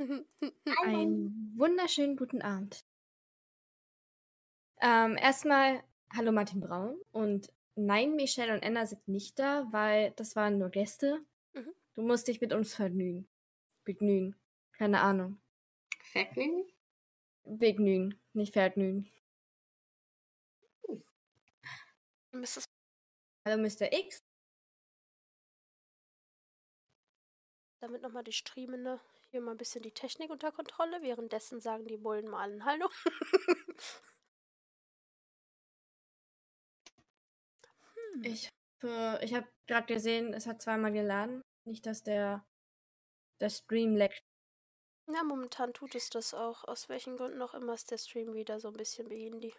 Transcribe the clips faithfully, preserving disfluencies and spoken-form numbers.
Hallo. Einen wunderschönen guten Abend. Ähm, erstmal hallo Martin Braun und nein, Michelle und Anna sind nicht da, weil das waren nur Gäste. Mhm. Du musst dich mit uns vergnügen. Begnügen. Keine Ahnung. Vergnügen? Begnügen, nicht vergnügen. Misses Hallo Mister X. Damit nochmal die Streamende hier mal ein bisschen die Technik unter Kontrolle. Währenddessen sagen die Bullen mal allen Hallo. hm. Ich, äh, ich habe gerade gesehen, es hat zweimal geladen. Nicht, dass der, der Stream leckt. Ja, momentan tut es das auch. Aus welchen Gründen auch immer ist der Stream wieder so ein bisschen behindi.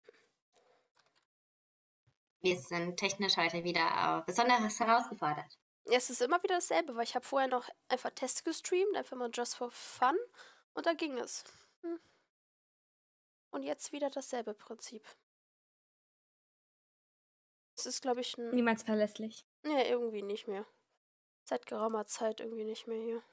Wir sind technisch heute wieder äh, besonders herausgefordert. Ja, es ist immer wieder dasselbe, weil ich habe vorher noch einfach Tests gestreamt, einfach mal just for fun. Und da ging es. Hm. Und jetzt wieder dasselbe Prinzip. Es ist, glaube ich, ein... Niemals verlässlich. Nee, irgendwie nicht mehr. Seit geraumer Zeit irgendwie nicht mehr hier.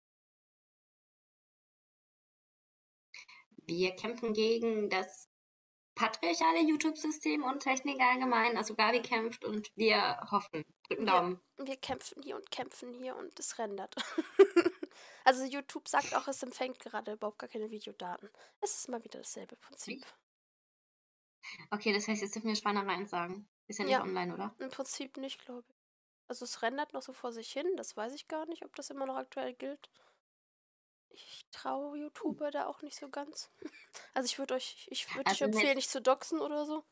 Wir kämpfen gegen das patriarchale YouTube-System und Technik allgemein. Also Gabi kämpft und wir hoffen. Drücken Daumen. Wir, wir kämpfen hier und kämpfen hier und es rendert. Also YouTube sagt auch, es empfängt gerade überhaupt gar keine Videodaten. Es ist mal wieder dasselbe Prinzip. Okay, das heißt, jetzt dürfen wir Schweinereien sagen. Ist ja nicht Ja. online, oder? Im Prinzip nicht, glaube ich. Also es rendert noch so vor sich hin. Das weiß ich gar nicht, ob das immer noch aktuell gilt. Ich traue YouTuber da auch nicht so ganz. Also ich würde euch, ich würde Also euch empfehlen, mit- nicht zu doxen oder so.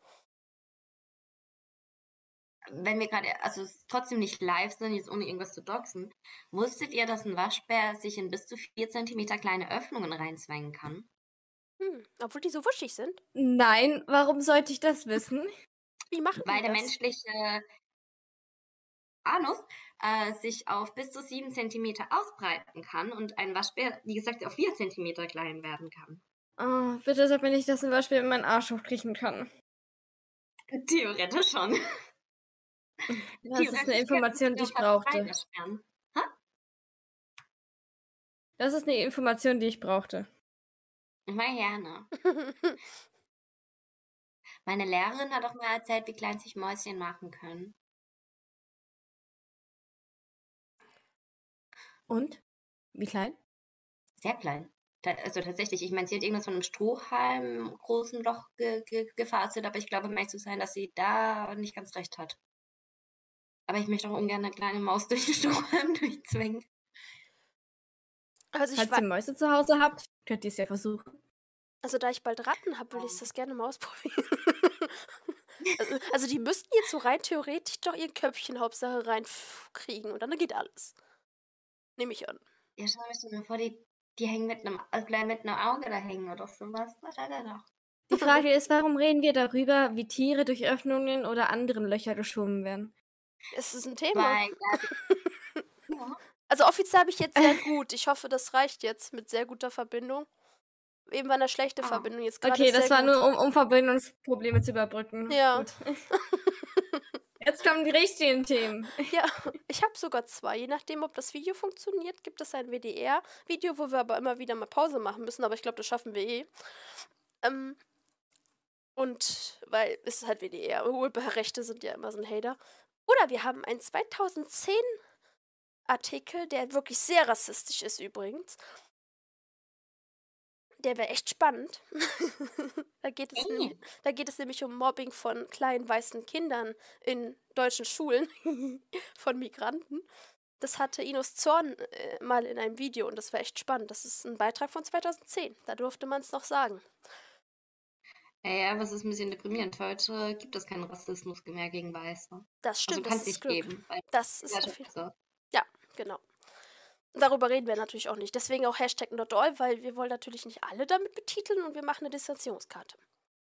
Wenn wir gerade, also es trotzdem nicht live sind, jetzt ohne irgendwas zu doxen, wusstet ihr, dass ein Waschbär sich in bis zu vier Zentimeter kleine Öffnungen reinzwängen kann? Hm, obwohl die so wuschig sind. Nein, warum sollte ich das wissen? Wie machen Weil die der das? menschliche Anus äh, sich auf bis zu sieben Zentimeter ausbreiten kann und ein Waschbär, wie gesagt, auf vier Zentimeter klein werden kann. Oh, bitte sag mir nicht, dass ein Beispiel in meinen Arsch hochkriechen kann. Theoretisch schon. Das ist eine Information, die ich brauchte. Das ist eine Information, die ich brauchte. Immer gerne. Meine Lehrerin hat auch mal erzählt, wie klein sich Mäuschen machen können. Und? Wie klein? Sehr klein. Da, also tatsächlich, ich meine, sie hat irgendwas von einem Strohhalm im großen Loch ge ge gefasert, aber ich glaube, um ehrlich zu sein, dass sie da nicht ganz recht hat. Aber ich möchte auch ungern eine kleine Maus durch den Strohhalm durchzwingen. Also ich Falls wa- ihr Mäuse zu Hause habt, könnt ihr es ja versuchen. Also da ich bald Ratten habe, will ich das gerne mal ausprobieren. also, also die müssten jetzt so rein theoretisch doch ihr Köpfchen Hauptsache reinkriegen und dann geht alles. Nehme ich an. Ja, schau mir mal vor, die, die hängen mit einem, also bleiben mit einem Auge da hängen oder sowas. Was hat er doch? Die Frage ist, warum reden wir darüber, wie Tiere durch Öffnungen oder anderen Löcher geschoben werden? Es ist ein Thema. Weil, ja. Also offiziell habe ich jetzt sehr gut. Ich hoffe, das reicht jetzt mit sehr guter Verbindung. Eben war eine schlechte Ah. Verbindung. Jetzt gerade Okay, ist das sehr war gut. nur, um, um Verbindungsprobleme zu überbrücken. Ja. Gut. Jetzt kommen die richtigen Themen. Ja, ich habe sogar zwei. Je nachdem, ob das Video funktioniert, gibt es ein W D R-Video, wo wir aber immer wieder mal Pause machen müssen. Aber ich glaube, das schaffen wir eh. Ähm, und weil es ist halt W D R. Urheberrechte sind ja immer so ein Hater. Oder wir haben einen zweitausendzehn Artikel, der wirklich sehr rassistisch ist übrigens. Der wäre echt spannend. da, geht es Hey. nämlich, da geht es nämlich um Mobbing von kleinen weißen Kindern in deutschen Schulen von Migranten. Das hatte Inos Zorn äh, mal in einem Video und das war echt spannend. Das ist ein Beitrag von zweitausendzehn. Da durfte man es noch sagen. Ja, was ist ein bisschen deprimierend. Heute gibt es keinen Rassismus mehr gegen Weiße. Das stimmt, Also kann das es ist nicht Glück. geben. Weil Das ist auf jeden so. Ja, genau. Darüber reden wir natürlich auch nicht. Deswegen auch Hashtag not all, weil wir wollen natürlich nicht alle damit betiteln und wir machen eine Distanzierungskarte.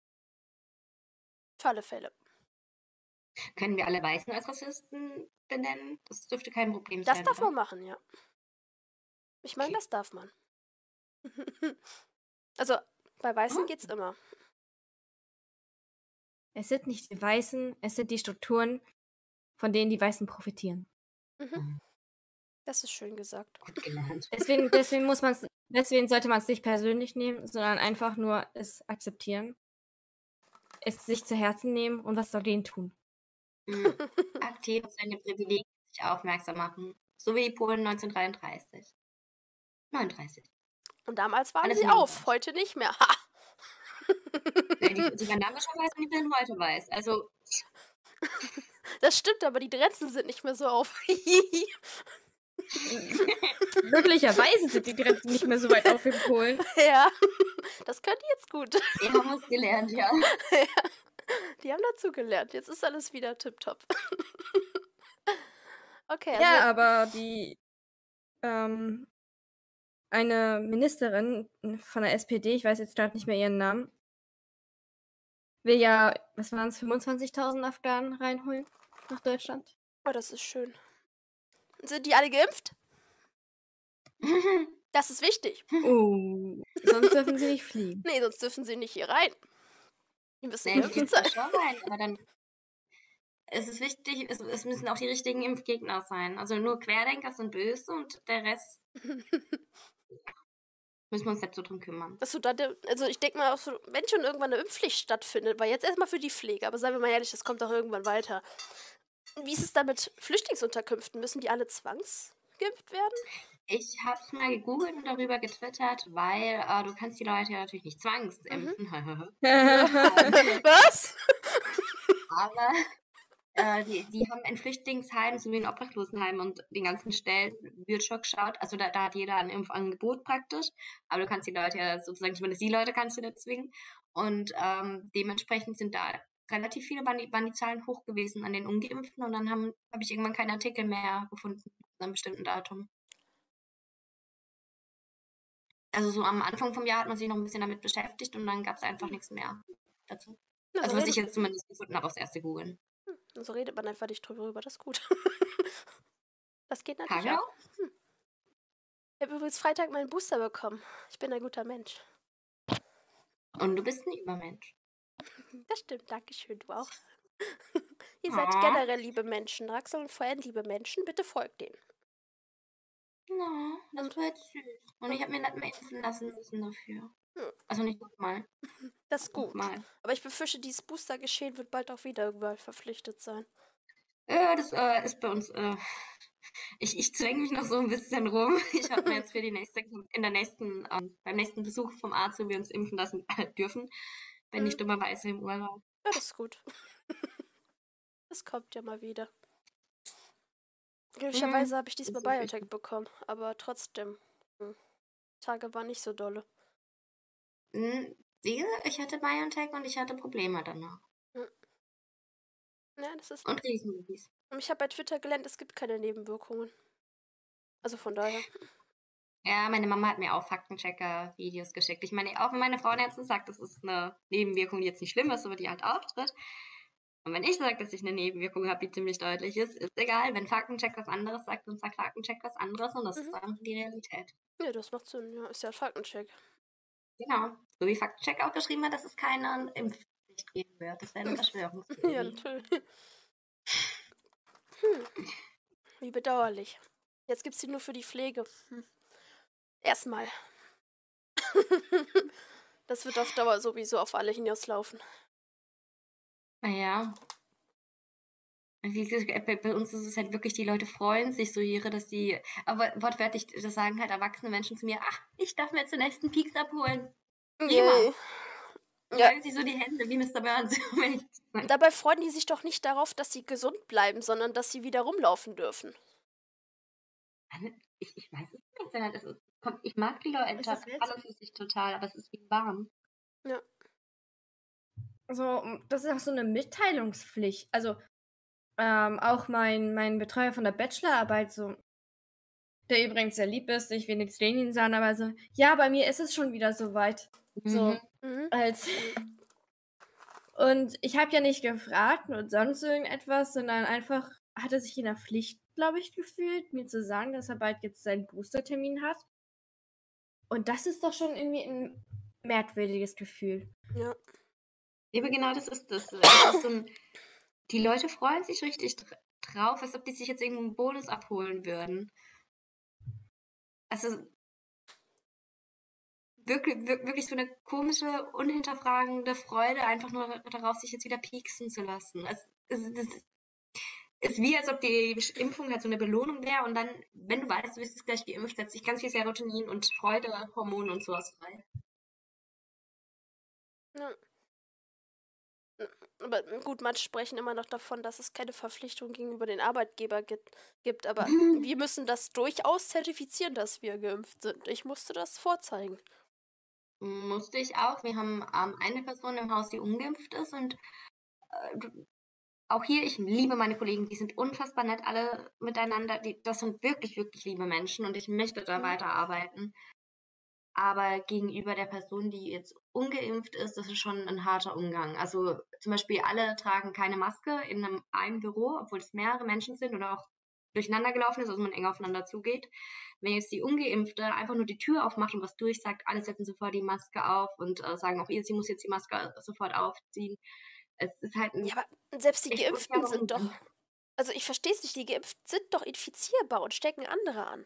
Für alle Fälle. Können wir alle Weißen als Rassisten benennen? Das dürfte kein Problem Das sein, darf oder? man machen, ja. Ich meine, Okay. das darf man. Also, bei Weißen Ah. geht's immer. Es sind nicht die Weißen, es sind die Strukturen, von denen die Weißen profitieren. Mhm. Das ist schön gesagt. Gut gelernt. Deswegen, deswegen muss man deswegen sollte man es nicht persönlich nehmen, sondern einfach nur es akzeptieren, es sich zu Herzen nehmen und was dagegen tun. Mhm. Aktiv auf seine Privilegien sich aufmerksam machen. So wie die Polen neunzehnhundertdreiunddreißig. neununddreißig. Und damals waren Alles sie mega auf, weiß. heute nicht mehr. Ha! Nee, die, die waren damals schon weiß und die sind heute weiß. Also, Das stimmt, aber die Grenzen sind nicht mehr so auf. Möglicherweise sind die Grenzen nicht mehr so weit auf in Polen. Ja, das können die jetzt gut. wir haben es gelernt, ja. Die haben dazugelernt. Jetzt ist alles wieder tipptopp. Okay, also Ja, aber die ähm, eine Ministerin von der S P D, ich weiß jetzt gerade nicht mehr ihren Namen, will ja, was waren es, fünfundzwanzigtausend Afghanen reinholen nach Deutschland. oh, das ist schön. Sind die alle geimpft? Das ist wichtig. Oh, sonst dürfen sie nicht fliegen. Nee, sonst dürfen sie nicht hier rein. Die müssen Nee, geimpft die sein. gibt's da schon rein, aber dann es ist wichtig, es, es müssen auch die richtigen Impfgegner sein. Also nur Querdenker sind böse und der Rest müssen wir uns nicht so drum kümmern. Dass du da, de- also ich denke mal auch so, wenn schon irgendwann eine Impfpflicht stattfindet, weil jetzt erstmal für die Pflege, aber seien wir mal ehrlich, das kommt doch irgendwann weiter. Wie ist es da mit Flüchtlingsunterkünften? Müssen die alle zwangsgeimpft werden? Ich habe es mal gegoogelt und darüber getwittert, weil äh, du kannst die Leute ja natürlich nicht zwangsimpfen. Was? Aber äh, die, die haben in Flüchtlingsheimen sowie in Obdachlosenheimen und den ganzen Stellen wird schon geschaut. Also da, da hat jeder ein Impfangebot praktisch. Aber du kannst die Leute ja sozusagen, zumindest die Leute kannst du nicht zwingen. Und ähm, dementsprechend sind da relativ viele, waren die, waren die Zahlen hoch gewesen an den Ungeimpften. Und dann habe hab ich irgendwann keinen Artikel mehr gefunden zu einem bestimmten Datum. Also so am Anfang vom Jahr hat man sich noch ein bisschen damit beschäftigt und dann gab es einfach nichts mehr dazu. Ja, Also so, was ich redet, jetzt zumindest gefunden habe, aufs erste googeln. so redet man einfach nicht drüber, das ist gut. Das geht Ja, natürlich genau. auch. Hm. Ich habe übrigens Freitag meinen Booster bekommen. Ich bin ein guter Mensch. Und du bist ein Übermensch. Das stimmt, danke schön, du auch. Ihr seid Ah. generell liebe Menschen. Raxel und Fran, liebe Menschen, bitte folgt denen. Na, das Und- wird süß. Und ich habe mir nicht mehr impfen lassen müssen dafür. Hm. Also nicht nochmal. Das ist gut. Nochmal. Aber ich befürchte, dieses Booster-Geschehen wird bald auch wieder überall verpflichtet sein. Ja, das äh, ist bei uns. Äh, ich ich zwänge mich noch so ein bisschen rum. Ich habe mir jetzt für die nächste, in der nächsten, ähm, beim nächsten Besuch vom Arzt, wo wir uns impfen lassen dürfen, bin ich Mhm. dummerweise im Urlaub. Ja, das ist gut. Das kommt ja mal wieder. Glücklicherweise habe ich diesmal das ist Biotech bekommen, aber trotzdem. hm, Tage waren nicht so dolle. Hm, sieh, ich hatte BioNTech und ich hatte Probleme danach. Ja, das ist. Und Riesenmovies. Und ich habe bei Twitter gelernt, es gibt keine Nebenwirkungen. Also von daher. Ja, meine Mama hat mir auch Faktenchecker-Videos geschickt. Ich meine, auch wenn meine Frauenärztin sagt, das ist eine Nebenwirkung, die jetzt nicht schlimm ist, aber die halt auftritt. Und wenn ich sage, dass ich eine Nebenwirkung habe, die ziemlich deutlich ist, ist egal. Wenn Faktencheck was anderes sagt, dann sagt Faktencheck was anderes und das Mhm. ist einfach die Realität. Ja, das macht Sinn. Ja, ist ja ein Faktencheck. Genau. So wie Faktencheck auch geschrieben hat, dass es keine Impfpflicht geben wird. Das wäre eine Verschwörungstheorie. Ja, natürlich. Hm. Wie bedauerlich. Jetzt gibt's die nur für die Pflege. Hm. Erstmal. Das wird auf Dauer sowieso auf alle hinauslaufen. Naja. Wie gesagt, bei, bei uns ist es halt wirklich, die Leute freuen sich so ihre, dass die, aber wortwörtlich, das sagen halt erwachsene Menschen zu mir, ach, ich darf mir jetzt den nächsten Pieks abholen. Yay. Und Ja. sagen sie so die Hände wie Mister Burns. um ehrlich zu sein. Dabei freuen die sich doch nicht darauf, dass sie gesund bleiben, sondern dass sie wieder rumlaufen dürfen. Ich, ich weiß es nicht, sondern es ist, kommt, ich mag die Leute, Ist das alles ist sich total, aber es ist wie warm. So, das ist auch so eine Mitteilungspflicht. Also, ähm, auch mein, mein Betreuer von der Bachelorarbeit, so, der übrigens sehr lieb ist, ich will nichts gegen ihn sagen, aber so, ja, bei mir ist es schon wieder soweit. So, Mhm. Mhm. als. Und ich habe ja nicht gefragt und sonst irgendetwas, sondern einfach hat er sich in der Pflicht, glaube ich, gefühlt, mir zu sagen, dass er bald jetzt seinen Boostertermin hat. Und das ist doch schon irgendwie ein merkwürdiges Gefühl. Ja. Aber genau das ist das. das ist so ein, die Leute freuen sich richtig dr- drauf, als ob die sich jetzt irgendeinen Bonus abholen würden. also wirklich, wir- wirklich so eine komische, unhinterfragende Freude, einfach nur darauf, sich jetzt wieder pieksen zu lassen. Es, es, es ist wie, als ob die Impfung halt so eine Belohnung wäre und dann, wenn du weißt, du bist jetzt gleich geimpft, setzt sich ganz viel Serotonin und Freude, Hormone und sowas frei. Ja. Aber gut, manche sprechen immer noch davon, dass es keine Verpflichtung gegenüber den Arbeitgeber gibt, gibt. Aber wir müssen das durchaus zertifizieren, dass wir geimpft sind. Ich musste das vorzeigen. Musste ich auch. Wir haben ähm, eine Person im Haus, die ungeimpft ist und äh, du- auch hier, ich liebe meine Kollegen, die sind unfassbar nett alle miteinander. Die, das sind wirklich, wirklich liebe Menschen und ich möchte da Mhm. weiterarbeiten. Aber gegenüber der Person, die jetzt ungeimpft ist, das ist schon ein harter Umgang. Also zum Beispiel alle tragen keine Maske in einem, einem Büro, obwohl es mehrere Menschen sind oder auch durcheinander gelaufen ist, also man eng aufeinander zugeht. Wenn jetzt die Ungeimpfte einfach nur die Tür aufmacht und was durchsagt, alle setzen sofort die Maske auf und äh, sagen auch ihr, sie muss jetzt die Maske sofort aufziehen. Es ist halt ein Ja, aber selbst die echt Geimpften unfairer sind doch. Umgang. Also ich verstehe es nicht, die Geimpften sind doch infizierbar und stecken andere an.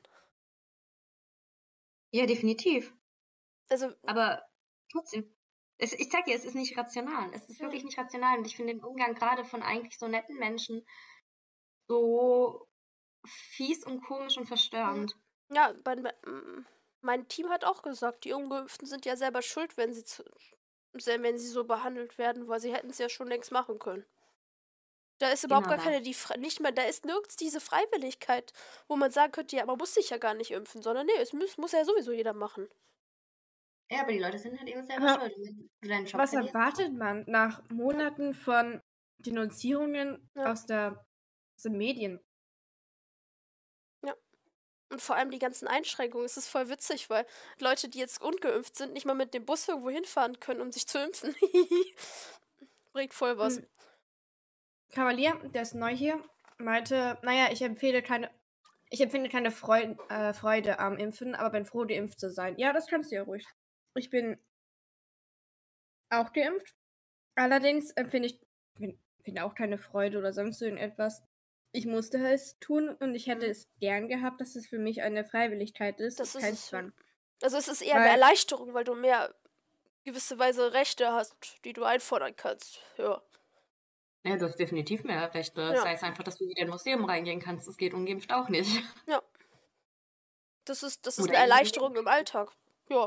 Ja, definitiv. Also, Aber trotzdem. Es, ich sag dir, es ist nicht rational. Es ist ja. wirklich nicht rational. Und ich finde den Umgang gerade von eigentlich so netten Menschen so fies und komisch und Mhm. verstörend. Ja, mein, mein, mein Team hat auch gesagt, die Ungeimpften sind ja selber schuld, wenn sie, zu, wenn sie so behandelt werden, weil sie hätten es ja schon längst machen können. Da ist überhaupt Genau gar das. keine, die Fre- nicht mehr, da ist nirgends diese Freiwilligkeit, wo man sagen könnte, ja, man muss sich ja gar nicht impfen, sondern nee, es muss, muss ja sowieso jeder machen. Ja, aber die Leute sind halt eben selber Aber schuld. Und wenn du deinen Job was verlierst, erwartet man nach Monaten von Denunzierungen Ja. aus, der, aus den Medien? Ja. Und vor allem die ganzen Einschränkungen. Es ist voll witzig, weil Leute, die jetzt ungeimpft sind, nicht mal mit dem Bus irgendwo hinfahren können, um sich zu impfen. Bringt voll was. Ein Kavalier, der ist neu hier, meinte, naja, ich empfehle keine, ich empfinde keine Freude, äh, Freude am Impfen, aber bin froh, geimpft zu sein. Ja, das kannst du ja ruhig. Ich bin auch geimpft. Allerdings empfinde ich fin- finde auch keine Freude oder sonst irgendetwas. Ich musste es tun und ich hätte Mhm. es gern gehabt, dass es für mich eine Freiwilligkeit ist Das und ist kein es. Ja. Zwang. Also es ist eher eine Weil, Erleichterung, weil du mehr gewisse Weise Rechte hast, die du einfordern kannst. Ja. ja, du hast definitiv mehr Rechte. Ja. Sei es einfach, dass du wieder in ein Museum reingehen kannst. Das geht ungeimpft auch nicht. Ja. Das ist, das ist Oder eine eben Erleichterung geimpft. im Alltag. Ja,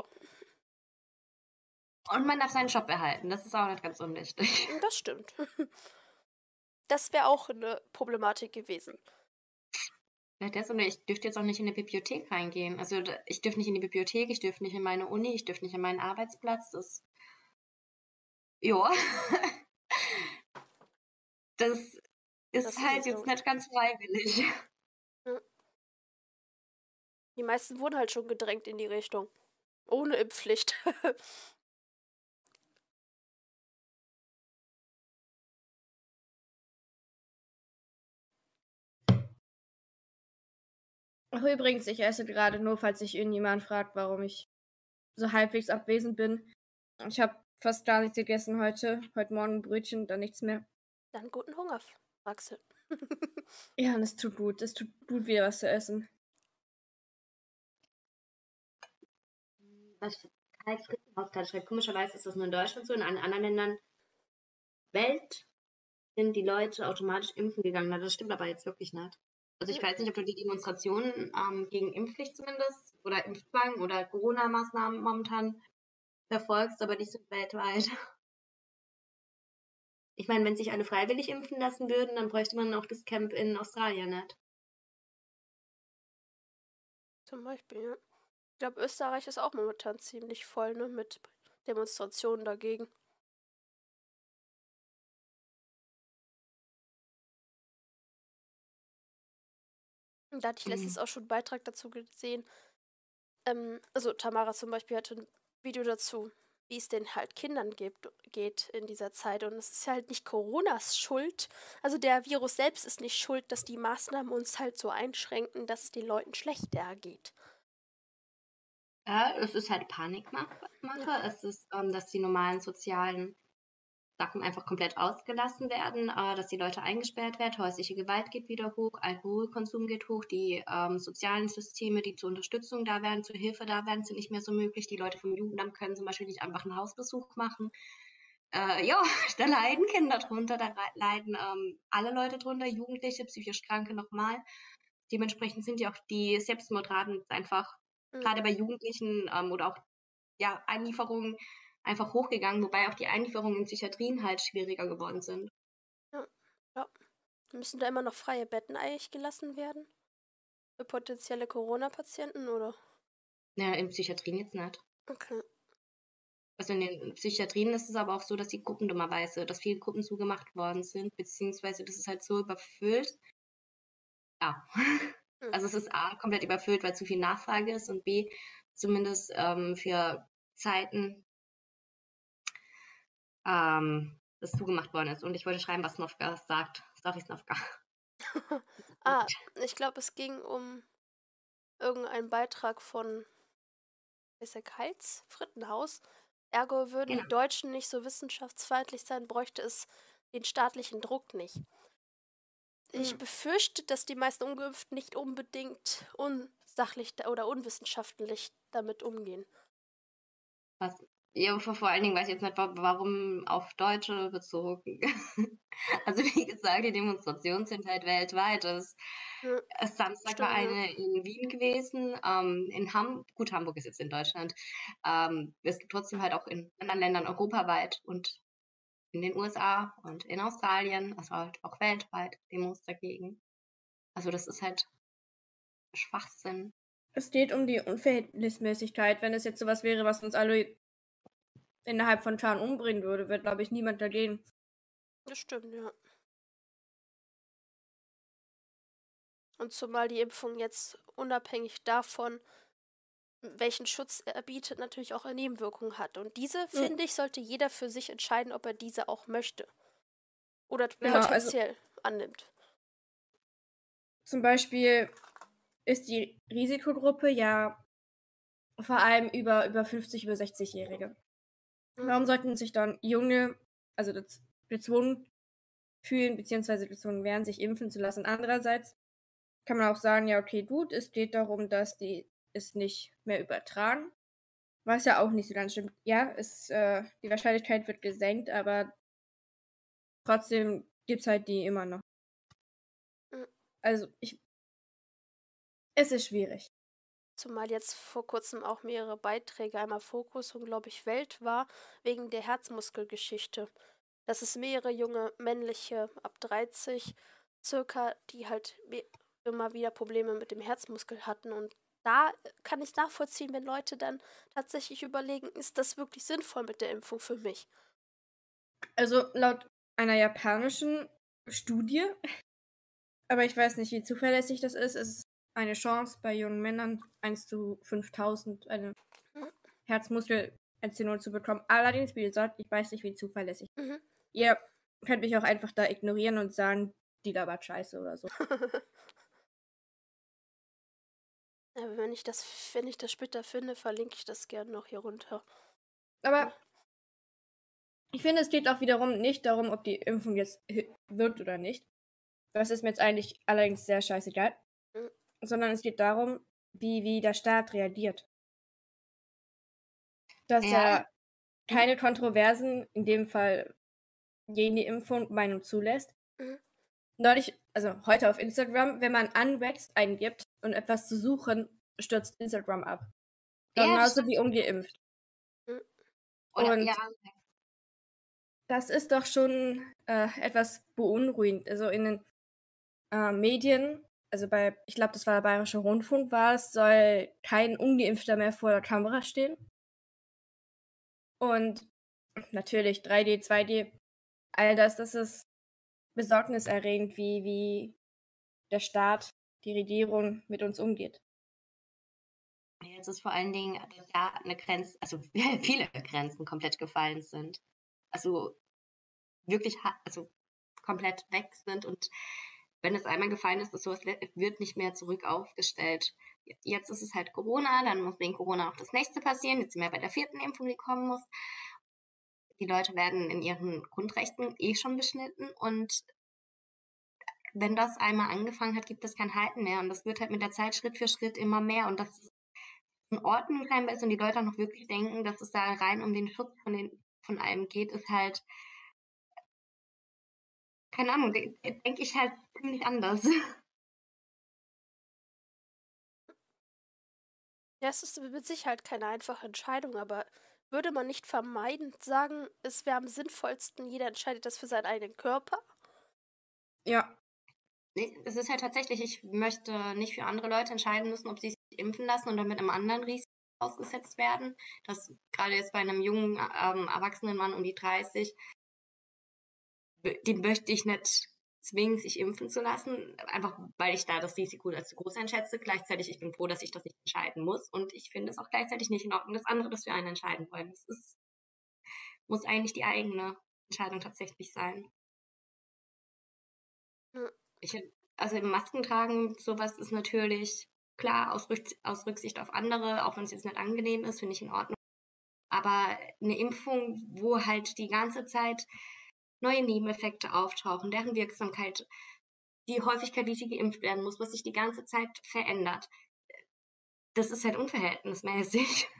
Und man darf seinen Job behalten. Das ist auch nicht ganz unwichtig. das stimmt. Das wäre auch eine Problematik gewesen. Ja, das und ich dürfte jetzt auch nicht in eine Bibliothek reingehen. Also da- ich dürfte nicht in die Bibliothek, ich dürfte nicht in meine Uni, ich dürfte nicht in meinen Arbeitsplatz. Das, ja, das ist Das ist halt es ja. jetzt nicht ganz freiwillig. Ja. Die meisten wurden halt schon gedrängt in die Richtung. Ohne Impfpflicht. ach übrigens, ich esse gerade nur, falls sich irgendjemand fragt, warum ich so halbwegs abwesend bin. Ich habe fast gar nichts gegessen heute. Heute Morgen ein Brötchen, dann nichts mehr. Dann guten Hunger, Axel. Ja, und es tut gut. Es tut gut, wieder was zu essen. Was Karl Frittenhaus gerade schreibt, komischerweise ist das nur in Deutschland so, in allen anderen Ländern Welt sind die Leute automatisch impfen gegangen. Na, das stimmt aber jetzt wirklich nicht. Also ich Hm. weiß nicht, ob du die Demonstrationen ähm, gegen Impfpflicht zumindest oder Impfzwang oder Corona-Maßnahmen momentan verfolgst, aber die sind weltweit. Ich meine, wenn sich alle freiwillig impfen lassen würden, dann bräuchte man auch das Camp in Australien nicht. Zum Beispiel, ja. Ich glaube, Österreich ist auch momentan ziemlich voll, ne? Mit Demonstrationen dagegen. Und da hatte ich letztens Mhm. auch schon einen Beitrag dazu gesehen. Ähm, also Tamara zum Beispiel hatte ein Video dazu, wie es den halt Kindern gibt, geht in dieser Zeit. Und es ist ja halt nicht Coronas Schuld. Also der Virus selbst ist nicht schuld, dass die Maßnahmen uns halt so einschränken, dass es den Leuten schlechter geht. Ja, es ist halt Panikmache. Ja. Es ist, ähm, dass die normalen sozialen Sachen einfach komplett ausgelassen werden, äh, dass die Leute eingesperrt werden, häusliche Gewalt geht wieder hoch, Alkoholkonsum geht hoch, die ähm, sozialen Systeme, die zur Unterstützung da wären, zur Hilfe da wären, sind nicht mehr so möglich. Die Leute vom Jugendamt können zum Beispiel nicht einfach einen Hausbesuch machen. Äh, ja, da leiden Kinder drunter, da leiden ähm, alle Leute drunter, Jugendliche, psychisch Kranke nochmal. Dementsprechend sind ja auch die Selbstmordraten einfach, Mhm. gerade bei Jugendlichen ähm, oder auch ja, Einlieferungen einfach hochgegangen, wobei auch die Einlieferungen in Psychiatrien halt schwieriger geworden sind. Ja. ja. Müssen da immer noch freie Betten eigentlich gelassen werden? Für potenzielle Corona-Patienten, oder? Ja, in Psychiatrien jetzt nicht. Okay. Also in den Psychiatrien ist es aber auch so, dass die Gruppen dummerweise, dass viele Gruppen zugemacht worden sind, beziehungsweise das ist halt so überfüllt. Ja. Hm. Also es ist A, komplett überfüllt, weil zu viel Nachfrage ist und B, zumindest ähm, für Zeiten ähm, das zugemacht worden ist. Und ich wollte schreiben, was Snofka sagt. Sorry, Snofka. ah, ich glaube, es ging um irgendeinen Beitrag von, ist der Keitz? Frittenhaus. Ergo würden Genau. die Deutschen nicht so wissenschaftsfeindlich sein, bräuchte es den staatlichen Druck nicht. Ich Hm. befürchte, dass die meisten Ungeimpften nicht unbedingt unsachlich da- oder unwissenschaftlich damit umgehen. Was, ja, vor, vor allen Dingen weiß ich jetzt nicht, wa- warum auf Deutsche bezogen. Also wie gesagt, die Demonstrationen sind halt weltweit. Es, Ja, es Samstag war stimmt, ja. eine in Wien gewesen, ähm, in Hamburg, gut, Hamburg ist jetzt in Deutschland. Ähm, es gibt trotzdem halt auch in anderen Ländern europaweit und in den U S A und in Australien, also halt auch weltweit Demos dagegen. Also das ist halt Schwachsinn. Es geht um die Unverhältnismäßigkeit. Wenn es jetzt sowas wäre, was uns alle innerhalb von Tagen umbringen würde, wird, glaube ich, niemand dagegen. Das stimmt, ja. Und zumal die Impfung jetzt unabhängig davon, welchen Schutz er bietet, natürlich auch eine Nebenwirkung hat. Und diese, Hm. finde ich, sollte jeder für sich entscheiden, ob er diese auch möchte. Oder Genau, also potenziell annimmt. zum Beispiel ist die Risikogruppe ja vor allem über, über fünfzig, über sechzig-Jährige. Hm. Warum sollten sich dann Junge, also das, gezwungen fühlen, beziehungsweise gezwungen werden, sich impfen zu lassen? Andererseits kann man auch sagen, ja, okay, gut, es geht darum, dass die es nicht mehr übertragen. Was ja auch nicht so ganz stimmt. Ja, es, äh, die Wahrscheinlichkeit wird gesenkt, aber trotzdem gibt es halt die immer noch. Hm. Also, ich, es ist schwierig. Zumal jetzt vor kurzem auch mehrere Beiträge, einmal Fokus und glaube ich Welt war, wegen der Herzmuskelgeschichte. Dass es mehrere junge männliche ab dreißig circa, die halt me- immer wieder Probleme mit dem Herzmuskel hatten. Und da kann ich nachvollziehen, wenn Leute dann tatsächlich überlegen, ist das wirklich sinnvoll mit der Impfung für mich? Also, laut einer japanischen Studie, aber ich weiß nicht, wie zuverlässig das ist, ist eine Chance bei jungen Männern eins zu fünftausend eine Mhm. Herzmuskelentzündung zu bekommen. Allerdings, wie gesagt, ich weiß nicht, wie zuverlässig. Mhm. Ihr könnt mich auch einfach da ignorieren und sagen, die labert scheiße oder so. Ja, wenn ich das, wenn ich das später finde, verlinke ich das gerne noch hier runter. Aber ich finde, es geht auch wiederum nicht darum, ob die Impfung jetzt hi- wirkt oder nicht. Das ist mir jetzt eigentlich allerdings sehr scheißegal. Mhm. Sondern es geht darum, wie, wie der Staat reagiert. Dass Ja. er keine Kontroversen, in dem Fall gegen die Impfung, Meinung zulässt. Mhm. Neulich, also heute auf Instagram, wenn man unvaxxed eingibt und etwas zu suchen, stürzt Instagram ab. Ja, das Genauso stimmt. wie ungeimpft. Mhm. Oder, Und ja, das ist doch schon äh, etwas beunruhigend. Also in den äh, Medien, also bei, ich glaube, das war der Bayerische Rundfunk, war es, soll kein Ungeimpfter mehr vor der Kamera stehen. Und natürlich drei D, zwei D, all das, das ist besorgniserregend, wie, wie der Staat, die Regierung mit uns umgeht. jetzt ist vor allen Dingen, dass da eine Grenze, also viele Grenzen komplett gefallen sind. Also wirklich, ha- also komplett weg sind und wenn es einmal gefallen ist, ist sowas le- wird nicht mehr zurück aufgestellt. Jetzt ist es halt Corona, dann muss wegen Corona auch das nächste passieren. Jetzt sind wir bei der vierten Impfung, die kommen muss. die Leute werden in ihren Grundrechten eh schon beschnitten und wenn das einmal angefangen hat, gibt es kein Halten mehr und das wird halt mit der Zeit Schritt für Schritt immer mehr und dass es in Ordnung scheinbar ist und die Leute auch noch wirklich denken, dass es da rein um den Schutz von den von allem geht, ist halt keine Ahnung, de denke ich halt ziemlich anders. Ja, es ist mit Sicherheit keine einfache Entscheidung, aber würde man nicht vermeidend sagen, es wäre am sinnvollsten, jeder entscheidet das für seinen eigenen Körper? Ja. Ne, es ist halt tatsächlich, ich möchte nicht für andere Leute entscheiden müssen, ob sie sich impfen lassen und damit einem anderen Risiko ausgesetzt werden. Das gerade jetzt bei einem jungen, ähm, erwachsenen Mann um die dreißig, w den möchte ich nicht zwingen, sich impfen zu lassen, einfach weil ich da das Risiko als zu groß einschätze. Gleichzeitig, ich bin froh, dass ich das nicht entscheiden muss und ich finde es auch gleichzeitig nicht in Ordnung, dass andere das für einen entscheiden wollen. Es ist muss eigentlich die eigene Entscheidung tatsächlich sein. Hm. Ich also Masken tragen, sowas ist natürlich klar aus Rück aus Rücksicht auf andere, auch wenn es jetzt nicht angenehm ist, finde ich in Ordnung. Aber eine Impfung, wo halt die ganze Zeit neue Nebeneffekte auftauchen, deren Wirksamkeit, die Häufigkeit, wie sie geimpft werden muss, was sich die ganze Zeit verändert, das ist halt unverhältnismäßig.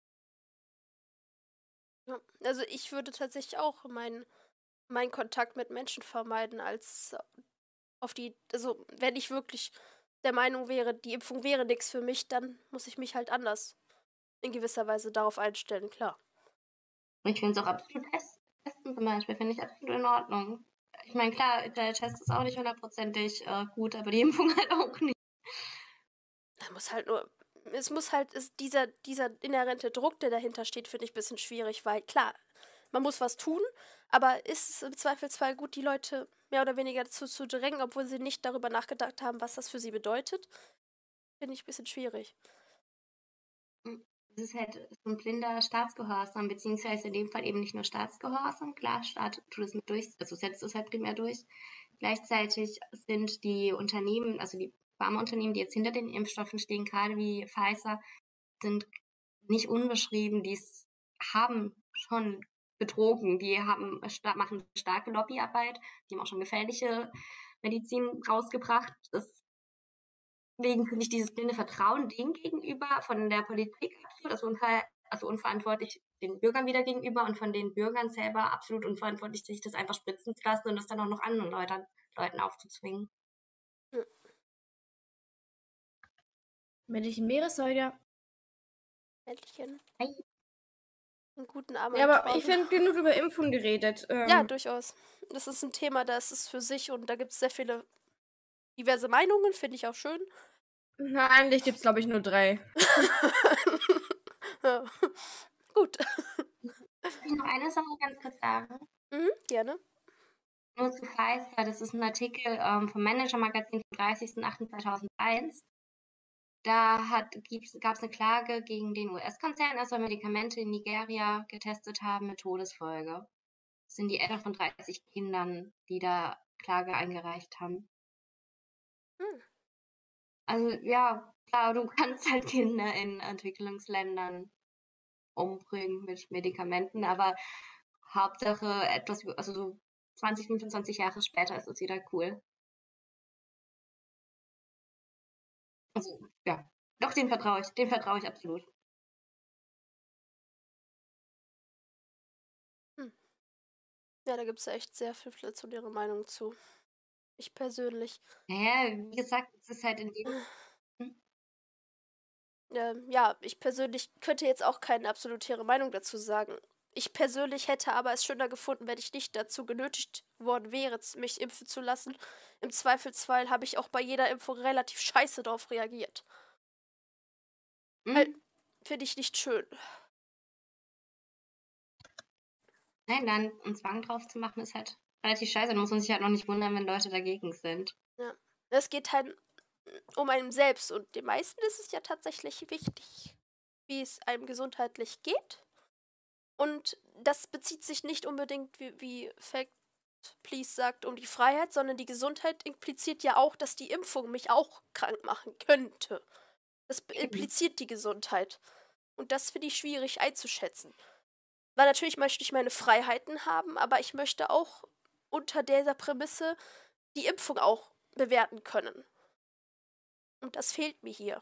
Ja, also ich würde tatsächlich auch meinen meinen Kontakt mit Menschen vermeiden, als auf die also, wenn ich wirklich der Meinung wäre, die Impfung wäre nix für mich, dann muss ich mich halt anders in gewisser Weise darauf einstellen, klar. Ich finde es auch absolut test testen zum Beispiel, finde ich absolut in Ordnung. Ich meine, klar, der Test ist auch nicht hundertprozentig, äh, gut, aber die Impfung halt auch nicht. Da muss halt nur es muss halt ist dieser dieser inhärente Druck, der dahinter steht, finde ich ein bisschen schwierig, weil klar, man muss was tun, aber ist es im Zweifelsfall gut, die Leute mehr oder weniger dazu zu drängen, obwohl sie nicht darüber nachgedacht haben, was das für sie bedeutet? Finde ich ein bisschen schwierig. Hm, es ist halt so 'n blinder Staatsgehorsam, beziehungsweise in dem Fall eben nicht nur Staatsgehorsam. Klar, Staat tut es mit durch also setzt es halt primär durch. Gleichzeitig sind die Unternehmen, also die Pharmaunternehmen, die jetzt hinter den Impfstoffen stehen, grade wie Pfizer, sind nicht unbeschrieben. Die's haben schon betrogen. Die haben sta machen starke Lobbyarbeit. Die haben auch schon gefährliche Medizin rausgebracht. Deswegen finde ich dieses blinde Vertrauen denen gegenüber von der Politik absolut also unver also unverantwortlich den Bürgern wieder gegenüber und von den Bürgern selber absolut unverantwortlich, sich das einfach spritzen zu lassen und das dann auch noch anderen Leutern Leuten aufzuzwingen. Hm, Männlichen Meeressäuger. Männchen, Ei. 'n guten Abend, Ja, aber ich Torben. finde genug über Impfung geredet. Ja, Ähm, durchaus. Das ist ein Thema, das ist für sich und da gibt's sehr viele diverse Meinungen, finde ich auch schön. na, eigentlich gibt's, glaube ich, nur drei. Ja. Gut. Darf ich noch eine Sache ganz kurz sagen? Mhm, gerne. Nur zu Pfizer, das ist 'n Artikel, ähm, vom Manager-Magazin vom dreißigsten achten zweitausendeins. Da hat gibt's gab's 'ne Klage gegen den U S-Konzern, er soll Medikamente in Nigeria getestet haben mit Todesfolge. Das sind die Eltern von dreißig Kindern, die da Klage eingereicht haben. Hm. Also, ja, klar, du kannst halt Kinder in Entwicklungsländern umbringen mit Medikamenten, aber Hauptsache etwas über also so zwanzig, fünfundzwanzig Jahre später ist es wieder cool. Also, ja. Doch, dem vertraue ich dem vertraue ich absolut. Hm. Ja, da gibt's ja echt sehr viel inflationäre Meinungen zu. Ich persönlich Na ja, wie gesagt, es ist halt in dem hm, ähm, ja, ich persönlich könnte jetzt auch keine absolutäre Meinung dazu sagen. Ich persönlich hätte aber es schöner gefunden, wenn ich nicht dazu genötigt worden wäre, z mich impfen zu lassen. Im Zweifelsfall habe ich auch bei jeder Impfung relativ scheiße drauf reagiert. Halt, hm, finde ich nicht schön. nein, dann 'n Zwang drauf zu machen, ist halt relativ scheiße. Da muss man sich halt noch nicht wundern, wenn Leute dagegen sind. Ja. Es geht halt um einen selbst und den meisten ist es ja tatsächlich wichtig, wie es einem gesundheitlich geht. Und das bezieht sich nicht unbedingt, wie wie Fact Please sagt, um die Freiheit, sondern die Gesundheit impliziert ja auch, dass die Impfung mich auch krank machen könnte. Das b Eben. impliziert die Gesundheit. Und das finde ich schwierig einzuschätzen, Weil natürlich möchte ich meine Freiheiten haben, aber ich möchte auch unter dieser Prämisse die Impfung auch bewerten können. Und das fehlt mir hier.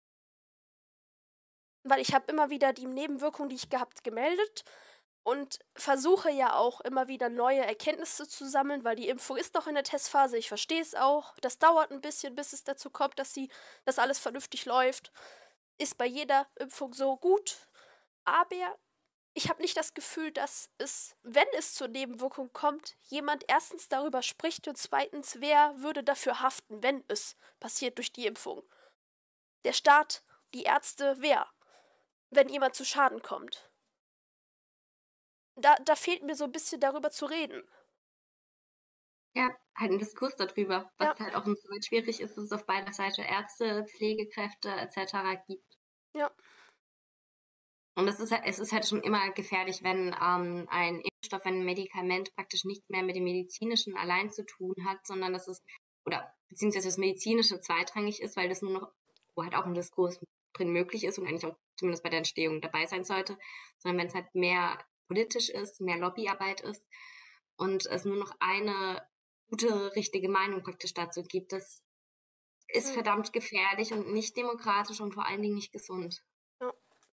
Weil ich habe immer wieder die Nebenwirkungen, die ich gehabt, gemeldet und versuche ja auch immer wieder neue Erkenntnisse zu sammeln, weil die Impfung ist noch in der Testphase, ich verstehe es auch. Das dauert ein bisschen, bis es dazu kommt, dass sie, dass alles vernünftig läuft. Ist bei jeder Impfung so gut. Aber ich habe nicht das Gefühl, dass es, wenn es zur Nebenwirkung kommt, jemand erstens darüber spricht und zweitens, wer würde dafür haften, wenn es passiert durch die Impfung. Der Staat, die Ärzte, wer? Wenn jemand zu Schaden kommt. Da, da fehlt mir so ein bisschen darüber zu reden. Ja, halt ein Diskurs darüber, was Ja. halt auch so schwierig ist, dass es auf beider Seite Ärzte, Pflegekräfte et cetera gibt. Ja. Und es ist halt, es ist halt schon immer gefährlich, wenn ähm, ein Impfstoff, wenn ein Medikament praktisch nichts mehr mit dem Medizinischen allein zu tun hat, sondern dass es, oder beziehungsweise das Medizinische zweitrangig ist, weil das nur noch, wo halt auch ein Diskurs drin möglich ist und eigentlich auch zumindest bei der Entstehung dabei sein sollte, sondern wenn es halt mehr politisch ist, mehr Lobbyarbeit ist und es nur noch eine gute, richtige Meinung praktisch dazu gibt, das ist Hm. verdammt gefährlich und nicht demokratisch und vor allen Dingen nicht gesund. Ja.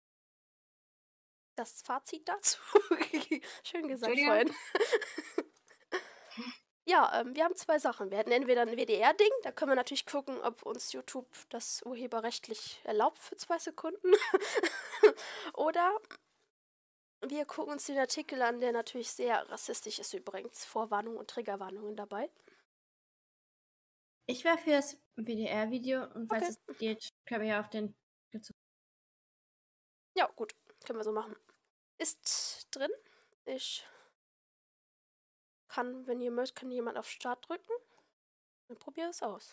Das Fazit dazu. Schön gesagt Entschuldigung? vorhin. Ja, ähm, wir haben zwei Sachen. Wir hätten entweder ein W D R-Ding, da können wir natürlich gucken, ob uns YouTube das urheberrechtlich erlaubt für zwei Sekunden. Oder wir gucken uns den Artikel an, der natürlich sehr rassistisch ist übrigens. Vorwarnung und Triggerwarnungen dabei. Ich wäre für das W D R-Video und falls Okay. es geht, können wir ja auf den. Ja, gut. Können wir so machen. Ist drin. Ich kann, wenn ihr möchtet, kann jemand auf Start drücken. Dann probier es aus.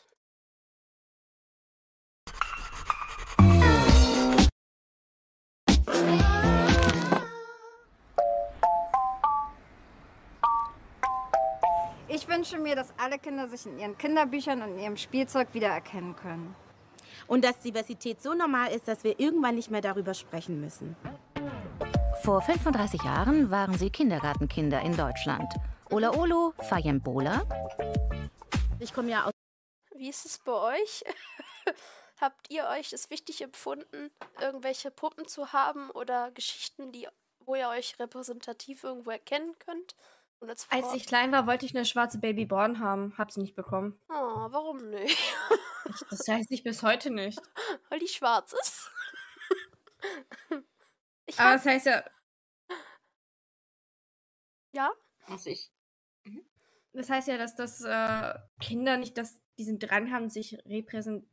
Ich wünsche mir, dass alle Kinder sich in ihren Kinderbüchern und in ihrem Spielzeug wiedererkennen können. Und dass Diversität so normal ist, dass wir irgendwann nicht mehr darüber sprechen müssen. Vor fünfunddreißig Jahren waren sie Kindergartenkinder in Deutschland. Ola Olo, Fayem Bola. Ich komme ja aus. Wie ist es bei euch? Habt ihr euch es wichtig empfunden, irgendwelche Puppen zu haben oder Geschichten, die, wo ihr euch repräsentativ irgendwo erkennen könnt? Und als, Als ich klein war, wollte ich eine schwarze Babyborn haben. Hab sie nicht bekommen. Oh, warum nicht? Ich, das weiß ich bis heute nicht. Weil die schwarz ist. Ich Aber hab, das heißt ja, ja? Also ich, das heißt ja, dass das äh, Kinder nicht das, diesen Drang haben, sich repräsentieren.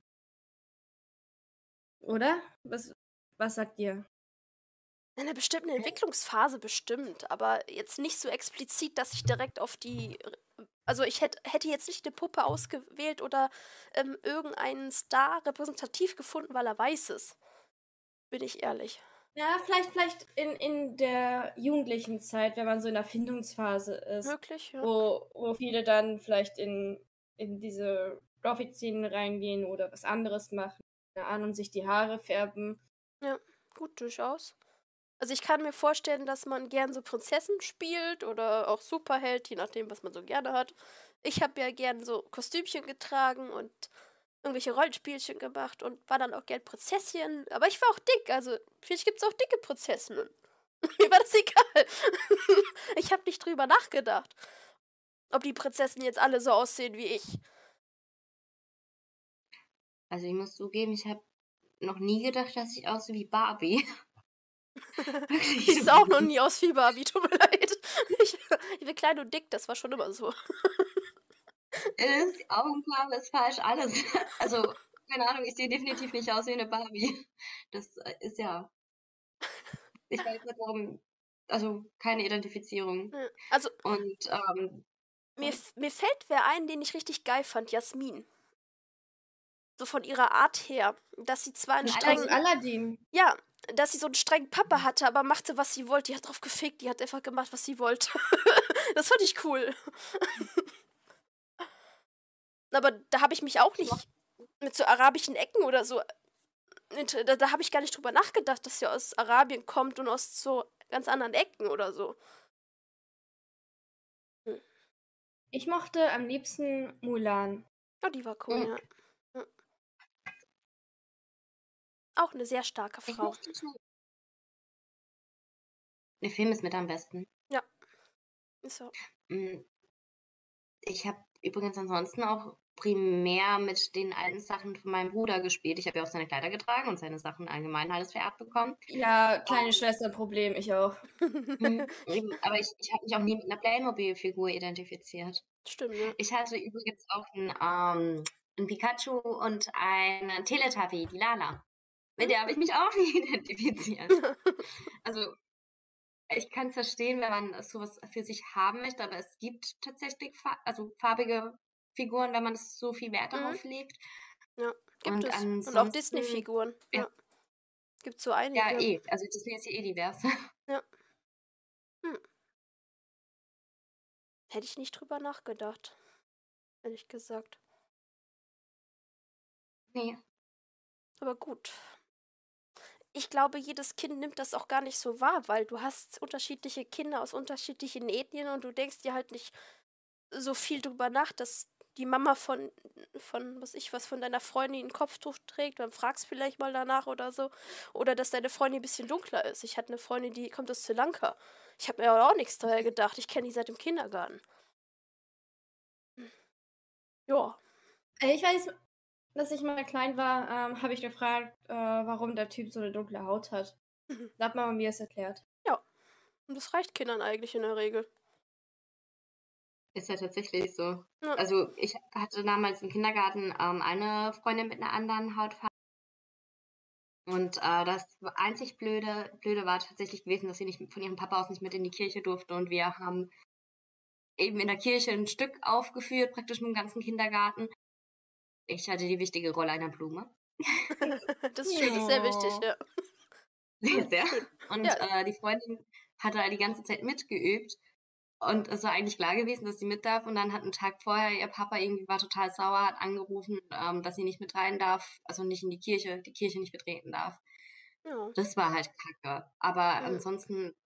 Oder? Was, was sagt ihr? In einer bestimmten Entwicklungsphase bestimmt, aber jetzt nicht so explizit, dass ich direkt auf die. Also ich hätte, hätte jetzt nicht eine Puppe ausgewählt oder ähm, irgendeinen Star repräsentativ gefunden, weil er weiß ist. Bin ich ehrlich. Ja, vielleicht, vielleicht in, in der jugendlichen Zeit, wenn man so in der Findungsphase ist, Möglich, ja. wo, wo viele dann vielleicht in, in diese Graphic-Szenen reingehen oder was anderes machen, keine Ahnung, sich die Haare färben. Ja, gut, durchaus. Also ich kann mir vorstellen, dass man gern so Prinzessin spielt oder auch Superheld, je nachdem, was man so gerne hat. Ich habe ja gern so Kostümchen getragen und irgendwelche Rollenspielchen gemacht und war dann auch gern Prinzessin. Aber ich war auch dick, also vielleicht gibt es auch dicke Prinzessinnen. Mir war das egal. Ich habe nicht drüber nachgedacht, ob die Prinzessinnen jetzt alle so aussehen wie ich. also ich muss zugeben, ich habe noch nie gedacht, dass ich aussehe wie Barbie. Wirklich. Ich sah auch noch nie aus wie Barbie, tut mir leid. Ich, ich bin klein und dick, das war schon immer so. Ist, Augenfarbe ist falsch, alles. Also, keine Ahnung, ich sehe definitiv nicht aus wie eine Barbie. Das äh, ist ja. Ich weiß nicht warum. Also keine Identifizierung. Ja, also Und ähm, mir, f- mir fällt wer ein, den ich richtig geil fand, Jasmin. So von ihrer Art her, dass sie zwar einen Von Aus strengen, Aladdin. ja, dass sie so einen strengen Papa hatte, aber machte, was sie wollte. Die hat drauf gefickt, die hat einfach gemacht, was sie wollte. Das fand ich cool. Aber da habe ich mich auch nicht mit so arabischen Ecken oder so. Da, da habe ich gar nicht drüber nachgedacht, dass sie aus Arabien kommt und aus so ganz anderen Ecken oder so. Hm. Ich mochte am liebsten Mulan. Oh, die war cool, Mhm. ja. Ja. Auch eine sehr starke Ich Frau. mochte schon. Der Film ist mit am besten. Ja, ist so. Mm, Ich habe übrigens ansonsten auch primär mit den alten Sachen von meinem Bruder gespielt. Ich habe ja auch seine Kleider getragen und seine Sachen allgemein alles vererbt bekommen. Ja, kleine Schwester-Problem, ich auch. Mhm. Eben, Aber ich, ich habe mich auch nie mit einer Playmobil-Figur identifiziert. Stimmt, ja. Ich hatte übrigens auch ein, ähm, ein Pikachu und eine Teletubby, die Lala. Mit der habe ich mich auch nie identifiziert. Also ich kann es verstehen, wenn man sowas für sich haben möchte, aber es gibt tatsächlich fa also farbige Figuren, wenn man so viel Wert Mhm. darauf legt. Ja, gibt Und es. Und auch ansonsten, Disney-Figuren. ja, Ja, gibt so ja, einige. eh. Also Disney ist ja eh divers. Ja. Hm. Hätte ich nicht drüber nachgedacht, ehrlich gesagt. Nee. Aber gut. Ich glaube, jedes Kind nimmt das auch gar nicht so wahr, weil du hast unterschiedliche Kinder aus unterschiedlichen Ethnien und du denkst dir halt nicht so viel drüber nach, dass die Mama von, von was ich was, von deiner Freundin ein Kopftuch trägt, dann fragst vielleicht mal danach oder so. Oder dass deine Freundin ein bisschen dunkler ist. Ich hatte eine Freundin, die kommt aus Sri Lanka. Ich habe mir aber auch nichts dabei gedacht. Ich kenne die seit dem Kindergarten. Hm. Ja. Äh, Ich weiß, dass ich mal klein war, ähm, habe ich gefragt, äh, warum der Typ so eine dunkle Haut hat. Mhm. Da hat Mama mir das erklärt. Ja. Und das reicht Kindern eigentlich in der Regel. Ist ja tatsächlich so. Ja. Also ich hatte damals im Kindergarten ähm, eine Freundin mit einer anderen Hautfarbe. Und äh, das einzig Blöde, Blöde war tatsächlich gewesen, dass sie nicht von ihrem Papa aus nicht mit in die Kirche durfte. Und wir haben eben in der Kirche ein Stück aufgeführt, praktisch mit dem ganzen Kindergarten. Ich hatte die wichtige Rolle einer Blume. Das ist schön, das ist sehr wichtig, Oh. ja. Sehr, sehr. Schön. Und Ja. äh, die Freundin hatte die ganze Zeit mitgeübt. Und es war eigentlich klar gewesen, dass sie mit darf. Und dann hat einen Tag vorher ihr Papa irgendwie war total sauer, hat angerufen, ähm, dass sie nicht mit rein darf, also nicht in die Kirche, die Kirche nicht betreten darf. Ja. Das war halt kacke. Aber Ja. ansonsten,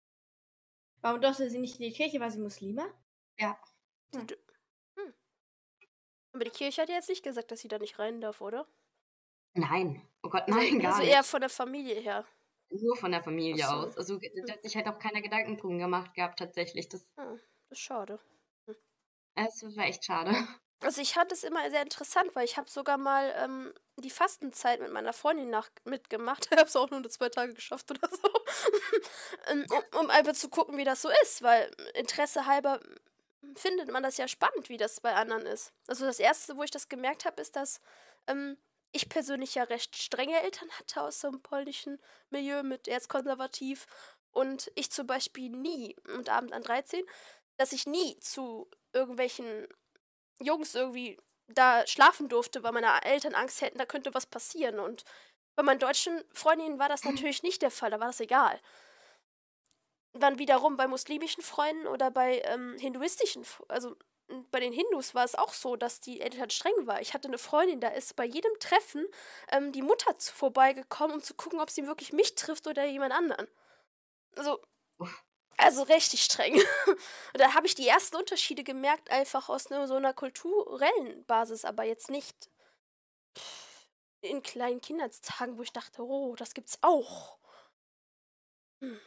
Warum durfte sie nicht in die Kirche? War sie Muslime? ja. Die Hm. d- Hm. Aber die Kirche hat ja jetzt nicht gesagt, dass sie da nicht rein darf, oder? Nein. Oh Gott, Also, nein, gar also eher nicht. von der Familie her. Nur von der Ach Familie so. aus. Also g- da Hm. hat sich halt auch keiner Gedanken drum gemacht gehabt, tatsächlich. Das, Ah, das ist schade. Hm. das war echt schade. Also ich fand es immer sehr interessant, weil ich habe sogar mal ähm, die Fastenzeit mit meiner Freundin nach mitgemacht. Ich habe es auch nur eine zwei Tage geschafft oder so. Ähm, um, um einfach zu gucken, wie das so ist, weil Interesse halber mm, findet man das ja spannend, wie das bei anderen ist. Also das Erste, wo ich das gemerkt habe, ist, dass ähm, ich persönlich ja recht strenge Eltern hatte aus so einem polnischen Milieu mit erzkonservativ und ich zum Beispiel nie, und Abend an dreizehn, dass ich nie zu irgendwelchen Jungs irgendwie da schlafen durfte, weil meine Eltern Angst hätten, da könnte was passieren. Und bei meinen deutschen Freundinnen war das natürlich nicht der Fall, da war das egal. Dann wiederum bei muslimischen Freunden oder bei ähm, hinduistischen, F- also m, bei den Hindus war es auch so, dass die Eltern streng war. Ich hatte eine Freundin, da ist bei jedem Treffen ähm, die Mutter zu, vorbeigekommen, um zu gucken, ob sie wirklich mich trifft oder jemand anderen. Also, Uff. also richtig streng. Und da habe ich die ersten Unterschiede gemerkt, einfach aus ne, so einer kulturellen Basis, aber jetzt nicht in kleinen Kindheitstagen, wo ich dachte, oh, das gibt's auch. Hm.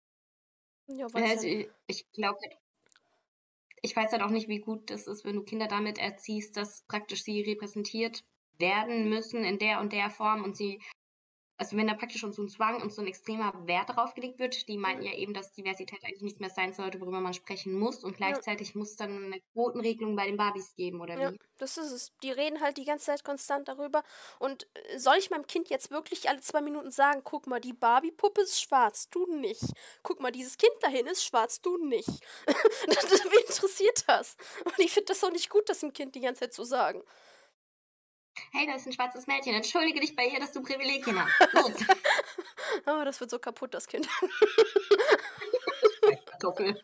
Ja, weiß ja Also nicht. ich, ich glaube, ich weiß halt auch nicht, wie gut das ist, wenn du Kinder damit erziehst, dass praktisch sie repräsentiert werden müssen in der und der Form und sie, also wenn da praktisch schon so ein Zwang und so ein extremer Wert darauf gelegt wird, die meinten Hm. ja eben, dass Diversität eigentlich nicht mehr sein sollte, worüber man sprechen muss und Ja, gleichzeitig muss dann eine Quotenregelung bei den Barbies geben oder ja, wie? das ist es. Die reden halt die ganze Zeit konstant darüber. Und äh, soll ich meinem Kind jetzt wirklich alle zwei Minuten sagen, guck mal, die Barbie-Puppe ist schwarz, du nicht. Guck mal, dieses Kind dahin ist schwarz, du nicht. Wie interessiert das? Und ich finde das auch nicht gut, das dem Kind die ganze Zeit zu sagen. Hey, da ist ein schwarzes Mädchen, entschuldige dich bei ihr, dass du Privilegien hast. Los. Oh, das wird so kaputt, das Kind. Kartoffel.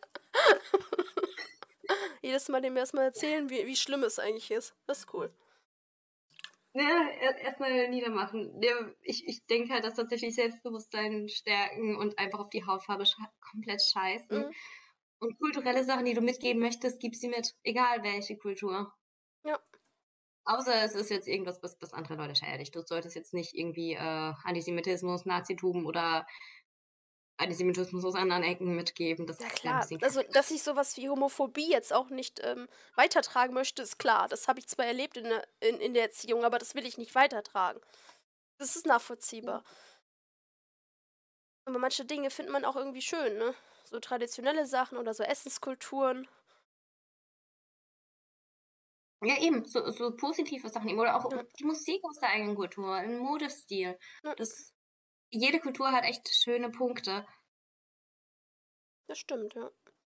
Jedes Mal dem erstmal erzählen, wie, wie schlimm es eigentlich ist. Das ist cool. Ne, er erstmal niedermachen. Ja, ich ich denke halt, dass tatsächlich Selbstbewusstsein stärken und einfach auf die Hautfarbe schei komplett scheißen. Mhm. Und kulturelle Sachen, die du mitgeben möchtest, gib sie mit, egal welche Kultur. Ja. Außer es ist jetzt irgendwas, was was andere Leute schädigt. Du solltest jetzt nicht irgendwie, äh, Antisemitismus, Nazitum oder Antisemitismus aus anderen Ecken mitgeben. Das Ja wäre 'n klar, bisschen also kacke. dass ich sowas wie Homophobie jetzt auch nicht, ähm, weitertragen möchte, ist klar. Das habe ich zwar erlebt in der in in der Erziehung, aber das will ich nicht weitertragen. Das ist nachvollziehbar. Aber manche Dinge findet man auch irgendwie schön, ne? So traditionelle Sachen oder so Essenskulturen. Ja, eben, so so positive Sachen eben oder auch Ja, die Musik aus der eigenen Kultur, 'n Modestil. ja, Das jede Kultur hat echt schöne Punkte. das stimmt, ja.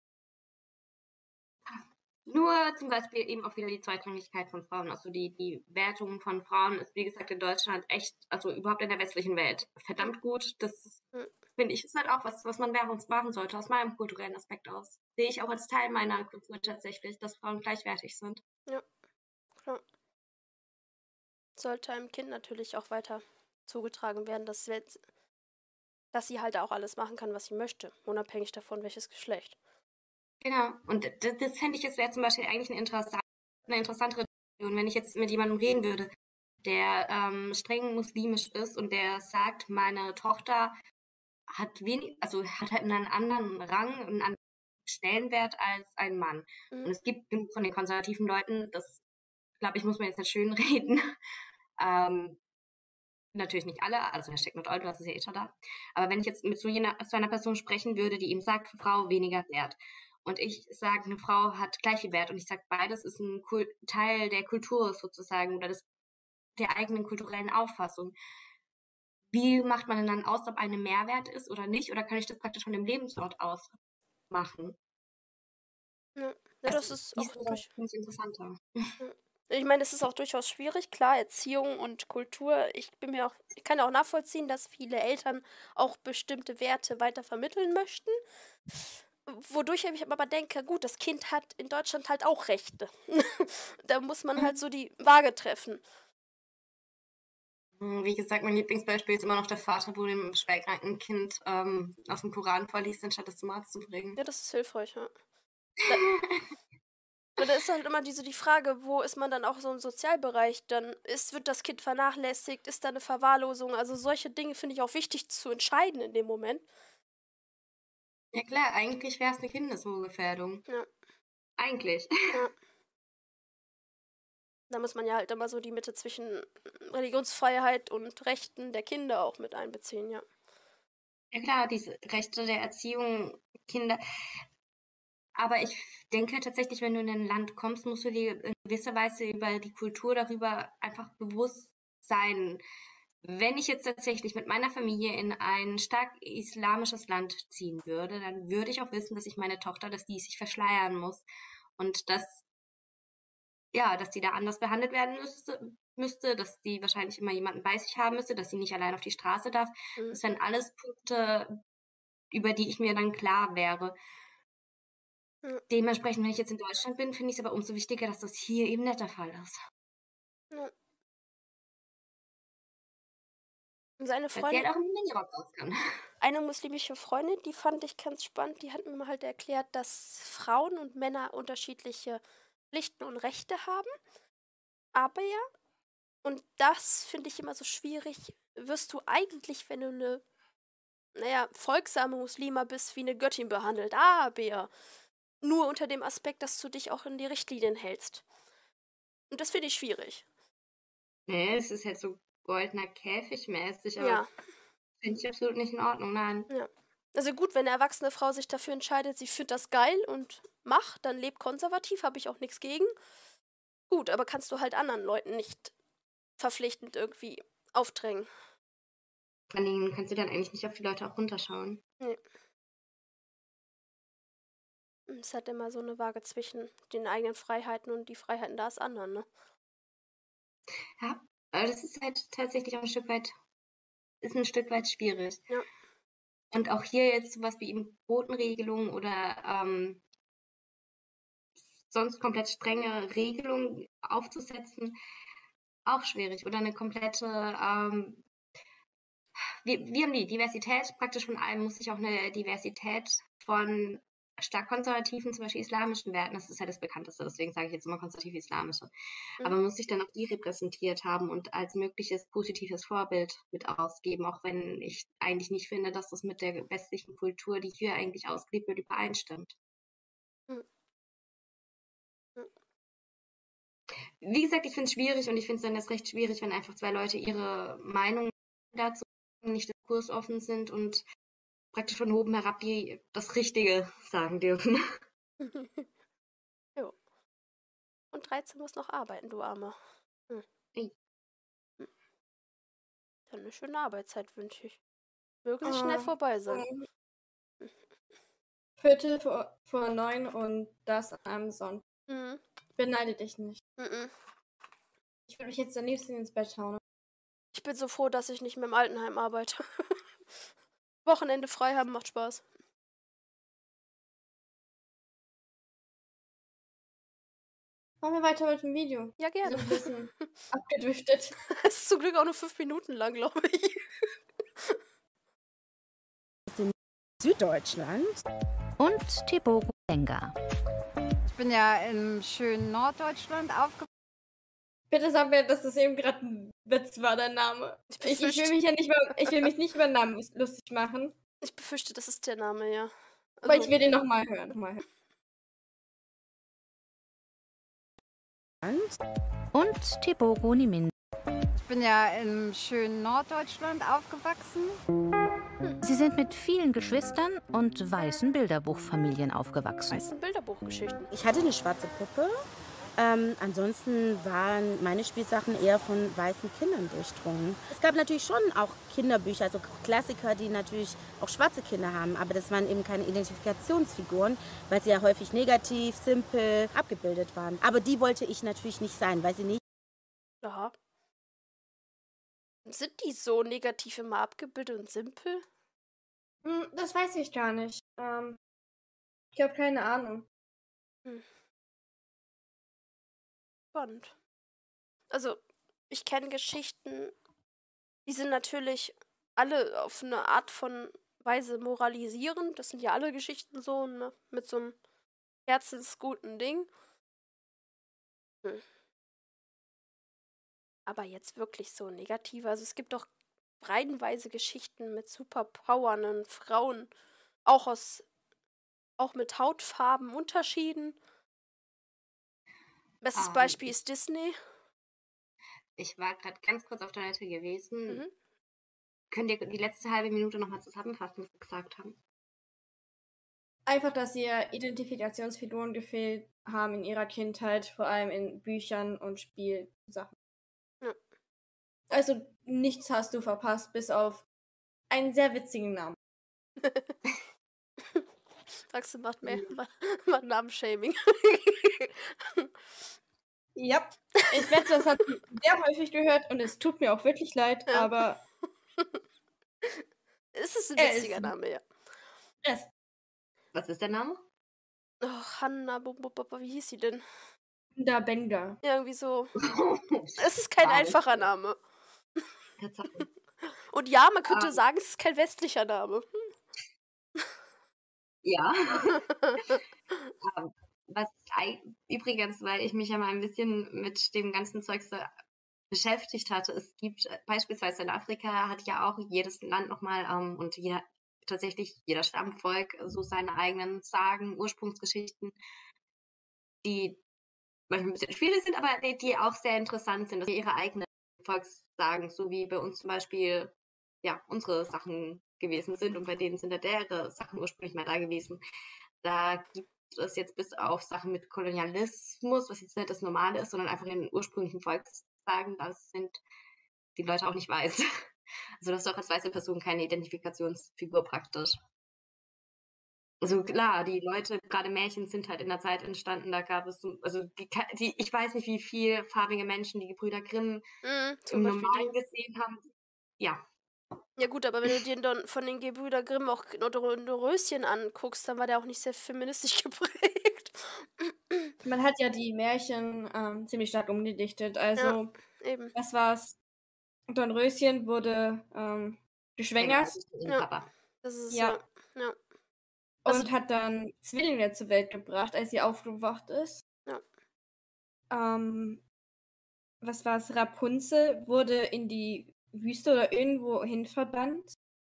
Nur zum Beispiel eben auch wieder die Zweitrangigkeit von Frauen. Also die die Wertung von Frauen ist, wie gesagt, in Deutschland echt, also überhaupt in der westlichen Welt, Mhm, verdammt gut. Das mhm, finde ich, ist halt auch was, was man während machen sollte, aus meinem kulturellen Aspekt aus. Sehe ich auch als Teil meiner Kultur tatsächlich, dass Frauen gleichwertig sind. ja, klar. Sollte einem Kind natürlich auch weiter zugetragen werden, dass jetzt dass sie halt auch alles machen kann, was sie möchte, unabhängig davon, welches Geschlecht. Genau. Und d d das fände ich, es wäre zum Beispiel eigentlich 'n interessa 'ne interessantere Diskussion, wenn ich jetzt mit jemandem reden würde, der, ähm, streng muslimisch ist und der sagt: „Meine Tochter hat wenig also, hat halt 'nen anderen Rang, 'n anderen Stellenwert als ein Mann.“ Mhm, Und es gibt genug von den konservativen Leuten, das, glaube ich, muss man jetzt nicht schönreden. Ähm, natürlich nicht alle, also Hashtag not all, du hast es ja eh schon da. Aber wenn ich jetzt mit so jener so einer Person sprechen würde, die eben sagt, Frau weniger wert. Und ich sage, eine Frau hat gleich viel Wert und ich sage, beides ist ein Kul Teil der Kultur sozusagen oder des der eigenen kulturellen Auffassung. Wie macht man denn dann aus, ob eine Mehrwert ist oder nicht? Oder kann ich das praktisch von dem Lebensort aus machen? ja. Ja, Also, das ist auch siehst du das, durch finde ich interessanter. ja. Ich meine, es ist auch durchaus schwierig, klar, Erziehung und Kultur. Ich bin mir auch ich kann auch nachvollziehen, dass viele Eltern auch bestimmte Werte weiter vermitteln möchten. Wodurch ich aber denke, gut, das Kind hat in Deutschland halt auch Rechte. Da muss man halt Mhm. so die Waage treffen. Hm, wie gesagt, mein Lieblingsbeispiel ist immer noch der Vater, wo dem schwerkranken Kind, ähm, aus dem Koran vorliest, anstatt es zum Arzt zu bringen. Ja, das ist hilfreich, ja. Da Nur da ist halt immer diese die Frage, wo ist man dann auch so im Sozialbereich? Dann ist wird das Kind vernachlässigt? Ist da eine Verwahrlosung? Also, solche Dinge finde ich auch wichtig zu entscheiden in dem Moment. Ja klar, eigentlich wäre es 'ne Kindeswohlgefährdung. Ja, Eigentlich. ja. Da muss man ja halt immer so die Mitte zwischen Religionsfreiheit und Rechten der Kinder auch mit einbeziehen, ja. Ja klar, diese Rechte der Erziehung, Kinder, aber ich denke tatsächlich, wenn du in ein Land kommst, musst du dir in gewisser Weise über die Kultur darüber einfach bewusst sein. Wenn ich jetzt tatsächlich mit meiner Familie in ein stark islamisches Land ziehen würde, dann würde ich auch wissen, dass ich meine Tochter, dass die sich verschleiern muss und dass ja, dass die da anders behandelt werden müsste müsste, dass die wahrscheinlich immer jemanden bei sich haben müsste, dass sie nicht allein auf die Straße darf. Mhm. Das wären alles Punkte, über die ich mir dann klar wäre. Ja, Dementsprechend, wenn ich jetzt in Deutschland bin, finde ich's aber umso wichtiger, dass das hier eben nicht der Fall ist. ja. Seine Dass sie halt Freundin auch im Minirock raus kann. eine muslimische Freundin, die fand ich ganz spannend, die hat mir mal halt erklärt, dass Frauen und Männer unterschiedliche Pflichten und Rechte haben, aber ja, und das finde ich immer so schwierig, wirst du eigentlich, wenn du 'ne, na ja, folgsame Muslima bist, wie 'ne Göttin behandelt, aber nur unter dem Aspekt, dass du dich auch in die Richtlinien hältst. Und das finde ich schwierig. Ne, es ist halt so goldener Käfig mäßig, aber Ja, finde ich absolut nicht in Ordnung, nein. ja. Also gut, wenn 'ne erwachsene Frau sich dafür entscheidet, sie findet das geil und macht, dann lebt konservativ, habe ich auch nix gegen. Gut, aber kannst du halt anderen Leuten nicht verpflichtend irgendwie aufdrängen. Vor allen Dingen kannst du dann eigentlich nicht auf die Leute auch runterschauen. Ne. Es ist halt immer so 'ne Waage zwischen den eigenen Freiheiten und die Freiheiten des anderen, ne? Ja, aber das ist halt tatsächlich auch 'n Stück weit ist 'n Stück weit schwierig. Ja. Und auch hier jetzt so was wie eben Quotenregelung oder, ähm, sonst komplett strenge Regelungen aufzusetzen, auch schwierig. Oder eine komplette, ähm, wir, wir haben die Diversität praktisch von allem, muss sich auch eine Diversität von stark konservativen, zum Beispiel islamischen Werten, das ist ja das bekannteste, deswegen sage ich jetzt immer konservativ-islamische. Aber Mhm. man muss sich dann auch die repräsentiert haben und als mögliches positives Vorbild mit ausgeben, auch wenn ich eigentlich nicht finde, dass das mit der westlichen Kultur, die hier eigentlich ausgelebt wird, übereinstimmt. Mhm. Mhm. Wie gesagt, ich finde es schwierig und ich finde es dann erst recht schwierig, wenn einfach zwei Leute ihre Meinung dazu nicht diskursoffen sind und praktisch von oben herab die das Richtige sagen dürfen. Jo. Und dreizehn muss noch arbeiten, du Arme. Hm. Ey. Hm. Dann eine schöne Arbeitszeit wünsche ich. Möge sie schnell Ah, vorbei sein. um Viertel vor, vor neun und das an einem Sonntag. Mhm. Ich beneide dich nicht. Mhm. Ich würde mich jetzt am liebsten ins Bett hauen. Ich bin so froh, dass ich nicht mehr im Altenheim arbeite. Wochenende frei haben macht Spaß. Machen wir weiter mit dem Video. Ja, Wir gerne. sind ein bisschen abgedriftet. Es ist zum Glück auch nur fünf Minuten lang, glaube ich. In Süddeutschland. Und Tebogo Lenga. Ich bin ja im schönen Norddeutschland aufgewachsen. Bitte sag mir, dass das eben gerade ein Witz war, dein Name. Ich Ich, ich will befürchte, mich ja nicht über, ich will mich nicht über Namen lustig machen. ich befürchte, das ist der Name, ja. Aber ich Also, will den nochmal hören. Noch mal hören. Und Tebogo Nimin. Ich bin ja im schönen Norddeutschland aufgewachsen. Sie sind mit vielen Geschwistern und weißen Bilderbuchfamilien aufgewachsen. weißen Bilderbuchgeschichten. Ich hatte eine schwarze Puppe. Ähm, ansonsten waren meine Spielsachen eher von weißen Kindern durchdrungen. Es gab natürlich schon auch Kinderbücher, also Klassiker, die natürlich auch schwarze Kinder haben, aber das waren eben keine Identifikationsfiguren, weil sie ja häufig negativ, simpel abgebildet waren. Aber die wollte ich natürlich nicht sein, weil sie nicht Aha. Sind die so negativ immer abgebildet und simpel? Hm, das weiß ich gar nicht. Ähm, ich habe keine Ahnung. Hm. Spannend. Also, ich kenne Geschichten, die sind natürlich alle auf eine Art von Weise moralisierend. Das sind ja alle Geschichten so, ne? Mit so einem herzensguten Ding. Hm. Aber jetzt wirklich so negativ. Also es gibt doch reihenweise Geschichten mit Superpowern und Frauen. Auch aus, auch mit Hautfarben, Unterschieden. Bestes Ähm, Beispiel ist Disney. ich war gerade ganz kurz auf Toilette gewesen. Mhm. Könnt ihr die letzte halbe Minute nochmal zusammenfassen, was wir gesagt haben? Einfach, dass ihr Identifikationsfiguren gefehlt haben in ihrer Kindheit, vor allem in Büchern und Spielsachen. Ja. Also nichts hast du verpasst, bis auf einen sehr witzigen Namen. Sagst du, macht mehr macht, macht Namenshaming. Ja, ich wette, das hat sie sehr häufig gehört und es tut mir auch wirklich leid, Ja. aber Es ist ein Er witziger ist- Name, ja. es. Was ist der Name? Oh, Hanna, bu- bu- bu- wie hieß sie denn? Da Benga. Irgendwie so. Es ist kein Wow. einfacher Name. Tatsache. Und ja, man könnte Ah. sagen, es ist kein westlicher Name. Ja. Ähm, was ei- übrigens, weil ich mich ja mal ein bisschen mit dem ganzen Zeug so beschäftigt hatte, es gibt äh, beispielsweise in Afrika hat ja auch jedes Land nochmal ähm, und jeder, tatsächlich jeder Stammvolk so seine eigenen Sagen, Ursprungsgeschichten, die manchmal ein bisschen schwierig sind, aber die, die auch sehr interessant sind, dass sie ihre eigenen Volkssagen, so wie bei uns zum Beispiel ja unsere Sachen gewesen sind und bei denen sind ja deren Sachen ursprünglich mal da gewesen. Da gibt es jetzt bis auf Sachen mit Kolonialismus, was jetzt nicht das Normale ist, sondern einfach in den ursprünglichen Volkssagen, das sind die Leute auch nicht weiß. Also das ist auch als weiße Person keine Identifikationsfigur praktisch. Also klar, die Leute, gerade Märchen sind halt in der Zeit entstanden, da gab es, so- also die, Ka- die ich weiß nicht, wie viel farbige Menschen die Gebrüder Grimm Mhm, zum im Beispiel Normalen die. gesehen haben. Ja, Ja gut, aber wenn du dir dann von den Gebrüder Grimm auch Dornröschen anguckst, dann war der auch nicht sehr feministisch geprägt. Man hat ja die Märchen ähm, ziemlich stark umgedichtet. Also, Eben. was war's? Dornröschen wurde ähm, geschwängert Ja. Papa. Das ist Ja. ja. ja. Also- und hat dann Zwillinge zur Welt gebracht, als sie aufgewacht ist. Ja. Ähm, was war's? Rapunzel wurde in die Wüste oder irgendwo hin verbannt.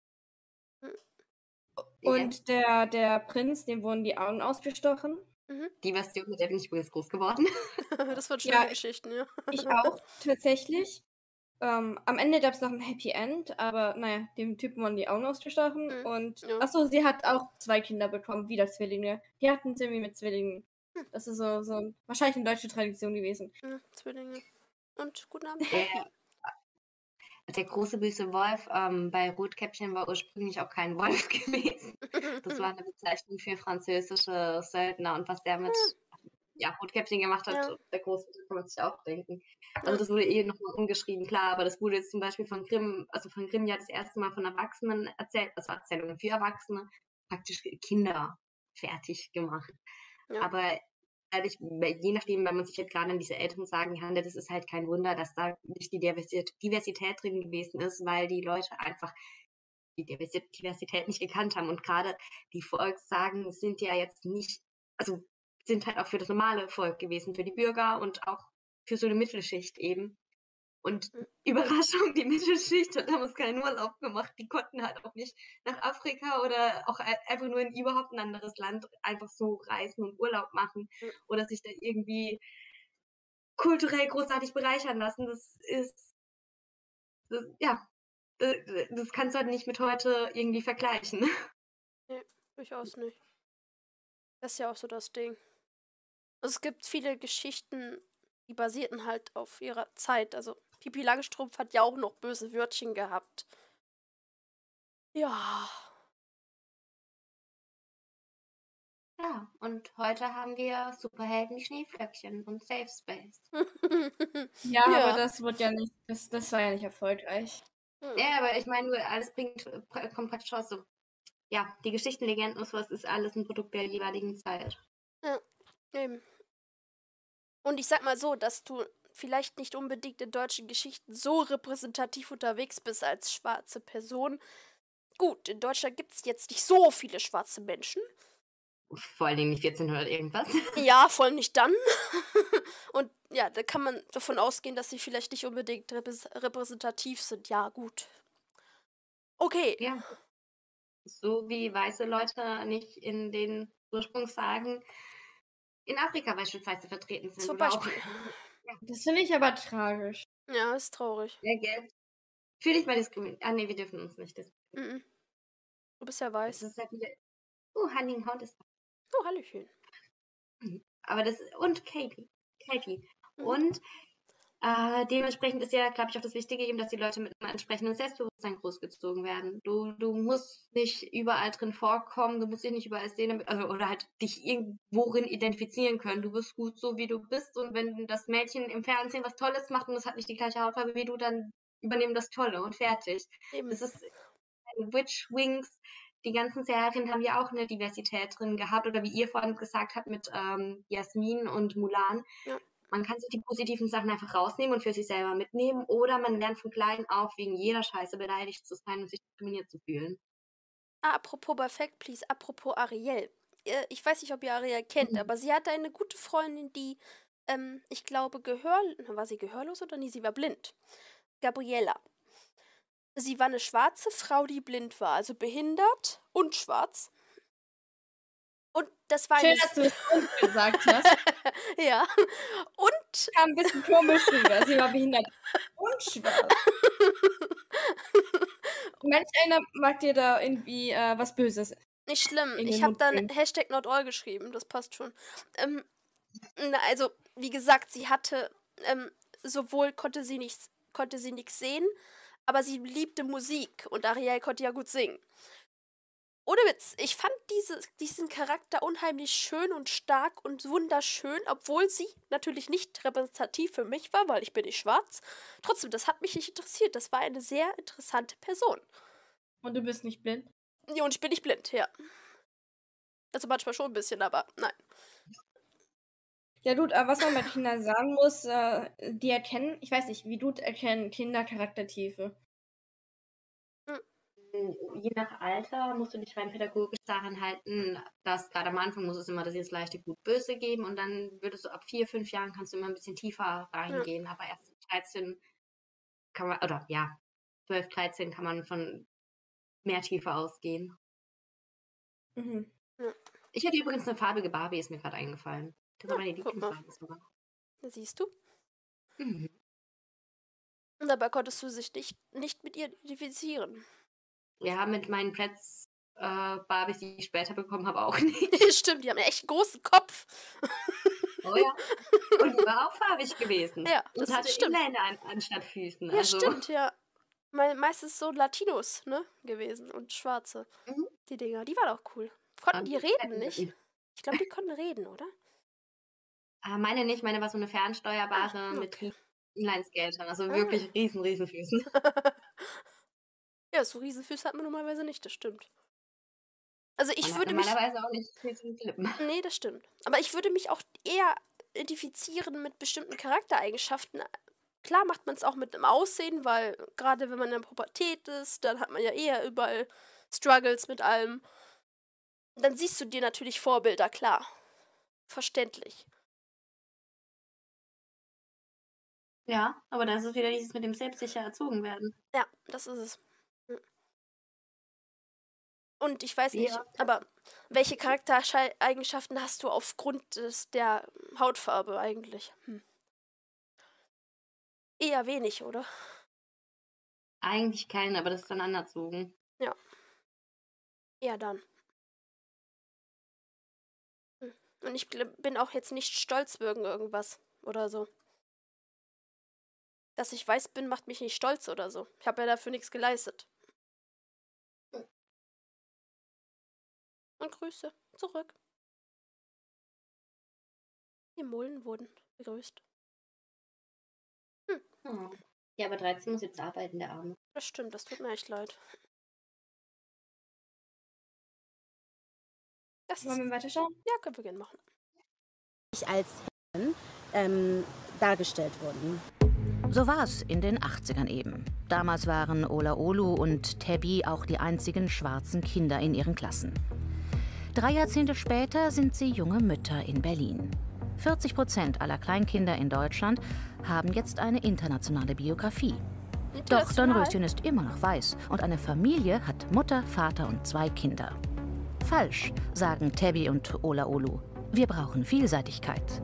Und der, der Prinz, dem wurden die Augen ausgestochen. Die Version, mit der bin ich übrigens groß geworden. Das waren schöne Ja, Geschichten, ja. Ich auch, tatsächlich. Ähm, am Ende gab es noch ein Happy End, aber naja, dem Typen wurden die Augen ausgestochen. Mhm, Und ja. achso, sie hat auch zwei Kinder bekommen, wieder Zwillinge. Die hatten es irgendwie mit Zwillingen. Hm. Das ist so, so wahrscheinlich eine deutsche Tradition gewesen. Ja, Zwillinge. Und guten Abend. Der, der große böse Wolf ähm, bei Rotkäppchen war ursprünglich auch kein Wolf gewesen. Das war eine Bezeichnung für französische Söldner und was der mit ja, Rotkäppchen gemacht hat, Ja. der große kann man sich auch denken. Also das wurde eh nochmal umgeschrieben, klar, aber das wurde jetzt zum Beispiel von Grimm, also von Grimm ja das erste Mal von Erwachsenen erzählt, also Erzählungen für Erwachsene, praktisch Kinder fertig gemacht. Ja. Aber ehrlich, je nachdem, wenn man sich jetzt gerade an diese Älteren sagen handelt, das ist halt kein Wunder, dass da nicht die Diversität, Diversität drin gewesen ist, weil die Leute einfach die Diversität nicht gekannt haben. Und gerade die Volkssagen sind ja jetzt nicht, also sind halt auch für das normale Volk gewesen, für die Bürger und auch für so eine Mittelschicht eben. Und Überraschung, die Mittelschicht hat damals keinen Urlaub gemacht. Die konnten halt auch nicht nach Afrika oder auch einfach nur in überhaupt ein anderes Land einfach so reisen und Urlaub machen oder sich da irgendwie kulturell großartig bereichern lassen. Das ist, das, ja, das, das kannst du halt nicht mit heute irgendwie vergleichen. Nee, durchaus nicht. Das ist ja auch so das Ding. Also es gibt viele Geschichten, die basierten halt auf ihrer Zeit. Also Pipi Langstrumpf hat ja auch noch böse Wörtchen gehabt. Ja. Ja, und heute haben wir Superhelden wie Schneeflöckchen und Safe Space. Ja, Ja. aber das wird ja nicht, das, das war ja nicht erfolgreich. Ja, aber ich meine, nur alles bringt, kommt praktisch raus so. Ja, die Geschichten, Legenden und sowas ist alles ein Produkt der jeweiligen Zeit. Ja, eben. Und ich sag mal so, dass du vielleicht nicht unbedingt in deutschen Geschichten so repräsentativ unterwegs bist als schwarze Person. Gut, in Deutschland gibt es jetzt nicht so viele schwarze Menschen. Vor allen Dingen nicht vierzehnhundert irgendwas. Ja, vor allem nicht dann. Und ja, da kann man davon ausgehen, dass sie vielleicht nicht unbedingt repräs repräsentativ sind. Ja, gut. Okay. Ja. So wie weiße Leute nicht in den Ursprungssagen in Afrika beispielsweise vertreten sind. Zum oder auch- Beispiel. Das finde ich aber tragisch. Ja, ist traurig. Ja, gell? Fühl dich mal diskriminiert. Ah, nee, wir dürfen uns nicht diskriminieren. Mhm. Du bist ja Das weiß. ist halt wieder. Oh, Huntinghound ist. Oh, Hallöchen. Aber das. Und Katie. Katie. Mhm. Und äh, dementsprechend ist ja, glaube ich, auch das Wichtige eben, dass die Leute mit einem entsprechenden Selbstbewusstsein großgezogen werden. Du, du musst nicht überall drin vorkommen, du musst dich nicht überall sehen, damit, also, oder halt dich irgendworin identifizieren können. Du bist gut so, wie du bist, und wenn das Mädchen im Fernsehen was Tolles macht und es hat nicht die gleiche Hautfarbe wie du, dann übernehmen das Tolle und fertig. Eben. Das ist Witch Wings. Die ganzen Serien haben ja auch eine Diversität drin gehabt, oder wie ihr vorhin gesagt habt mit ähm, Jasmin und Mulan. Ja. Man kann sich die positiven Sachen einfach rausnehmen und für sich selber mitnehmen, oder man lernt von klein auf wegen jeder Scheiße beleidigt zu sein und sich diskriminiert zu fühlen. Ah, apropos bei Fact Please, apropos Ariel. Äh, Ich weiß nicht, ob ihr Ariel kennt, Mhm. aber sie hatte eine gute Freundin, die, ähm, ich glaube, gehör... War sie gehörlos oder nie? Sie war blind. Gabriella. Sie war eine schwarze Frau, die blind war, also behindert und schwarz. Und das war Schön, eine... dass du es uns gesagt hast. Ja. Und Kam ein bisschen komisch rüber. Sie war behindert und schwarz. Manch einer mag dir da irgendwie äh, was Böses. nicht schlimm. in Ich den habe Mund dann bringen. Hashtag not all geschrieben. Das passt schon. Ähm, na, also, wie gesagt, sie hatte, ähm, sowohl konnte sie nichts, konnte sie nichts sehen, aber sie liebte Musik und Ariel konnte ja gut singen. Ohne Witz, ich fand diese, diesen Charakter unheimlich schön und stark und wunderschön, obwohl sie natürlich nicht repräsentativ für mich war, weil ich bin nicht schwarz. Trotzdem, das hat mich nicht interessiert. Das war eine sehr interessante Person. Und du bist nicht blind? Ja, und ich bin nicht blind, ja. Also manchmal schon ein bisschen, aber nein. Ja, gut, aber was man bei Kindern sagen muss, äh, die erkennen, ich weiß nicht, wie gut erkennen Kinder Charaktertiefe? Hm, Je nach Alter musst du dich rein pädagogisch daran halten, dass gerade am Anfang muss es immer das jetzt leichte Gut-Böse geben und dann würdest du ab vier, fünf Jahren kannst du immer ein bisschen tiefer Ja. reingehen, aber erst mit dreizehn kann man, oder ja, zwölf, dreizehn kann man von mehr Tiefe ausgehen. Mhm. Ja. Ich hatte übrigens eine farbige Barbie, ist mir gerade eingefallen. Das war Ja, meine guck mal. Lieblingsfarbe sogar. Da siehst du. Mhm. Und dabei konntest du dich nicht, nicht mit ihr identifizieren. Ja, mit meinen Plätz äh, Barbies, die ich später bekommen habe, auch nicht. Stimmt, die haben ja echt einen großen Kopf. Oh ja. Und die war auch farbig gewesen. Ja, Und das hatte stimmt. Inliner an, anstatt Füßen. Ja, Also, stimmt, ja. Me meistens so Latinos, ne, gewesen und Schwarze. Mhm. Die Dinger, die waren auch cool. Konnten Und die die reden Fetten nicht? sind- Ich glaube, die konnten reden, oder? Ah, meine nicht, meine war so eine fernsteuerbare Ah, mit okay. Inline-Skatern. Also Ah. wirklich riesen, riesen Füßen. Ja, so Riesenfüße hat man normalerweise nicht, das stimmt. Also ich Man hat würde mich. normalerweise auch nicht riesige Lippen. Nee, das stimmt. Aber ich würde mich auch eher identifizieren mit bestimmten Charaktereigenschaften. Klar macht man es auch mit dem Aussehen, weil gerade wenn man in der Pubertät ist, dann hat man ja eher überall Struggles mit allem. Dann siehst du dir natürlich Vorbilder, klar. Verständlich. Ja, aber das ist wieder dieses mit dem selbstsicher erzogen werden. Ja, das ist es. Hm. Und ich weiß Wie nicht, oft- aber welche Charaktereigenschaften hast du aufgrund des, der Hautfarbe eigentlich? Hm. Eher wenig, oder? Eigentlich keinen, aber das ist dann anerzogen. Ja. Eher dann. Hm. Und ich gl- bin auch jetzt nicht stolz wegen irgendwas oder so. Dass ich weiß bin, macht mich nicht stolz oder so. Ich habe ja dafür nichts geleistet. Und Grüße zurück. Die Mullen wurden begrüßt. Oh. Ja, aber dreizehn muss jetzt arbeiten, der Arme. Das stimmt, das tut mir echt leid. Das ist. Wollen wir weiterschauen? Ja, können wir gerne machen. als Helden ähm, dargestellt wurden. So war es in den achtzigern eben. Damals waren Ola Olu und Tabby auch die einzigen schwarzen Kinder in ihren Klassen. Drei Jahrzehnte später sind sie junge Mütter in Berlin. vierzig Prozent aller Kleinkinder in Deutschland haben jetzt eine internationale Biografie. Doch Dornröschen ist immer noch weiß und eine Familie hat Mutter, Vater und zwei Kinder. Falsch, sagen Tabby und Ola Olu. Wir brauchen Vielseitigkeit.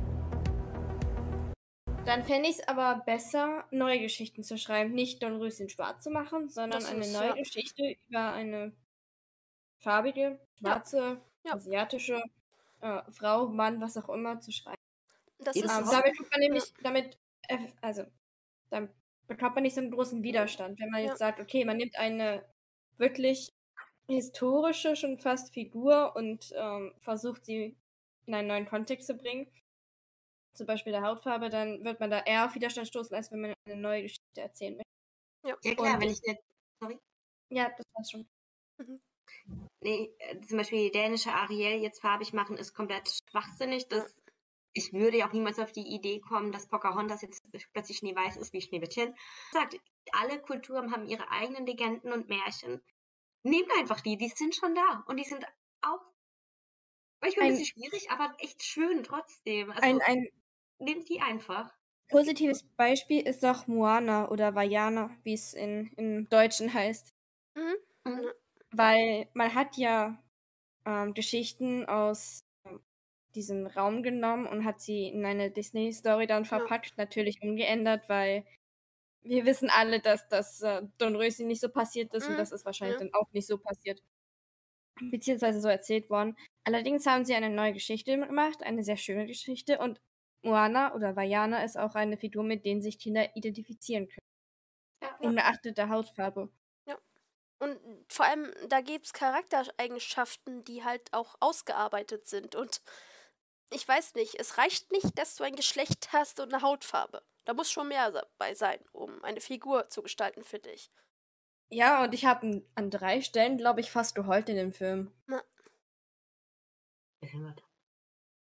Dann fände ich es aber besser, neue Geschichten zu schreiben. Nicht Dornröschen schwarz zu machen, sondern Das eine ist, neue ja. Geschichte über eine farbige, schwarze, Ja. asiatische äh, Frau, Mann, was auch immer zu schreiben. Das Ähm, ist Ähm, es. damit tut man nämlich, damit, äh, also, dann bekommt man nicht so einen großen Widerstand, wenn man Ja. jetzt sagt, okay, man nimmt eine wirklich historische, schon fast Figur und ähm, versucht sie in einen neuen Kontext zu bringen, zum Beispiel der Hautfarbe, dann wird man da eher auf Widerstand stoßen, als wenn man eine neue Geschichte erzählen möchte. Ja klar, Und wenn ich jetzt, sorry, Ja, das war's schon. Mhm. nee, äh, zum Beispiel die dänische Ariel jetzt farbig machen, ist komplett schwachsinnig. Das, ich würde ja auch niemals auf die Idee kommen, dass Pocahontas jetzt plötzlich schneeweiß ist wie Schneewittchen. Sagt, alle Kulturen haben ihre eigenen Legenden und Märchen. Nehmt einfach die, die sind schon da. Und die sind auch manchmal ein Ein- bisschen schwierig, aber echt schön trotzdem. Also Ein, ein nehmt die einfach. positives Beispiel ist doch Moana oder Vaiana, wie es in, im Deutschen heißt. Mhm. Mhm. Ja. Weil man hat ja ähm, Geschichten aus ähm, diesem Raum genommen und hat sie in eine Disney-Story dann verpackt, natürlich umgeändert, weil wir wissen alle, dass das äh, Dornröschen nicht so passiert ist Mhm. und das ist wahrscheinlich Ja. dann auch nicht so passiert. Beziehungsweise so erzählt worden. Allerdings haben sie eine neue Geschichte gemacht, eine sehr schöne Geschichte und Moana oder Vaiana ist auch eine Figur, mit denen sich Kinder identifizieren können. Ja. Ungeachtet der Hautfarbe. Und vor allem, da gibt es Charaktereigenschaften, die halt auch ausgearbeitet sind. Und ich weiß nicht, es reicht nicht, dass du ein Geschlecht hast und eine Hautfarbe. Da muss schon mehr dabei sein, um eine Figur zu gestalten für dich. Ja, und ich habe an drei Stellen, glaube ich, fast geheult in dem Film.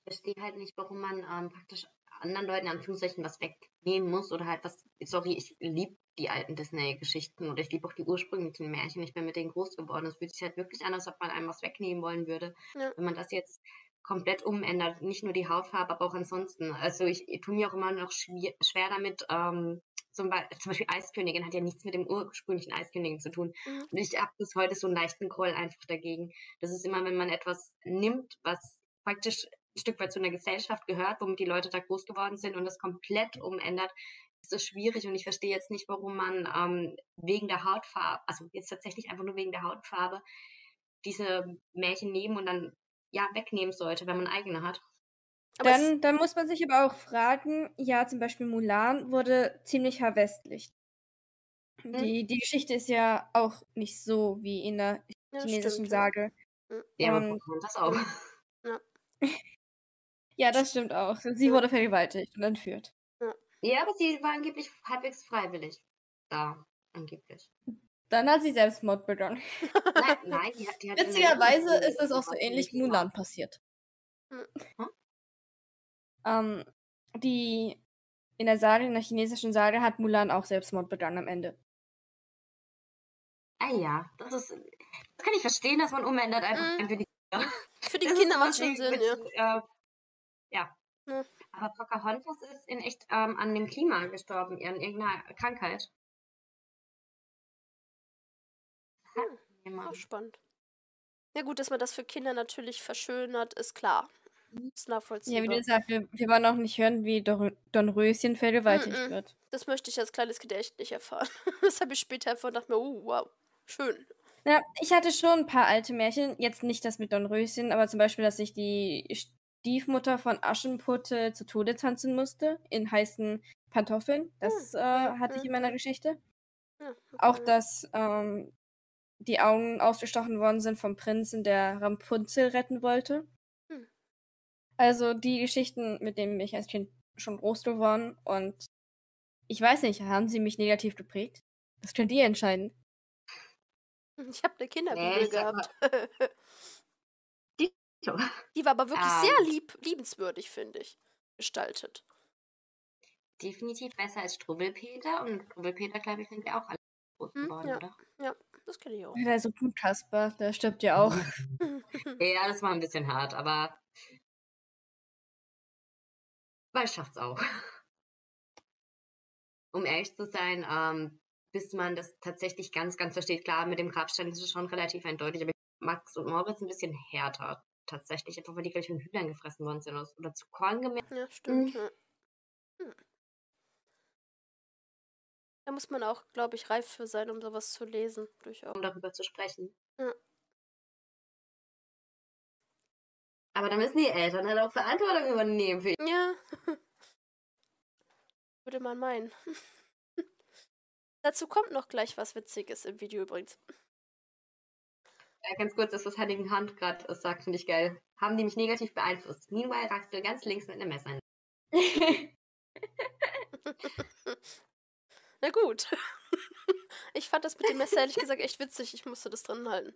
Ich verstehe halt nicht, warum man ähm, praktisch anderen Leuten in Anführungszeichen was wegnehmen muss oder halt was. Sorry, ich liebe die alten Disney-Geschichten oder ich liebe auch die ursprünglichen Märchen. Ich bin mit denen groß geworden. Es fühlt sich halt wirklich an, als ob man einem was wegnehmen wollen würde. Ja. Wenn man das jetzt komplett umändert, nicht nur die Hautfarbe, aber auch ansonsten. Also ich, ich tue mir auch immer noch schwer, schwer damit, ähm, zum, Be zum Beispiel Eiskönigin hat ja nichts mit dem ursprünglichen Eiskönigin zu tun. Mhm. Und ich habe bis heute so einen leichten Groll einfach dagegen. Das ist immer, wenn man etwas nimmt, was praktisch ein Stück weit zu einer Gesellschaft gehört, womit die Leute da groß geworden sind und das komplett umändert, ist das schwierig und ich verstehe jetzt nicht, warum man ähm, wegen der Hautfarbe, also jetzt tatsächlich einfach nur wegen der Hautfarbe, diese Märchen nehmen und dann ja wegnehmen sollte, wenn man eigene hat. Aber es, Dann, dann muss man sich aber auch fragen, ja, zum Beispiel Mulan wurde ziemlich verwestlicht. Hm? Die, die Geschichte ist ja auch nicht so wie in der ja, chinesischen stimmt, ja. Sage. Mhm. Ja, aber Und das auch. Ja. ja, das stimmt auch. Sie Ja. wurde vergewaltigt und entführt. Ja, aber sie war angeblich halbwegs freiwillig da, angeblich. Dann hat sie Selbstmord begangen. Nein, nein, die hat, die hat in der Witzigerweise Jugend- ist das auch so ähnlich Mulan passiert. Hm. Hm? Ähm, die in der Sage, in der chinesischen Sage hat Mulan auch Selbstmord begangen am Ende. Ah ja, das ist, das kann ich verstehen, dass man umändert einfach Mhm. für die Kinder. Für die Das ist Kinder sowas macht schon wie Sinn, mit, ja. Äh, ja. Ja. Aber Pocahontas ist in echt ähm, an dem Klima gestorben, an irgendeiner Krankheit. Hm. Auch Jemand. spannend. Ja gut, dass man das für Kinder natürlich verschönert, ist klar. Ist Ja, wie nachvollziehbar. du sagst, wir, wir wollen auch nicht hören, wie Dor Dornröschen vergewaltigt Mhm. wird. Das möchte ich als kleines Kind echt nicht erfahren. Das habe ich später erfahren und dachte mir, oh, wow, schön. Ja, ich hatte schon ein paar alte Märchen, jetzt nicht das mit Dornröschen, aber zum Beispiel, dass sich die Stiefmutter von Aschenputtel zu Tode tanzen musste in heißen Pantoffeln. Das Hm, äh, ja, hatte ich ja, in meiner ja. Geschichte. Ja, Auch, okay. dass ähm, die Augen ausgestochen worden sind vom Prinzen, der Rapunzel retten wollte. Hm. Also die Geschichten, mit denen bin ich als Kind schon groß geworden und ich weiß nicht, haben sie mich negativ geprägt? Das könnt ihr entscheiden. Ich habe eine Kinderbibel Nee, ich sag gehabt. So. Die war aber wirklich Ähm. sehr lieb, liebenswürdig, finde ich, gestaltet. Definitiv besser als Struwwelpeter und Struwwelpeter, glaube ich, sind wir auch alle groß Hm, geworden, ja. oder? Ja, das kenne ich auch. Der ist so gut, Kasper, der stirbt ja auch. Ja, das war ein bisschen hart, aber man schafft's auch. Um ehrlich zu sein, ähm, bis man das tatsächlich ganz, ganz versteht, klar, mit dem Grabstein ist es schon relativ eindeutig, aber Max und Moritz ein bisschen härter. Tatsächlich, einfach weil die gleich von Hühnern gefressen worden sind oder, oder zu Korn gemäht. Ja, stimmt. Mhm. Ja. Hm. Da muss man auch, glaube ich, reif für sein, um sowas zu lesen. Durchaus. Um darüber zu sprechen. Ja. Aber da müssen die Eltern halt auch Verantwortung übernehmen für Ja. Würde man meinen. Dazu kommt noch gleich was Witziges im Video übrigens. Ja, ganz kurz, dass das Huntington Hunt gerade sagt, finde ich geil. Haben die mich negativ beeinflusst. Meanwhile ragst du ganz links mit einem Messer. Na gut. Ich fand das mit dem Messer ehrlich gesagt echt witzig. Ich musste das drin halten.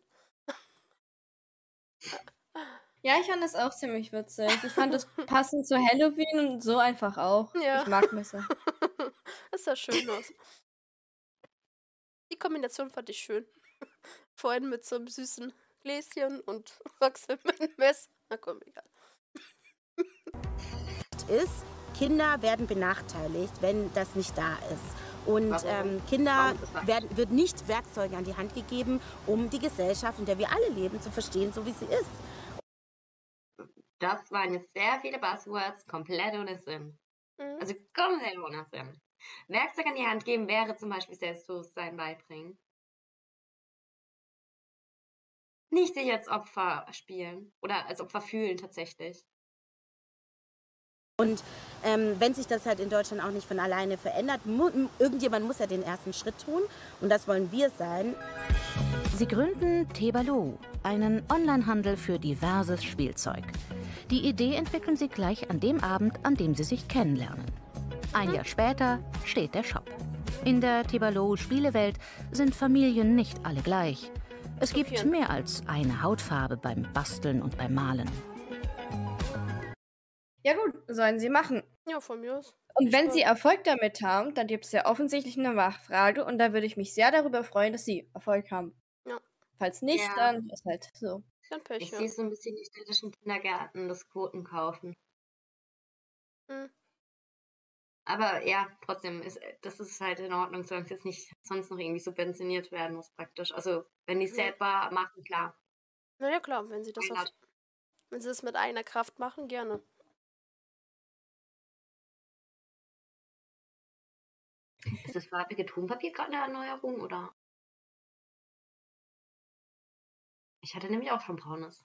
Ja, ich fand das auch ziemlich witzig. Ich fand das passend zu Halloween und so einfach auch. Ja. Ich mag Messer. Das sah schön aus. Die Kombination fand ich schön. Vorhin mit so einem süßen Gläschen und Axel mit einem Messer. Na komm, egal. Ist, Kinder werden benachteiligt, wenn das nicht da ist. Und Warum? ähm, Kinder Warum ist das? werden, wird nicht Werkzeuge an die Hand gegeben, um die Gesellschaft, in der wir alle leben, zu verstehen, so wie sie ist. Das waren jetzt sehr viele Buzzwords, komplett ohne Sinn. Mhm. Also komplett ohne Sinn. Werkzeug an die Hand geben wäre zum Beispiel Selbstbewusstsein beibringen. Nicht sich als Opfer spielen oder als Opfer fühlen tatsächlich. Und ähm, wenn sich das halt in Deutschland auch nicht von alleine verändert, mu irgendjemand muss ja den ersten Schritt tun und das wollen wir sein. Sie gründen Tebaloo, einen Onlinehandel für diverses Spielzeug. Die Idee entwickeln sie gleich an dem Abend, an dem sie sich kennenlernen. Ein Jahr später steht der Shop. In der Tebaloo-Spielewelt sind Familien nicht alle gleich. Es gibt Schockierend. mehr als eine Hautfarbe beim Basteln und beim Malen. Ja gut, sollen sie machen. Ja, von mir aus. Und Ich wenn voll. sie Erfolg damit haben, dann gibt es ja offensichtlich eine Nachfrage und da würde ich mich sehr darüber freuen, dass sie Erfolg haben. Ja, Falls nicht, Ja, dann ist halt so. dann Pech, ich ja. sehe so ein bisschen die städtischen Kindergärten, das Quoten kaufen. Hm. Aber ja, trotzdem, ist, das ist halt in Ordnung, solange es jetzt nicht sonst noch irgendwie subventioniert werden muss praktisch. Also wenn die es Ja. selber machen, klar. Na ja, klar, wenn sie das Why auf, not? wenn sie das mit eigener Kraft machen, gerne. Ist das farbige Tonpapier gerade eine Erneuerung oder? Ich hatte nämlich auch schon braunes.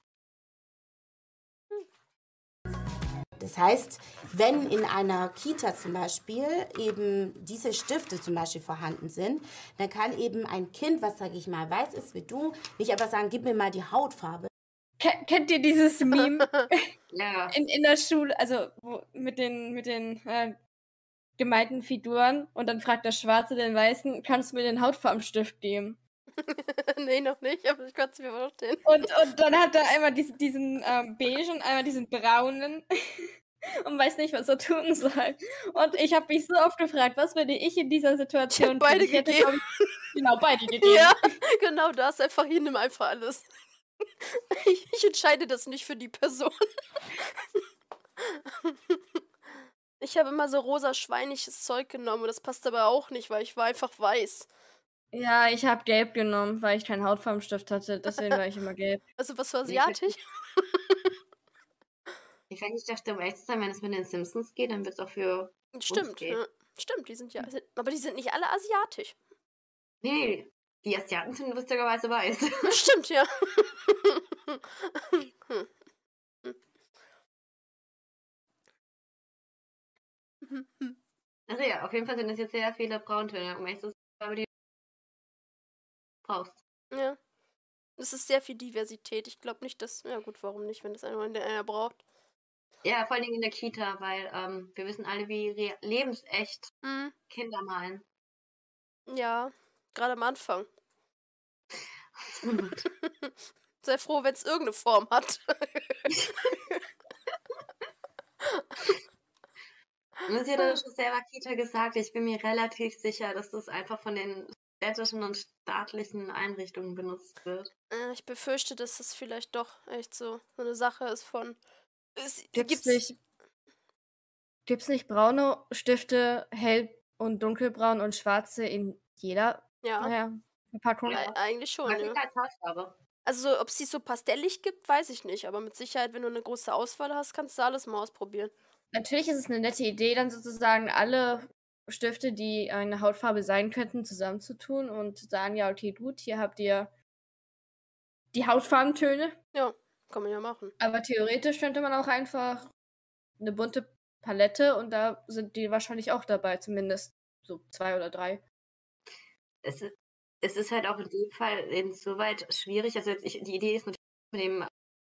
Das heißt, wenn in einer Kita zum Beispiel eben diese Stifte zum Beispiel vorhanden sind, dann kann eben ein Kind, was, sage ich mal, weiß ist wie du, nicht einfach sagen, gib mir mal die Hautfarbe. Ke- Kennt ihr dieses Meme Ja, in, in der Schule, also wo, mit den, mit den äh, gemalten Figuren und dann fragt der Schwarze den Weißen, kannst du mir den Hautfarbenstift geben? Nee, noch nicht, aber ich kann es mir vorstellen. Und, und dann hat er einmal diesen, diesen ähm, beige und einmal diesen braunen und weiß nicht, was er tun soll. Und ich habe mich so oft gefragt, was würde ich in dieser Situation tun? beide Ich hätte, gegeben. glaub ich, genau, beide gegeben. Ja, genau das. Einfach hier, nimm einfach alles. Ich, ich entscheide das nicht für die Person. Ich habe immer so rosa schweiniges Zeug genommen und das passt aber auch nicht, weil ich war einfach weiß. Ja, ich habe gelb genommen, weil ich keinen Hautfarbenstift hatte. Deswegen war ich immer gelb. Also was war Nee, ich asiatisch? ich ich dachte, um ehrlich zu sein, wenn es mit den Simpsons geht, dann wird es auch für uns Stimmt, gehen. ja. Stimmt, die sind ja. Sind, aber die sind nicht alle asiatisch. Nee, die Asiaten sind lustigerweise weiß. Das stimmt, ja. Hm. Hm. Hm. Also ja, auf jeden Fall sind es jetzt sehr viele Brauntöne, um ehrlich zu sein, aber die du brauchst. Ja. Es ist sehr viel Diversität. Ich glaube nicht, dass. Ja, gut, warum nicht, wenn das einer, einer braucht? Ja, vor allen Dingen in der Kita, weil ähm, wir wissen alle, wie re- lebensecht Hm. Kinder malen. Ja, gerade am Anfang. Sei froh, wenn es irgendeine Form hat. Und sie hat ja schon selber Kita gesagt, ich bin mir relativ sicher, dass das einfach von den städtischen und staatlichen Einrichtungen benutzt wird. Äh, ich befürchte, dass das vielleicht doch echt so, so eine Sache ist von. Es, Gibt's gibt's nicht, gibt's nicht braune Stifte, hell- und dunkelbraun und schwarze in jeder Ja, naja, Verpackung? Ja. e- eigentlich schon, Häufig ja. als Hautfarbe. Also, ob es die so pastellig gibt, weiß ich nicht. Aber mit Sicherheit, wenn du eine große Auswahl hast, kannst du alles mal ausprobieren. Natürlich ist es eine nette Idee, dann sozusagen alle Stifte, die eine Hautfarbe sein könnten, zusammenzutun und zu sagen, ja, okay, gut, hier habt ihr die Hautfarbentöne. Ja, kann man ja machen. Aber theoretisch könnte man auch einfach eine bunte Palette und da sind die wahrscheinlich auch dabei, zumindest so zwei oder drei. Es ist, es ist halt auch in dem Fall insoweit schwierig. Also jetzt ich, die Idee ist natürlich mit dem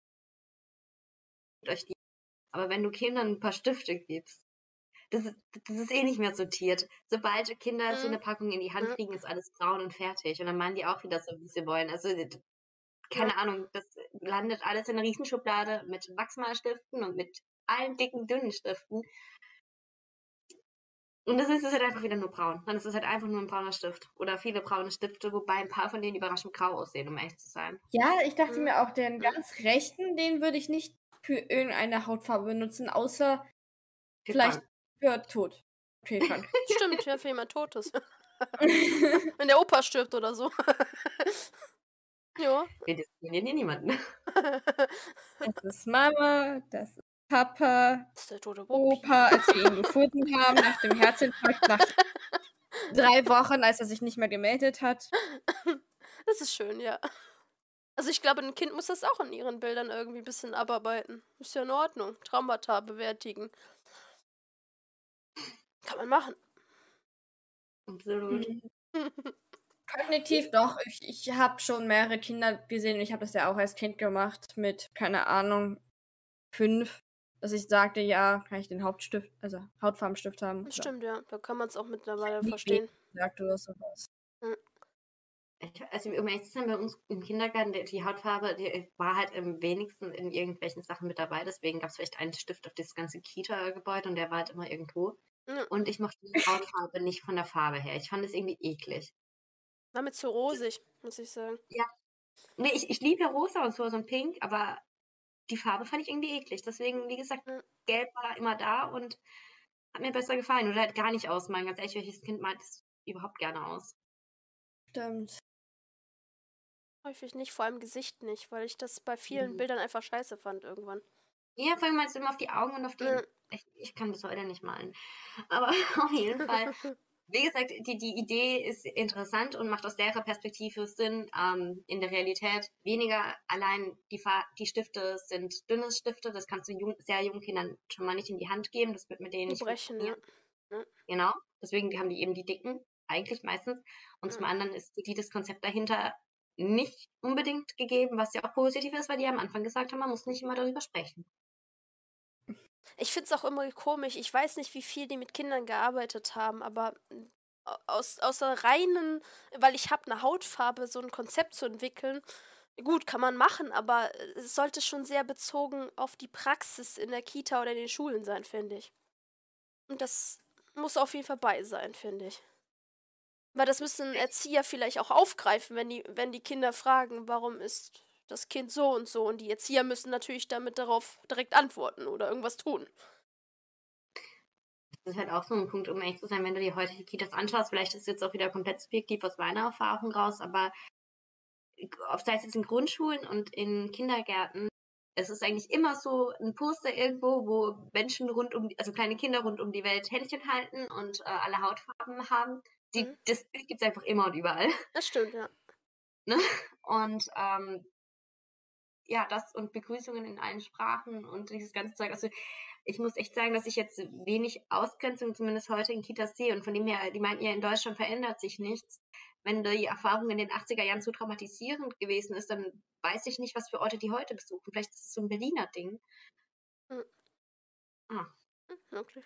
euch die, aber wenn du Kindern ein paar Stifte gibst, das ist, das ist eh nicht mehr sortiert. Sobald Kinder so Mhm. eine Packung in die Hand Mhm. kriegen, ist alles braun und fertig. Und dann malen die auch wieder so, wie sie wollen. Also keine Ahnung, das landet alles in einer Riesenschublade mit Wachsmalstiften und mit allen dicken, dünnen Stiften. Und das ist es halt einfach wieder nur braun. Dann ist es halt einfach nur ein brauner Stift. Oder viele braune Stifte, wobei ein paar von denen überraschend grau aussehen, um echt zu sein. Ja, ich dachte Mhm. mir auch, den ganz rechten, den würde ich nicht für irgendeine Hautfarbe benutzen, außer Für vielleicht krank. für tot. Okay, krank. Stimmt, ja, für jemand Totes. Wenn der Opa stirbt oder so. Ja. Wir diskriminieren hier niemanden. Das ist Mama, das ist Papa, Das ist der tote Wuppi. Opa, als wir ihn gefunden haben, nach dem Herzinfarkt, nach drei Wochen, als er sich nicht mehr gemeldet hat. Das ist schön, ja. Also ich glaube, ein Kind muss das auch in ihren Bildern irgendwie ein bisschen abarbeiten. Ist ja in Ordnung. Traumata bewältigen. Kann man machen. Absolut. Mhm. Kognitiv doch. Ich, ich habe schon mehrere Kinder gesehen und ich habe das ja auch als Kind gemacht mit, keine Ahnung, fünf, dass ich sagte, ja, kann ich den Hauptstift, also Hautfarbenstift haben. Das Oder stimmt, ja. Da kann man es auch mittlerweile nie verstehen. gesagt oder sowas. Ich ich, also um ehrlich zu sein, bei uns im Kindergarten, die, die Hautfarbe, die war halt am wenigsten in irgendwelchen Sachen mit dabei. Deswegen gab es vielleicht einen Stift auf das ganze Kita-Gebäude und der war halt immer irgendwo. Ja. Und ich mochte die Hautfarbe nicht von der Farbe her. Ich fand es irgendwie eklig. War mir zu rosig, muss ich sagen. Ja. Nee, ich, ich liebe ja rosa und so, so ein Pink, aber die Farbe fand ich irgendwie eklig. Deswegen, wie gesagt, Ja. gelb war immer da und hat mir besser gefallen. Oder halt gar nicht ausmalen. Ganz ehrlich, welches Kind malt es überhaupt gerne aus? Stimmt. Häufig nicht, vor allem Gesicht nicht, weil ich das bei vielen Mhm. Bildern einfach scheiße fand irgendwann. Ja, vor allem malst du immer auf die Augen und auf die... Ja. Ich, ich kann das heute nicht malen. Aber auf jeden Fall, wie gesagt, die, die Idee ist interessant und macht aus der Perspektive Sinn. Ähm, in der Realität weniger. Allein die, Fa die Stifte sind dünne Stifte. Das kannst du jung, sehr jungen Kindern schon mal nicht in die Hand geben. Das wird mit denen Die nicht brechen, ja. funktionieren. Genau. Deswegen haben die eben die dicken, eigentlich meistens. Und zum Ja. anderen ist die, das Konzept dahinter nicht unbedingt gegeben, was ja auch positiv ist, weil die am Anfang gesagt haben, man muss nicht immer darüber sprechen. Ich finde es auch immer komisch. Ich weiß nicht, wie viel die mit Kindern gearbeitet haben, aber mm, au- aus, aus der reinen, weil ich habe eine Hautfarbe, so ein Konzept zu entwickeln, gut, kann man machen, aber es sollte schon sehr bezogen auf die Praxis in der Kita oder in den Schulen sein, finde ich. Und das muss auf jeden Fall bei sein, finde ich. Weil das müssen Erzieher vielleicht auch aufgreifen, wenn die, wenn die Kinder fragen, warum ist das Kind so und so. Und die Erzieher müssen natürlich damit darauf direkt antworten oder irgendwas tun. Das ist halt auch so ein Punkt, um ehrlich zu sein, wenn du dir heutige Kitas anschaust, vielleicht ist es jetzt auch wieder komplett subjektiv aus meiner Erfahrung raus, aber ob sei es jetzt in Grundschulen und in Kindergärten, es ist eigentlich immer so ein Poster irgendwo, wo Menschen rund um, die, also kleine Kinder rund um die Welt Händchen halten und äh, alle Hautfarben haben. Die, Mhm. Das Bild gibt es einfach immer und überall. Das stimmt, ja. Ne? Und ähm, ja, das und Begrüßungen in allen Sprachen und dieses ganze Zeug. Also ich muss echt sagen, dass ich jetzt wenig Ausgrenzung zumindest heute in Kitas sehe. Und von dem her, die meinten ja, in Deutschland verändert sich nichts. Wenn die Erfahrung in den achtziger Jahren so traumatisierend gewesen ist, dann weiß ich nicht, was für Orte die heute besuchen. Vielleicht ist es so ein Berliner Ding. Mhm. Ah. Hm, wirklich.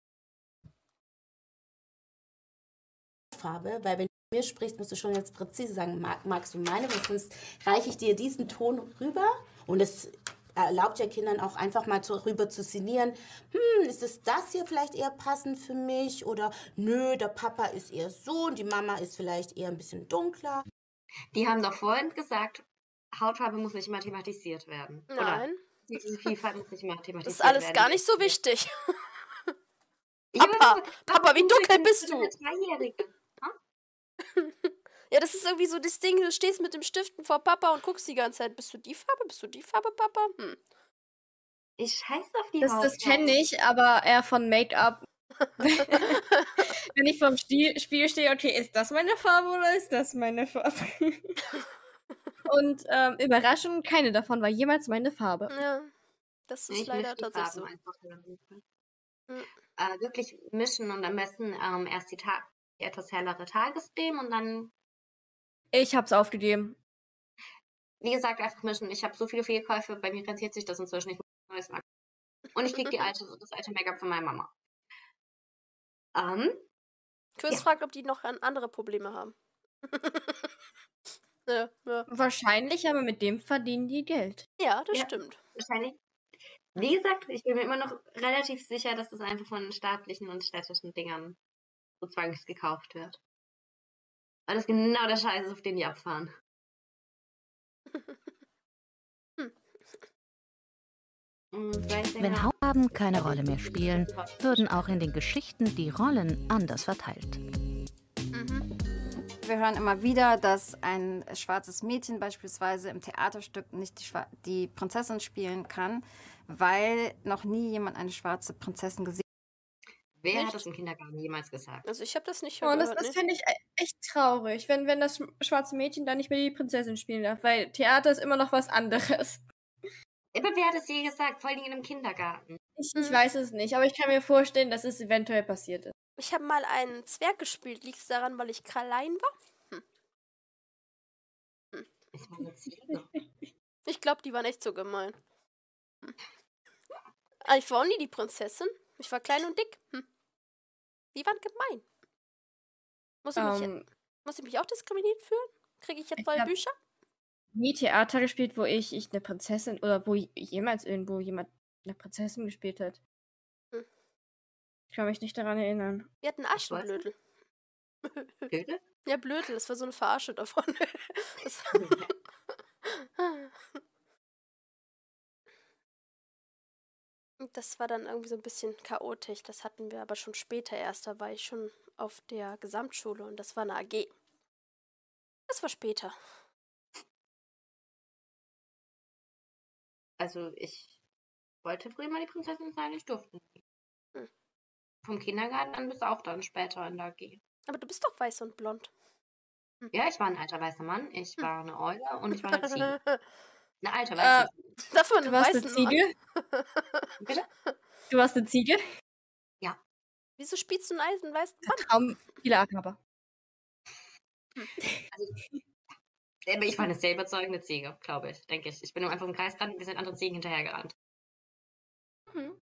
Farbe, weil wenn du mit mir sprichst, musst du schon jetzt präzise sagen, mag, magst du meine, weil sonst reiche ich dir diesen Ton rüber und es erlaubt ja Kindern auch einfach mal zu, rüber zu sinnieren, hm, ist es das hier vielleicht eher passend für mich oder nö, der Papa ist eher so und die Mama ist vielleicht eher ein bisschen dunkler. Die haben doch vorhin gesagt, Hautfarbe muss nicht immer thematisiert werden. Oder Nein, diese Vielfalt muss nicht immer thematisiert das ist alles werden. gar nicht so wichtig. Ich habe Papa, immer so, Papa, warum wie dunkel sind bist so du? eine Dreijährige? Ja, das ist irgendwie so das Ding, du stehst mit dem Stiften vor Papa und guckst die ganze Zeit. Bist du die Farbe? Bist du die Farbe, Papa? Hm. Ich scheiße auf die Das, Hautfarbe. das kenne ich, aber eher von Make-up. Wenn ich vorm Stil- Spiegel stehe, okay, ist das meine Farbe oder ist das meine Farbe? Und ähm, Überraschung, keine davon war jemals meine Farbe. Ja, das ist Ich leider mische die tatsächlich Farben so. einfach irgendwie. Mhm. Äh, wirklich mischen und am besten ähm, erst die, Ta die etwas hellere Tagescreme und dann, Ich hab's aufgegeben. wie gesagt, einfach mischen. Ich habe so viele Fehlkäufe, bei mir rentiert sich das inzwischen. Ich muss neues machen. Und ich kriege die alte, das alte Make-up von meiner Mama. Ähm, Chris Ja. fragt, ob die noch an- andere Probleme haben. ja, ja. Wahrscheinlich, aber mit dem verdienen die Geld. ja, das Ja. stimmt. wahrscheinlich. Wie gesagt, ich bin mir immer noch relativ sicher, dass das einfach von staatlichen und städtischen Dingern so zwangsgekauft wird. Weil das genau der Scheiß ist, auf den die abfahren. Und soll ich Wenn sagen, Hautfarben keine Rolle mehr spielen, würden auch in den Geschichten die Rollen anders verteilt. Mhm. Wir hören immer wieder, dass ein schwarzes Mädchen beispielsweise im Theaterstück nicht die, Schwa die Prinzessin spielen kann, weil noch nie jemand eine schwarze Prinzessin gesehen wer Nicht? hat das im Kindergarten jemals gesagt? Also ich habe das nicht Oh, das gehört, das ne? finde ich e- echt traurig, wenn, wenn das sch- schwarze Mädchen dann nicht mehr die Prinzessin spielen darf, weil Theater ist immer noch was anderes. Aber wer hat es je gesagt? Vor allem in einem Kindergarten. Ich, ich Mhm. weiß es nicht, aber ich kann mir vorstellen, dass es eventuell passiert ist. Ich habe mal einen Zwerg gespielt. Liegt es daran, weil ich klein war? Ich meine Ziege. Ich glaube, die waren echt so gemein. Hm. Aber ich war auch nie die Prinzessin. Ich war klein und dick. Hm. Die waren gemein. Muss ich, mich, Ähm, muss ich mich auch diskriminiert fühlen? Kriege ich jetzt Ich neue hab Bücher? nie Theater gespielt, wo ich, ich eine Prinzessin oder wo j- jemals irgendwo jemand eine Prinzessin gespielt hat. Hm. Ich kann mich nicht daran erinnern. Wir hatten Was wolltest du? Aschenblödel. Blöde? Ja, Blödel, das war so eine Verarsche davon. Das Und das war dann irgendwie so ein bisschen chaotisch. Das hatten wir aber schon später erst. Da war ich schon auf der Gesamtschule und das war eine A G. Das war später. Also ich wollte früher mal die Prinzessin sein, ich durfte nicht. Hm. Vom Kindergarten an bis auch dann später in der A G. Aber du bist doch weiß und blond. Ja, ich war ein alter weißer Mann, ich war eine Eule und ich war eine Ziege. Eine alte Äh, weiße Ziege. Darf man du einen warst eine weißen Mann? Ziege? Bitte? Du warst eine Ziege? Wieso spielst du einen Eisen weißen Der Mann? Traum vieler Ackhaber. Also, aber ich war eine sehr überzeugende Ziege, glaube ich, denke ich. Ich bin nur einfach im Kreis gerannt und wir sind anderen Ziegen hinterhergerannt. Mhm.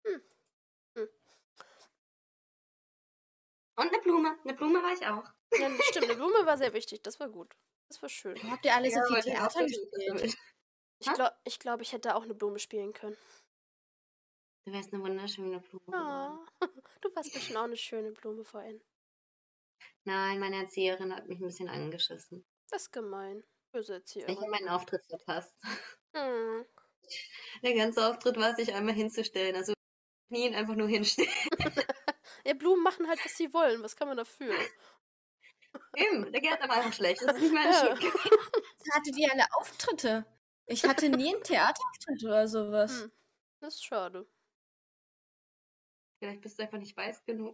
Und eine Blume. Eine Blume war ich auch. Ja, stimmt, eine Blume war sehr wichtig. Das war gut. Das war schön. Habt ihr alle so viel weil die Theater auch- gespielt? Ich Hä? glaube, ich, glaub, ich hätte auch eine Blume spielen können. Du wärst eine wunderschöne Blume geworden. Oh, du warst bestimmt auch eine schöne Blume vorhin. Nein, meine Erzieherin hat mich ein bisschen angeschissen. Das ist gemein. Böse Ich habe Erzieherin. meinen Auftritt verpasst. Hm. Der ganze Auftritt war, sich einmal hinzustellen. Also Knien einfach nur hinstellen. Ja, Blumen machen halt, was sie wollen. Was kann man dafür? Eben, der Gärtner war einfach schlecht. Das ist nicht meine Ja. Schuld. Hattet ihr alle Auftritte? Ich hatte nie einen Theaterauftritt oder sowas. Hm. Das ist schade. Vielleicht bist du einfach nicht weiß genug.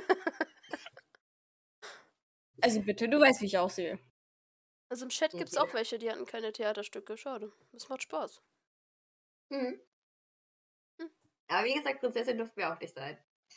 Also bitte, du weißt, wie ich aussehe. Also im Chat Ja, gibt es jeder. auch welche, die hatten keine Theaterstücke. Schade. Das macht Spaß. Mhm. Hm. Aber wie gesagt, Prinzessin durften wir auch nicht sein.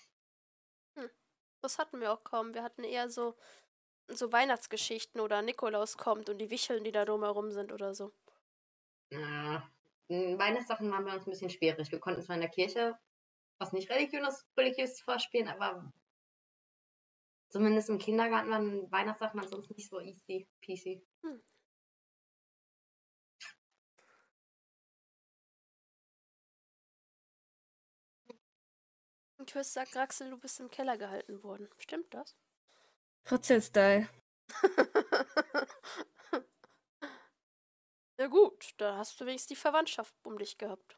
Das hatten wir auch kaum. Wir hatten eher so, so Weihnachtsgeschichten oder Nikolaus kommt und die Wicheln, die da drumherum sind oder so. Ja. m, Weihnachtssachen waren bei uns ein bisschen schwierig. Wir konnten zwar in der Kirche was nicht religiös, religiös vorspielen, aber zumindest im Kindergarten waren Weihnachtssachen ansonsten nicht so easy peasy. Hm. Und du hast gesagt, Raxel, du bist im Keller gehalten worden. Stimmt das? Putzel-Style. Ja gut, da hast du wenigstens die Verwandtschaft um dich gehabt.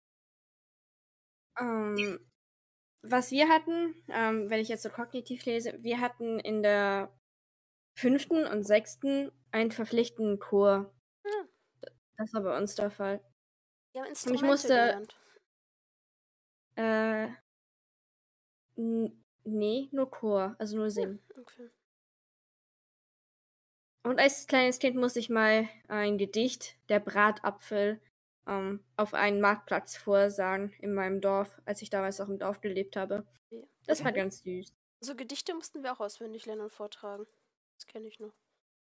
Ähm, was wir hatten, ähm, wenn ich jetzt so kognitiv lese, wir hatten in der fünften und sechsten einen verpflichtenden Chor. Hm. Das war bei uns der Fall. Wir haben Und Instrumente ich musste, gelernt. äh, n- nee, nur Chor, also nur singen. Okay. Und als kleines Kind musste ich mal ein Gedicht, der Bratapfel, ähm, auf einen Marktplatz vorsagen in meinem Dorf, als ich damals auch im Dorf gelebt habe. Ja. Das war ganz süß. So Gedichte mussten wir auch auswendig lernen und vortragen. Das kenne ich noch.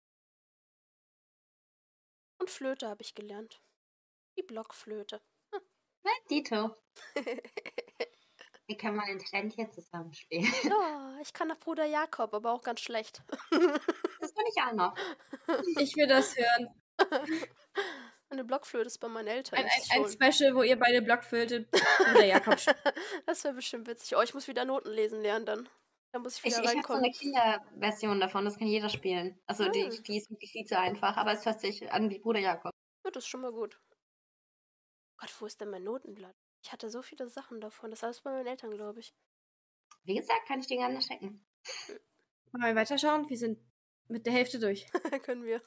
Und Flöte habe ich gelernt. Die Blockflöte. Nein, Dito. Wie kann man ein Ständchen zusammenspielen? Ja, ich kann nach Bruder Jakob, aber auch ganz schlecht. Das kann ich auch noch. Ich will das hören. Eine Blockflöte ist bei meinen Eltern. Ein, ist ein, ein schon. Special, wo ihr beide Blockflöte oder Jakob spielt. Das wäre bestimmt witzig. Oh, ich muss wieder Noten lesen lernen dann. Da muss ich Ich, wieder ich habe so reinkommen. eine Kinderversion davon, das kann jeder spielen. Also die, Hm. die ist wirklich viel zu einfach, aber es hört sich an wie Bruder Jakob. Ja, das ist schon mal gut. Gott, wo ist denn mein Notenblatt? Ich hatte so viele Sachen davon. Das ist alles bei meinen Eltern, glaube ich. Wie gesagt, kann ich dir gerne schenken. Wollen wir weiterschauen? Wir sind mit der Hälfte durch. Können wir.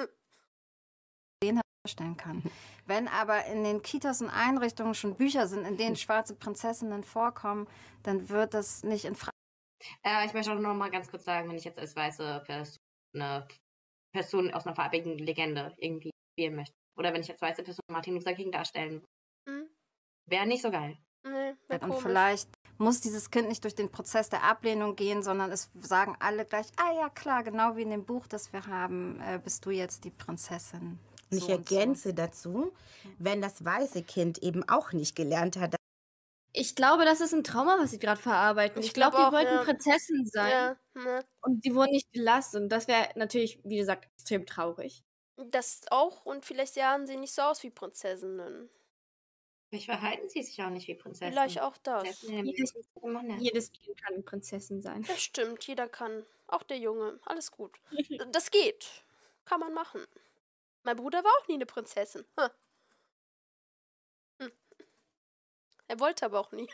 Stellen kann. Wenn aber in den Kitas und Einrichtungen schon Bücher sind, in denen schwarze Prinzessinnen vorkommen, dann wird das nicht in Frage. Äh, ich möchte auch noch mal ganz kurz sagen, wenn ich jetzt als weiße Person eine Person aus einer farbigen Legende irgendwie spielen möchte. Oder wenn ich als weiße Person Martin Luther King darstellen würde. Hm? Wäre nicht so geil. Nee, wär Und komisch. vielleicht muss dieses Kind nicht durch den Prozess der Ablehnung gehen, sondern es sagen alle gleich, ah ja klar, genau wie in dem Buch, das wir haben, äh, bist du jetzt die Prinzessin. Und ich So und so. ergänze dazu, wenn das weiße Kind eben auch nicht gelernt hat, Ich glaube, das ist ein Trauma, was sie gerade verarbeiten. Ich Ich glaube, glaub die auch, wollten ja. Prinzessin sein Ja, ne. und die wurden nicht gelassen. Und das wäre natürlich, wie gesagt, extrem traurig. Das auch und vielleicht sahen sie nicht so aus wie Prinzessinnen. Vielleicht verhalten sie sich auch nicht wie Vielleicht Prinzessinnen. auch das. Prinzessinnen in der Jedes, Märchen sind immer nett. jedes Kind kann Prinzessin sein. Das stimmt, jeder kann. Auch der Junge. Alles gut. Das geht. Kann man machen. Mein Bruder war auch nie eine Prinzessin. Ha. Hm. Er wollte aber auch nie.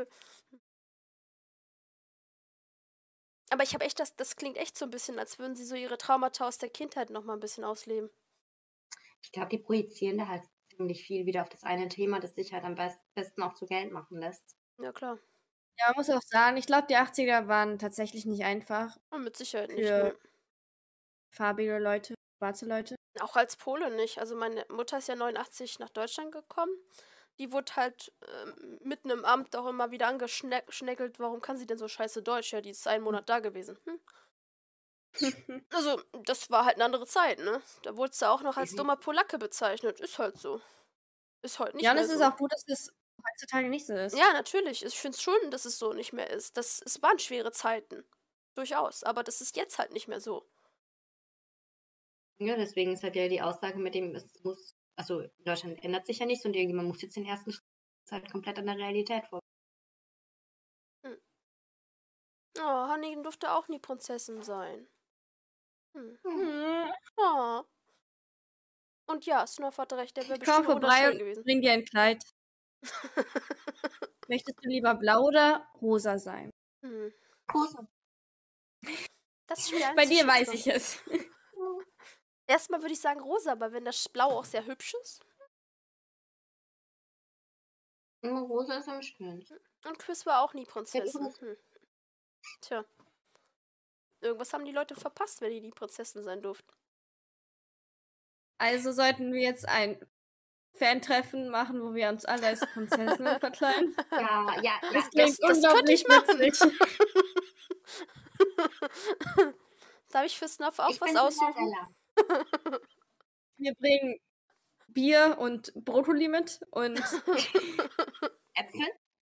Aber ich habe echt das, das klingt echt so ein bisschen, als würden sie so ihre Traumata aus der Kindheit noch mal ein bisschen ausleben. Ich glaube, die projizieren da halt ziemlich viel wieder auf das eine Thema, das sich halt am best- besten auch zu Geld machen lässt. Ja, klar. Ja, man muss auch sagen, ich glaube, die achtziger waren tatsächlich nicht einfach Und mit Sicherheit nicht. für Ne? farbige Leute, schwarze Leute. Auch als Pole nicht. Also meine Mutter ist ja neunundachtzig nach Deutschland gekommen. Die wurde halt ähm, mitten im Amt auch immer wieder angeschneckelt. Warum kann sie denn so scheiße Deutsch? Ja, die ist einen Monat da gewesen. Hm? Also, das war halt eine andere Zeit, ne? Da wurde sie auch noch als Mhm. dummer Polacke bezeichnet. Ist halt so. Ist heute nicht Ja, und mehr es ist so. auch gut, dass das heutzutage nicht so ist. Ja, natürlich. Ich finde es schon, dass es so nicht mehr ist. Das, es waren schwere Zeiten. Durchaus. Aber das ist jetzt halt nicht mehr so. Ja, deswegen ist halt ja die Aussage mit dem, es muss, also in Deutschland ändert sich ja nichts und irgendjemand muss jetzt den ersten Schritt halt komplett an der Realität vor. Oh, Hannigan durfte auch nie Prinzessin sein. Hm. Hm. Oh. Und ja, Snuff hatte recht, der wäre Ich komme bestimmt vorbei wunderschön und gewesen. bring dir ein Kleid. Möchtest du lieber blau oder rosa sein? Hm. Rosa. Das ist schwer Bei dir weiß einzuschätzen. ich es. Erstmal würde ich sagen rosa, aber wenn das Blau auch sehr hübsch ist. Mm, Rosa ist am schönsten. Und Chris war auch nie Ich hab Prinzessin. übrigens, Hm. Tja. Irgendwas haben die Leute verpasst, wenn die die Prinzessin sein durften. Also sollten wir jetzt ein Fan-Treffen machen, wo wir uns alle als Prinzessinnen verkleiden. ja, ja, ja. Das klingt das könnte unglaublich ich machen. witzig. Darf ich für Snuff auch Ich was bin aussuchen? Cinderella. Wir bringen Bier und Brokkoli mit und, Äpfel?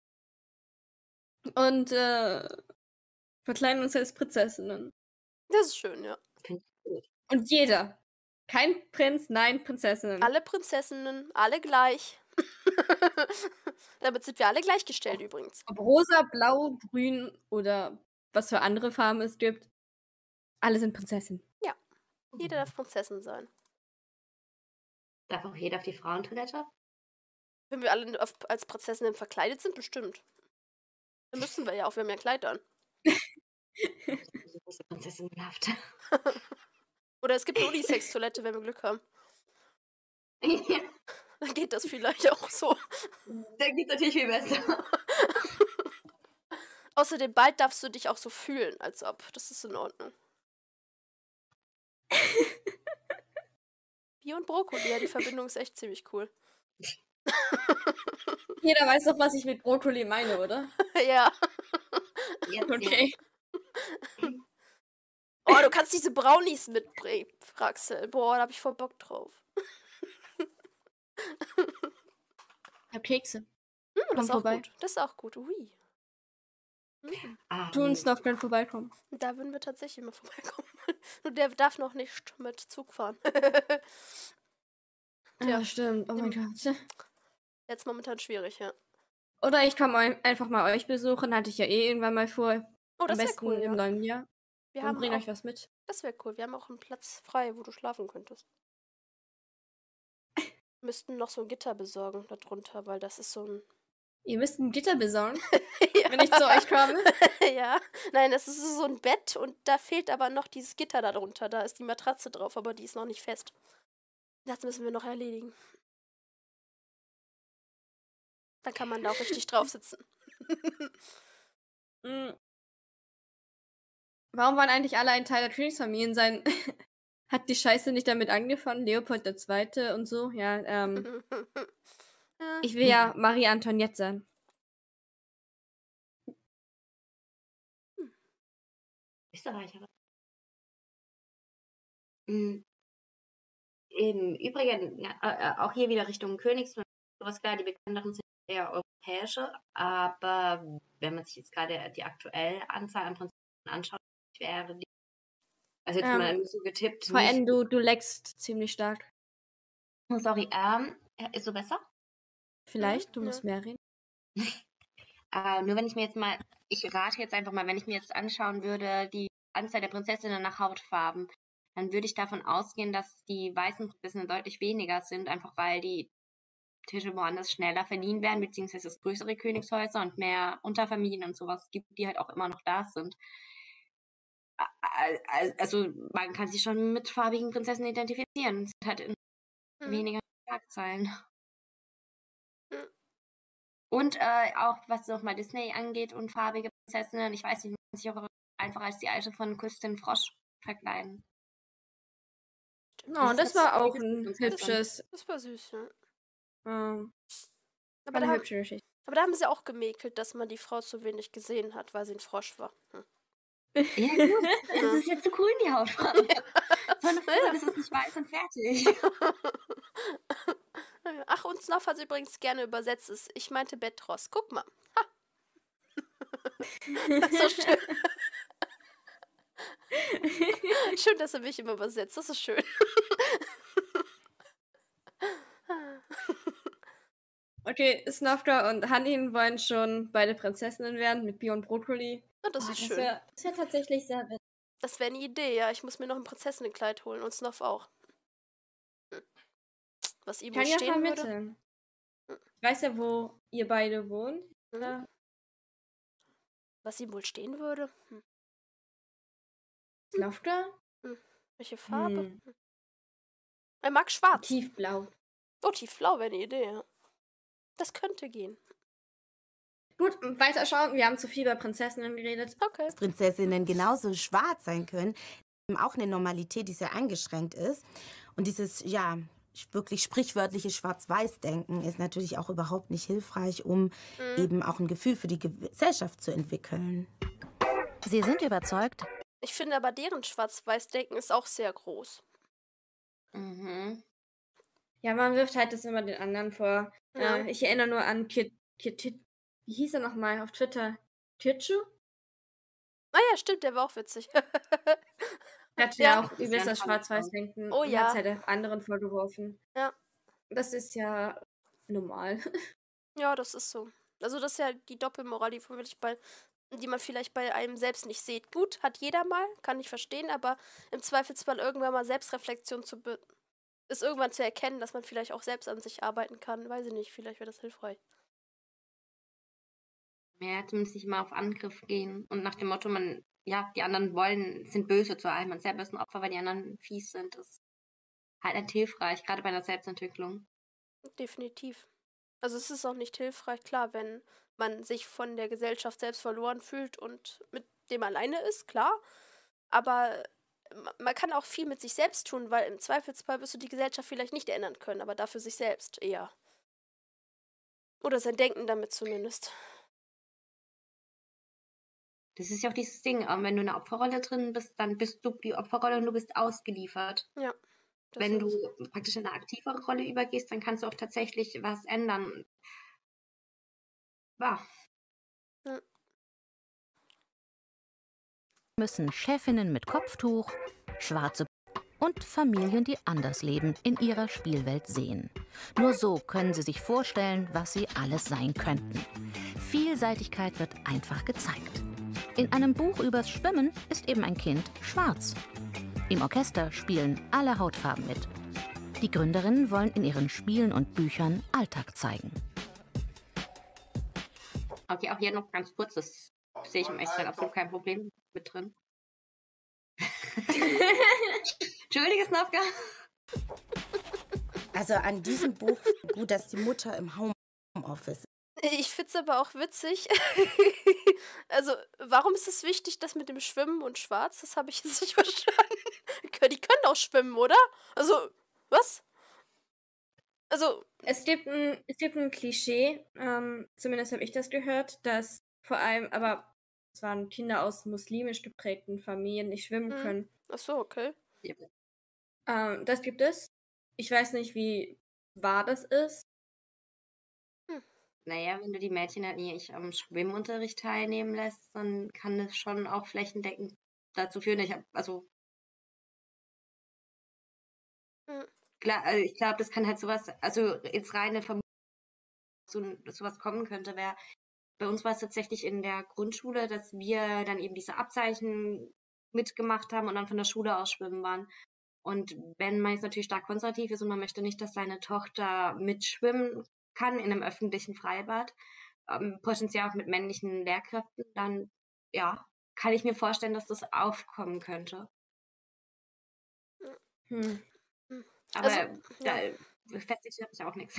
und äh, verkleiden uns als Prinzessinnen. Das ist schön, ja. Finde ich gut. Und jeder. Kein Prinz, nein, Prinzessinnen. Alle Prinzessinnen, alle gleich. Damit sind wir alle gleichgestellt übrigens. Ob rosa, blau, grün oder was für andere Farben es gibt. Alle sind Prinzessinnen. Jeder darf Prinzessin sein. Darf auch jeder auf die Frauentoilette? Wenn wir alle auf, als Prinzessinnen verkleidet sind, bestimmt. Dann müssen wir ja auch, wir haben ja ein Kleid an. So große Prinzessinnenhaft. Oder es gibt eine Unisex-Toilette, wenn wir Glück haben. ja, Dann geht das vielleicht auch so. da geht's natürlich viel besser. Außerdem, bald darfst du dich auch so fühlen, als ob. Das ist in Ordnung. Bier und Brokkoli, ja, die Verbindung ist echt ziemlich cool. Jeder weiß doch, was ich mit Brokkoli meine, oder? Ja. Jetzt, Okay. Oh, du kannst diese Brownies mitbringen, Raxel. Boah, da hab ich voll Bock drauf. Ich hab Kekse. Hm, Komm das ist auch vorbei. gut. Das ist auch gut. Ui. Hm. Ah, Du und Snuff können vorbeikommen. Da würden wir tatsächlich immer vorbeikommen. Nur der darf noch nicht mit Zug fahren. Ja, Ja. stimmt. Oh mein Gott. Jetzt momentan schwierig, ja. Oder ich komme eu- einfach mal euch besuchen. Hatte ich ja eh irgendwann mal vor. Oh, Am das wäre besten cool, im ja. neuen Jahr. Wir Und haben bringe auch, euch was mit. das wäre cool. Wir haben auch einen Platz frei, wo du schlafen könntest. Wir müssten noch so ein Gitter besorgen darunter, weil das ist so ein... Ihr müsst ein Gitter besorgen, ja. wenn ich zu euch komme. ja. Nein, das ist so ein Bett und da fehlt aber noch dieses Gitter darunter. Da ist die Matratze drauf, aber die ist noch nicht fest. Das müssen wir noch erledigen. Dann kann man da auch richtig drauf sitzen. Mm. Warum waren eigentlich alle ein Teil der Königsfamilien sein? Hat die Scheiße nicht damit angefangen? Leopold der Zweite und so? Ja, ähm. Ja. Ich will ja Marie Antoinette sein. Österreicherin. Mhm. Im Übrigen, ja, äh, auch hier wieder Richtung Königsfamilie, sowas klar, die bekannteren sind eher europäische, aber wenn man sich jetzt gerade die aktuelle Anzahl an Prinzessinnen anschaut, wäre die Also jetzt Ähm, mal so getippt, Vor nicht. allem, du, du leckst ziemlich stark. Oh, sorry, ähm, äh, ist so besser? Vielleicht, du Ja. musst mehr reden. Äh, nur wenn ich mir jetzt mal, ich rate jetzt einfach mal, wenn ich mir jetzt anschauen würde, die Anzahl der Prinzessinnen nach Hautfarben, dann würde ich davon ausgehen, dass die weißen Prinzessinnen deutlich weniger sind, einfach weil die Titel woanders schneller verliehen werden, beziehungsweise es größere Königshäuser und mehr Unterfamilien und sowas gibt, die halt auch immer noch da sind. A- a- Also man kann sich schon mit farbigen Prinzessinnen identifizieren. Es sind halt in Mhm. weniger Schlagzeilen. Mhm. Und äh, auch was nochmal Disney angeht und farbige Prinzessinnen, ich weiß nicht, man kann sich auch einfach als die alte von Küstin Frosch verkleiden. Stimmt. Oh, Das ist das eine war auch Disney ein Prinzessin. hübsches, Das war süß, ja. ähm, Aber war da, eine haben, hübsche Geschichte. aber da haben sie auch gemäkelt, dass man die Frau zu wenig gesehen hat, weil sie ein Frosch war. Hm. Ja gut, es Ja. ist jetzt zu grün, die Hautfarbe. Sondern früher, Ja. das ist nicht weiß und fertig. Ach, und Snuff hat übrigens gerne übersetzt. Es- Ich meinte Betros. Guck mal. Ha. So schön. Schön, dass er mich immer übersetzt. Das ist schön. Okay, Snufka und Hanin wollen schon beide Prinzessinnen werden mit Bier und Brokkoli. Ja, das Oh, ist das schön. wäre wär tatsächlich sehr witzig. Das wäre eine Idee, ja. Ich muss mir noch ein Prinzessinnenkleid holen und Snuff auch. Hm. Was ihm Ich wohl kann ja stehen würde. vermitteln. Hm. Ich weiß ja, wo ihr beide wohnt. Mhm. Ja. Was ihm wohl stehen würde. Hm. Snufka? Welche Farbe? Hm. Hm. Er mag schwarz. Tiefblau. Oh, tiefblau wäre eine Idee, ja. Das könnte gehen. Gut, weiterschauen. Wir haben zu viel über Prinzessinnen geredet. Okay. Dass Prinzessinnen genauso schwarz sein können, eben auch eine Normalität, die sehr eingeschränkt ist. Und dieses, ja, wirklich sprichwörtliche Schwarz-Weiß-Denken ist natürlich auch überhaupt nicht hilfreich, um Mhm. eben auch ein Gefühl für die Gesellschaft zu entwickeln. Sie sind überzeugt, Ich finde aber deren Schwarz-Weiß-Denken ist auch sehr groß. Mhm. Ja, man wirft halt das immer den anderen vor. Ja. Äh, ich erinnere nur an Kit, Kit, Kit, wie hieß er nochmal auf Twitter? Titschu? Ah ja, stimmt, der war auch witzig. Der hat Ja. ja auch Das ist übelst ja das ein Schwarz-Weiß-Denken Oh und ja. hat es halt auf anderen vorgeworfen. Ja. Das ist ja normal. Ja, das ist so. Also das ist ja die Doppelmoral, die, vielleicht bei, die man vielleicht bei einem selbst nicht sieht. Gut, hat jeder mal, kann ich verstehen, aber im Zweifelsfall irgendwann mal Selbstreflexion zu be ist irgendwann zu erkennen, dass man vielleicht auch selbst an sich arbeiten kann. Weiß ich nicht, vielleicht wäre das hilfreich. Ja, zumindest nicht immer auf Angriff gehen. Und nach dem Motto, man, ja, die anderen wollen, sind böse zu einem. Man selber ist ein Opfer, weil die anderen fies sind. Das ist halt nicht hilfreich, gerade bei einer Selbstentwicklung. Definitiv. Also es ist auch nicht hilfreich, klar, wenn man sich von der Gesellschaft selbst verloren fühlt und mit dem alleine ist, klar. Aber ma- man kann auch viel mit sich selbst tun, weil im Zweifelsfall wirst du die Gesellschaft vielleicht nicht ändern können, aber dafür sich selbst eher. Oder sein Denken damit zumindest. Das ist ja auch dieses Ding, ähm, wenn du in einer Opferrolle drin bist, dann bist du die Opferrolle und du bist ausgeliefert. Ja. Das Wenn ist du es. praktisch in eine aktivere Rolle übergehst, dann kannst du auch tatsächlich was ändern. Ja. müssen Chefinnen mit Kopftuch, schwarze und Familien, die anders leben, in ihrer Spielwelt sehen. Nur so können sie sich vorstellen, was sie alles sein könnten. Vielseitigkeit wird einfach gezeigt. In einem Buch übers Schwimmen ist eben ein Kind schwarz. Im Orchester spielen alle Hautfarben mit. Die Gründerinnen wollen in ihren Spielen und Büchern Alltag zeigen. Okay, auch hier noch ganz kurz, das sehe ich im Echtsein absolut kein Problem mit drin. Entschuldige, Snufka. Also an diesem Buch, gut, dass die Mutter im Homeoffice ist. Ich finde es aber auch witzig. Also, warum ist es wichtig, das mit dem Schwimmen und Schwarz? Das habe ich jetzt nicht verstanden. Die können auch schwimmen, oder? Also, was? Also, Es gibt ein, es gibt ein Klischee, ähm, zumindest habe ich das gehört, dass vor allem, aber es waren Kinder aus muslimisch geprägten Familien nicht schwimmen Mhm. können. ach so, okay. Ähm, das gibt es. Ich weiß nicht, wie wahr das ist. Naja, wenn du die Mädchen halt nicht am Schwimmunterricht teilnehmen lässt, dann kann das schon auch flächendeckend dazu führen. Ich habe, also Mhm. Klar, also ich glaube, das kann halt sowas, also jetzt reine Vermutung, so, dass sowas kommen könnte, wäre, bei uns war es tatsächlich in der Grundschule, dass wir dann eben diese Abzeichen mitgemacht haben und dann von der Schule aus schwimmen waren. Und wenn man jetzt natürlich stark konservativ ist und man möchte nicht, dass seine Tochter mitschwimmen kann in einem öffentlichen Freibad, ähm, potenziell auch mit männlichen Lehrkräften, dann ja, kann ich mir vorstellen, dass das aufkommen könnte. Hm. Hm. Aber Also, da ja. festigt habe ich auch nichts.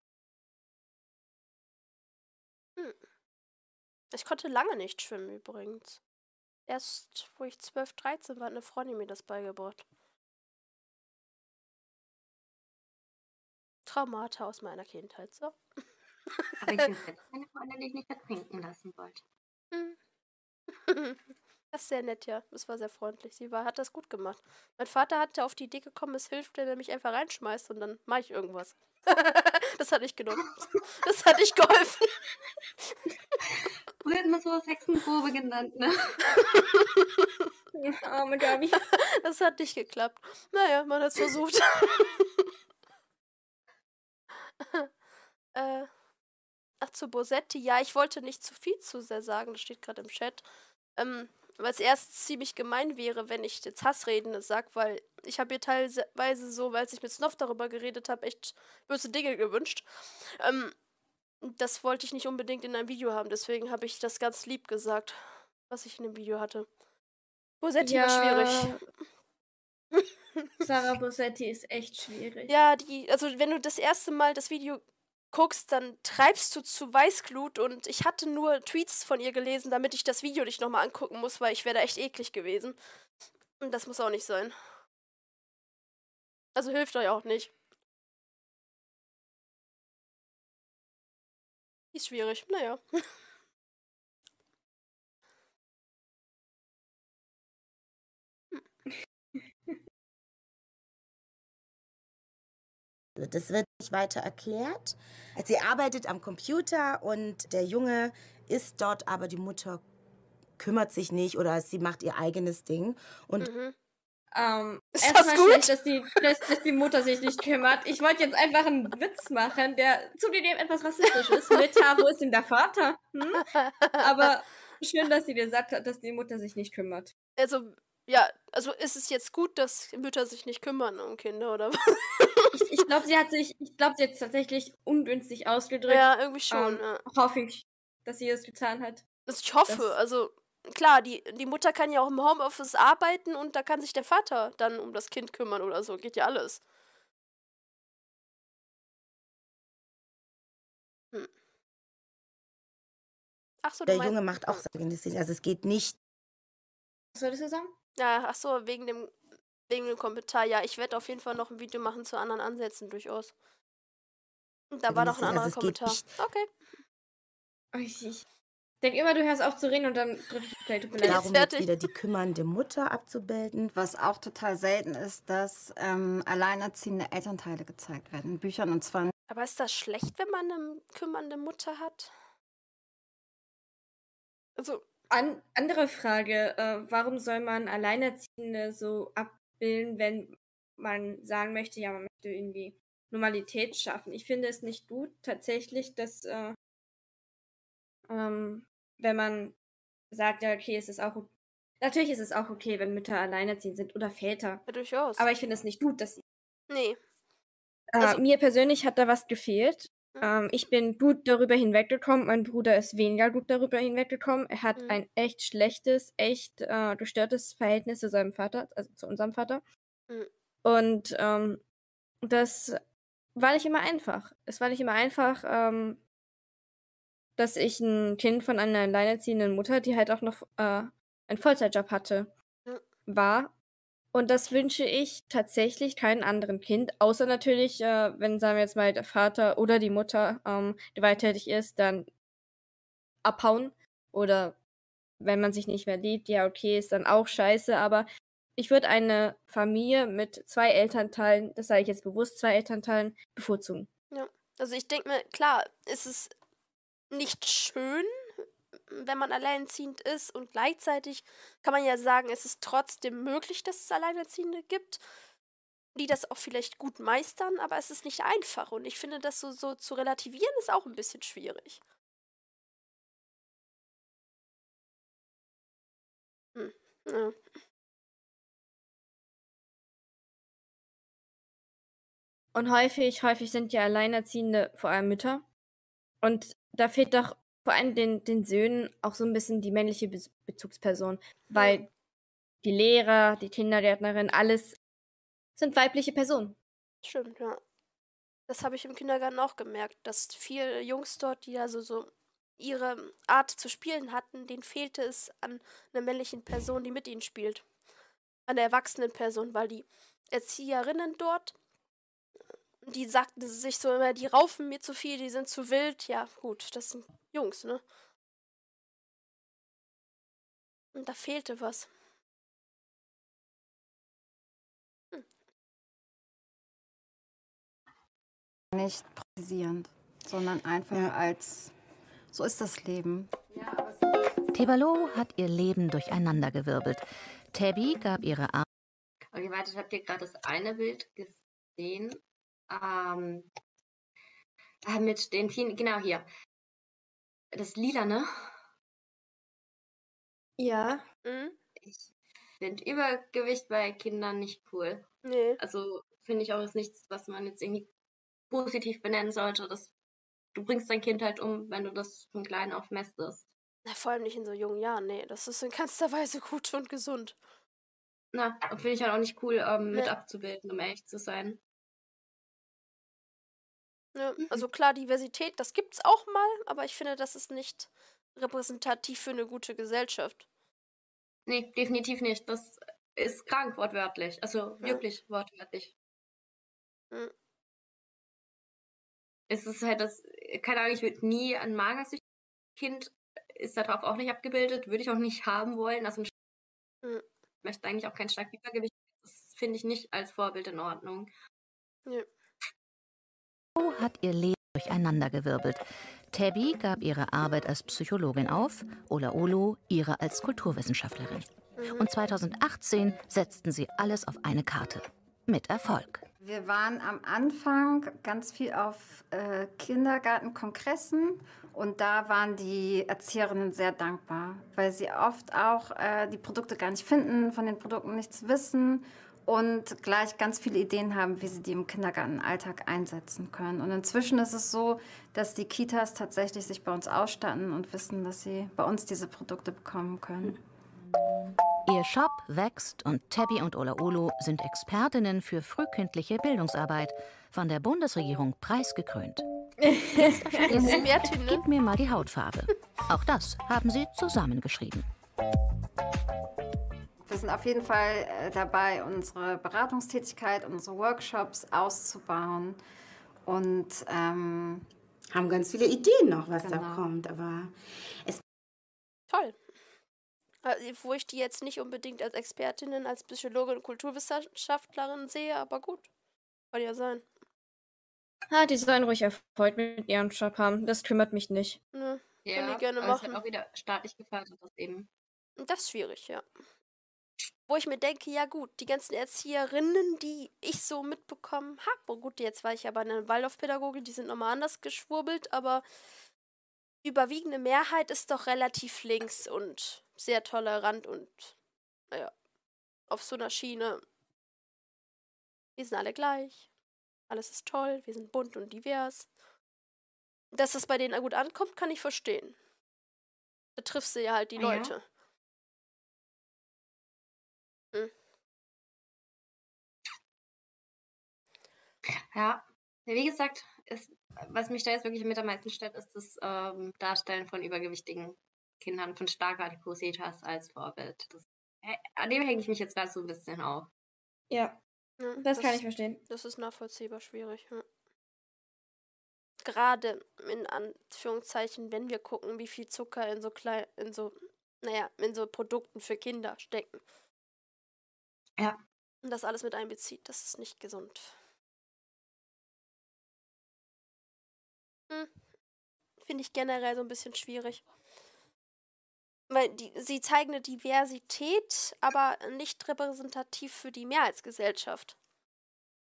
Hm. Ich konnte lange nicht schwimmen übrigens. Erst, wo ich zwölf, dreizehn war, hat eine Freundin mir das beigebracht. Traumata aus meiner Kindheit, so. Aber ich bin selbst eine Freundin, die ich nicht ertrinken lassen wollte. Hm. Das ist sehr nett, ja. Das war sehr freundlich. Sie war, hat das gut gemacht. Mein Vater hatte auf die Idee gekommen, es hilft, wenn er mich einfach reinschmeißt und dann mache ich irgendwas. Das hat nicht genug. Das hat nicht geholfen. Früher hat man sowas Hexenprobe genannt, ne? Das arme Gabi. Das hat nicht geklappt. Naja, man hat es versucht. äh, ach, zu Bosetti. Ja, ich wollte nicht zu viel zu sehr sagen. Das steht gerade im Chat. Ähm, weil es erst ziemlich gemein wäre, wenn ich jetzt Hassreden sage, weil ich habe ihr teilweise so, weil ich mit Snoff darüber geredet habe, echt böse Dinge gewünscht. Ähm, das wollte ich nicht unbedingt in einem Video haben, deswegen habe ich das ganz lieb gesagt, was ich in dem Video hatte. Bosetti war schwierig. Sarah Bosetti ist echt schwierig. Ja, die, also wenn du das erste Mal das Video guckst, dann treibst du zu Weißglut und ich hatte nur Tweets von ihr gelesen, damit ich das Video nicht nochmal angucken muss, weil ich wäre da echt eklig gewesen. Und das muss auch nicht sein. Also hilft euch auch nicht. Ist schwierig, naja. Das wird nicht weiter erklärt. Sie arbeitet am Computer und der Junge ist dort, aber die Mutter kümmert sich nicht oder sie macht ihr eigenes Ding. Und Mhm. Ähm, Ist erstmal das gut? schlecht, dass die, dass, dass die Mutter sich nicht kümmert. Ich wollte jetzt einfach einen Witz machen, der zugegeben etwas rassistisch ist. Mütter, wo ist denn der Vater? Hm? Aber schön, dass sie dir sagt, dass die Mutter sich nicht kümmert. Also, ja, also ist es jetzt gut, dass Mütter sich nicht kümmern um Kinder, oder was? Ich, ich glaube, sie hat sich, ich glaube, sie hat es tatsächlich ungünstig ausgedrückt. Ja, irgendwie schon, Ähm, ja. Hoffe ich, dass sie es getan hat. Also ich hoffe, Das- also klar, die, die Mutter kann ja auch im Homeoffice arbeiten und da kann sich der Vater dann um das Kind kümmern oder so. Geht ja alles. Hm. Ach so, du der meinst, Junge macht auch hm. sein eigenes Ding. Also es geht nicht. Was solltest du sagen? Ja, ach so, wegen dem, wegen dem Kommentar. Ja, ich werde auf jeden Fall noch ein Video machen zu anderen Ansätzen, durchaus. Und da war noch ein Also anderer es geht Kommentar. nicht. Okay. Ich, ich denke immer, du hörst auf zu reden und dann drücke ich Play. Tut mir leid. Jetzt Darum, jetzt fertig. wieder die kümmernde Mutter abzubilden. Was auch total selten ist, dass ähm, alleinerziehende Elternteile gezeigt werden in Büchern. Und zwar Aber ist das schlecht, wenn man eine kümmernde Mutter hat? Also, An, andere Frage, äh, warum soll man Alleinerziehende so abbilden, wenn man sagen möchte, ja, man möchte irgendwie Normalität schaffen? Ich finde es nicht gut, tatsächlich, dass, äh, ähm, wenn man sagt, ja, okay, es ist auch, o- natürlich ist es auch okay, wenn Mütter alleinerziehend sind oder Väter, ja, durchaus. aber ich finde es nicht gut, dass sie, Nee. äh, Also- mir persönlich hat da was gefehlt. Mhm. Ähm, ich bin gut darüber hinweggekommen, mein Bruder ist weniger gut darüber hinweggekommen. Er hat Mhm. ein echt schlechtes, echt äh, gestörtes Verhältnis zu seinem Vater, also zu unserem Vater. Mhm. Und ähm, das war nicht immer einfach. Es war nicht immer einfach, ähm, dass ich ein Kind von einer alleinerziehenden Mutter, die halt auch noch äh, einen Vollzeitjob hatte, Mhm. war. Und das wünsche ich tatsächlich keinem anderen Kind, außer natürlich, äh, wenn, sagen wir jetzt mal, der Vater oder die Mutter ähm, gewalttätig ist, dann abhauen. Oder wenn man sich nicht mehr liebt, ja, okay, ist dann auch scheiße. Aber ich würde eine Familie mit zwei Elternteilen, das sage ich jetzt bewusst, zwei Elternteilen, bevorzugen. Also ich denke mir, klar, ist es nicht schön, wenn man alleinerziehend ist und gleichzeitig kann man ja sagen, es ist trotzdem möglich, dass es Alleinerziehende gibt, die das auch vielleicht gut meistern, aber es ist nicht einfach. Und ich finde, das so, so zu relativieren ist auch ein bisschen schwierig. Hm. Ja. Und häufig, häufig sind ja Alleinerziehende vor allem Mütter. Und da fehlt doch vor allem den, den Söhnen auch so ein bisschen die männliche Be Bezugsperson. Weil die Lehrer, die Kindergärtnerin, alles sind weibliche Personen. Stimmt, ja. Das habe ich im Kindergarten auch gemerkt, dass viele Jungs dort, die also so ihre Art zu spielen hatten, denen fehlte es an einer männlichen Person, die mit ihnen spielt. An der erwachsenen Person, weil die Erzieherinnen dort, die sagten sich so immer, die raufen mir zu viel, die sind zu wild. Ja, gut, das sind Jungs, ne? Und da fehlte was. Hm. Nicht provozierend, sondern einfach Ja. als, so ist das Leben. Tebalo hat ihr Leben durcheinandergewirbelt. Tabby gab ihre Arbeit. Okay, warte, habt ihr gerade das eine Bild gesehen? Ähm, ah, mit den Teen, genau hier. Das Lila, ne? Ja. Mhm. Ich finde Übergewicht bei Kindern nicht cool. Nee. Also finde ich auch ist nichts, was man jetzt irgendwie positiv benennen sollte. Das, du bringst dein Kind halt um, wenn du das von klein auf mästest. Na, vor allem nicht in so jungen Jahren, nee. Das ist in keinster Weise gut und gesund. Na, finde ich halt auch nicht cool, ähm, mit Nee. abzubilden, um ehrlich zu sein. Ja, Mhm. also klar, Diversität, das gibt's auch mal, aber ich finde, das ist nicht repräsentativ für eine gute Gesellschaft. Nee, definitiv nicht. Das ist krank, wortwörtlich. Also Ja. wirklich wortwörtlich. Mhm. Es ist halt das, keine Ahnung, ich würde nie ein magersüchtiges Kind, ist darauf auch nicht abgebildet, würde ich auch nicht haben wollen. Also ein Mhm. ich möchte eigentlich auch kein stark Übergewicht. Das finde ich nicht als Vorbild in Ordnung. Ja. Tebalo hat ihr Leben durcheinandergewirbelt. Tabby gab ihre Arbeit als Psychologin auf, Olaolu ihre als Kulturwissenschaftlerin. Mhm. Und zweitausendachtzehn setzten sie alles auf eine Karte. Mit Erfolg. Wir waren am Anfang ganz viel auf äh, Kindergartenkongressen und da waren die Erzieherinnen sehr dankbar, weil sie oft auch äh, die Produkte gar nicht finden, von den Produkten nichts wissen und gleich ganz viele Ideen haben, wie sie die im Kindergartenalltag einsetzen können. Und inzwischen ist es so, dass die Kitas tatsächlich sich bei uns ausstatten und wissen, dass sie bei uns diese Produkte bekommen können. Ihr Shop wächst und Tabby und Olaolu sind Expertinnen für frühkindliche Bildungsarbeit, von der Bundesregierung preisgekrönt. Expertinnen. Gib mir mal die Hautfarbe. Auch das haben sie zusammengeschrieben. Wir sind auf jeden Fall äh, dabei, unsere Beratungstätigkeit, unsere Workshops auszubauen und ähm, Haben ganz viele Ideen noch, was da Genau. kommt, aber Toll. Äh, Wo ich die jetzt nicht unbedingt als Expertinnen, als Psychologin und Kulturwissenschaftlerin sehe, aber gut. Kann ja sein. Ah, die sollen ruhig Erfolg mit ihrem Job haben. Das kümmert mich nicht. Ne, können Ja, die gerne aber es ist halt machen. auch wieder staatlich gefördert, das eben. Das ist schwierig, ja. Wo ich mir denke, ja gut, die ganzen Erzieherinnen, die ich so mitbekommen habe, oh gut, jetzt war ich aber eine Waldorfpädagogin, die sind nochmal anders geschwurbelt, aber überwiegende Mehrheit ist doch relativ links und sehr tolerant und, naja, auf so einer Schiene. Wir sind alle gleich, alles ist toll, wir sind bunt und divers. Dass es bei denen gut ankommt, kann ich verstehen. Da triffst du ja halt die Ah ja? Leute. Hm. Ja, ja, wie gesagt, ist, was mich da jetzt wirklich mit am meisten stört, ist das ähm, Darstellen von übergewichtigen Kindern, von stark Adipositas als Vorbild. Das, äh, an dem hänge ich mich jetzt gerade so ein bisschen auf. Ja, Ja, das kann ich verstehen. Das ist nachvollziehbar schwierig, ja. Gerade in Anführungszeichen, wenn wir gucken, wie viel Zucker in so klein, in so, naja, in so Produkten für Kinder stecken. Ja. Und das alles mit einbezieht, das ist nicht gesund. Hm. Finde ich generell so ein bisschen schwierig. Weil die, sie zeigen eine Diversität, aber nicht repräsentativ für die Mehrheitsgesellschaft.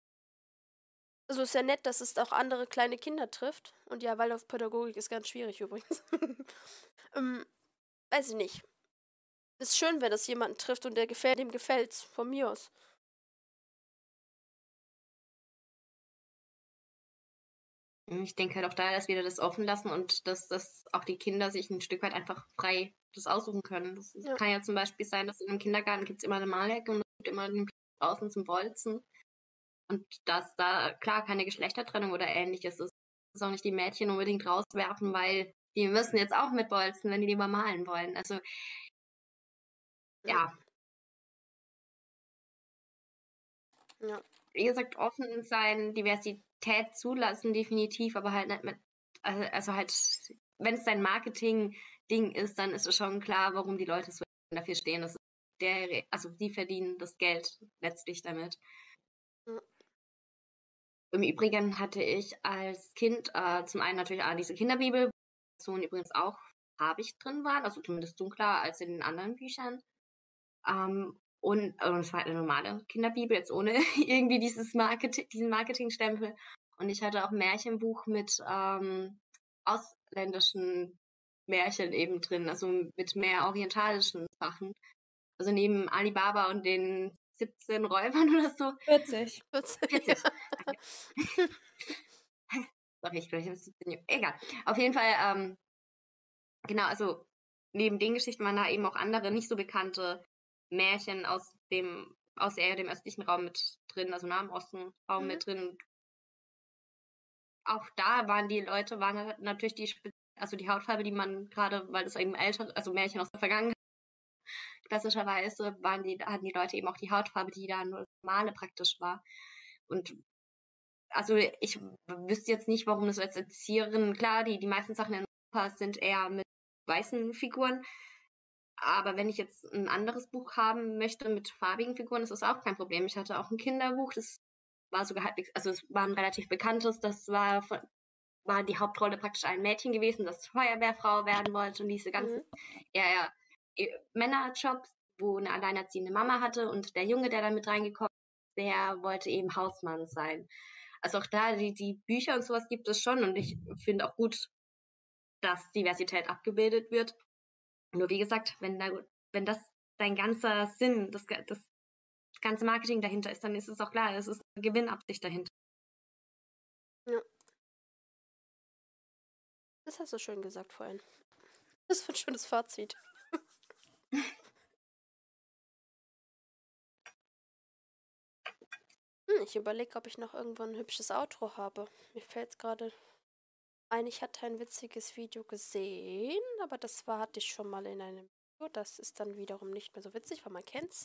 Also ist ja nett, dass es auch andere kleine Kinder trifft. Und ja, Waldorfpädagogik ist ganz schwierig übrigens. ähm, weiß ich nicht. Ist schön, wenn das jemanden trifft und der gefällt, dem gefällt's. Von mir aus. Ich denke halt auch da, dass wir das offen lassen und dass, dass auch die Kinder sich ein Stück weit einfach frei das aussuchen können. Das ist, Ja. kann ja zum Beispiel sein, dass in einem Kindergarten gibt es immer eine Malhecke und es gibt immer den Platz draußen zum Bolzen. Und dass da klar keine Geschlechtertrennung oder ähnliches ist. Das ist auch nicht die Mädchen unbedingt rauswerfen, weil die müssen jetzt auch mitbolzen, wenn die lieber malen wollen. Also ja. Ja. Wie gesagt, offen sein, Diversität zulassen, definitiv, aber halt nicht mit, also, also halt, wenn es dein Marketing-Ding ist, dann ist es schon klar, warum die Leute so dafür stehen. Das ist der, also die verdienen das Geld letztlich damit. Ja. Im Übrigen hatte ich als Kind äh, zum einen natürlich auch diese Kinderbibel, wo Personen übrigens auch farbig drin waren, also zumindest dunkler als in den anderen Büchern. Ähm, und äh, es war eine normale Kinderbibel, jetzt ohne irgendwie dieses Marketing, diesen Marketingstempel. Und ich hatte auch ein Märchenbuch mit ähm, ausländischen Märchen eben drin, also mit mehr orientalischen Sachen. Also neben Alibaba und den siebzehn Räubern oder so. vierzig. vierzig. Sorry, ich glaube, ich habe siebzehn. Egal. Auf jeden Fall, ähm, genau, also neben den Geschichten waren da eben auch andere, nicht so bekannte Märchen aus dem, aus eher dem östlichen Raum mit drin, also Nahen Osten Raum Mhm. mit drin. Auch da waren die Leute, waren natürlich die, also die Hautfarbe, die man gerade, weil das eben älter, also Märchen aus der Vergangenheit, klassischerweise waren die, hatten die Leute eben auch die Hautfarbe, die da nur normale praktisch war. Und also ich wüsste jetzt nicht, warum das als Erzieherin, klar, die, die meisten Sachen in Europa sind eher mit weißen Figuren, aber wenn ich jetzt ein anderes Buch haben möchte mit farbigen Figuren, ist das auch kein Problem. Ich hatte auch ein Kinderbuch, das war sogar halbwegs, also es war ein relativ bekanntes, das war von, war die Hauptrolle praktisch ein Mädchen gewesen, das Feuerwehrfrau werden wollte und diese ganzen Mhm. eher, eher Männerjobs, wo eine alleinerziehende Mama hatte und der Junge, der dann mit reingekommen ist, der wollte eben Hausmann sein. Also auch da, die, die Bücher und sowas gibt es schon und ich finde auch gut, dass Diversität abgebildet wird. Nur wie gesagt, wenn, da, wenn das dein ganzer Sinn, das, das ganze Marketing dahinter ist, dann ist es auch klar, es ist eine Gewinnabsicht dahinter. Ja. Das hast du schön gesagt vorhin. Das ist ein schönes Fazit. Hm, ich überlege, ob ich noch irgendwo ein hübsches Outro habe. Mir fällt gerade ein, ich hatte ein witziges Video gesehen, aber das war, hatte ich schon mal in einem Video. Das ist dann wiederum nicht mehr so witzig, weil man kennt's.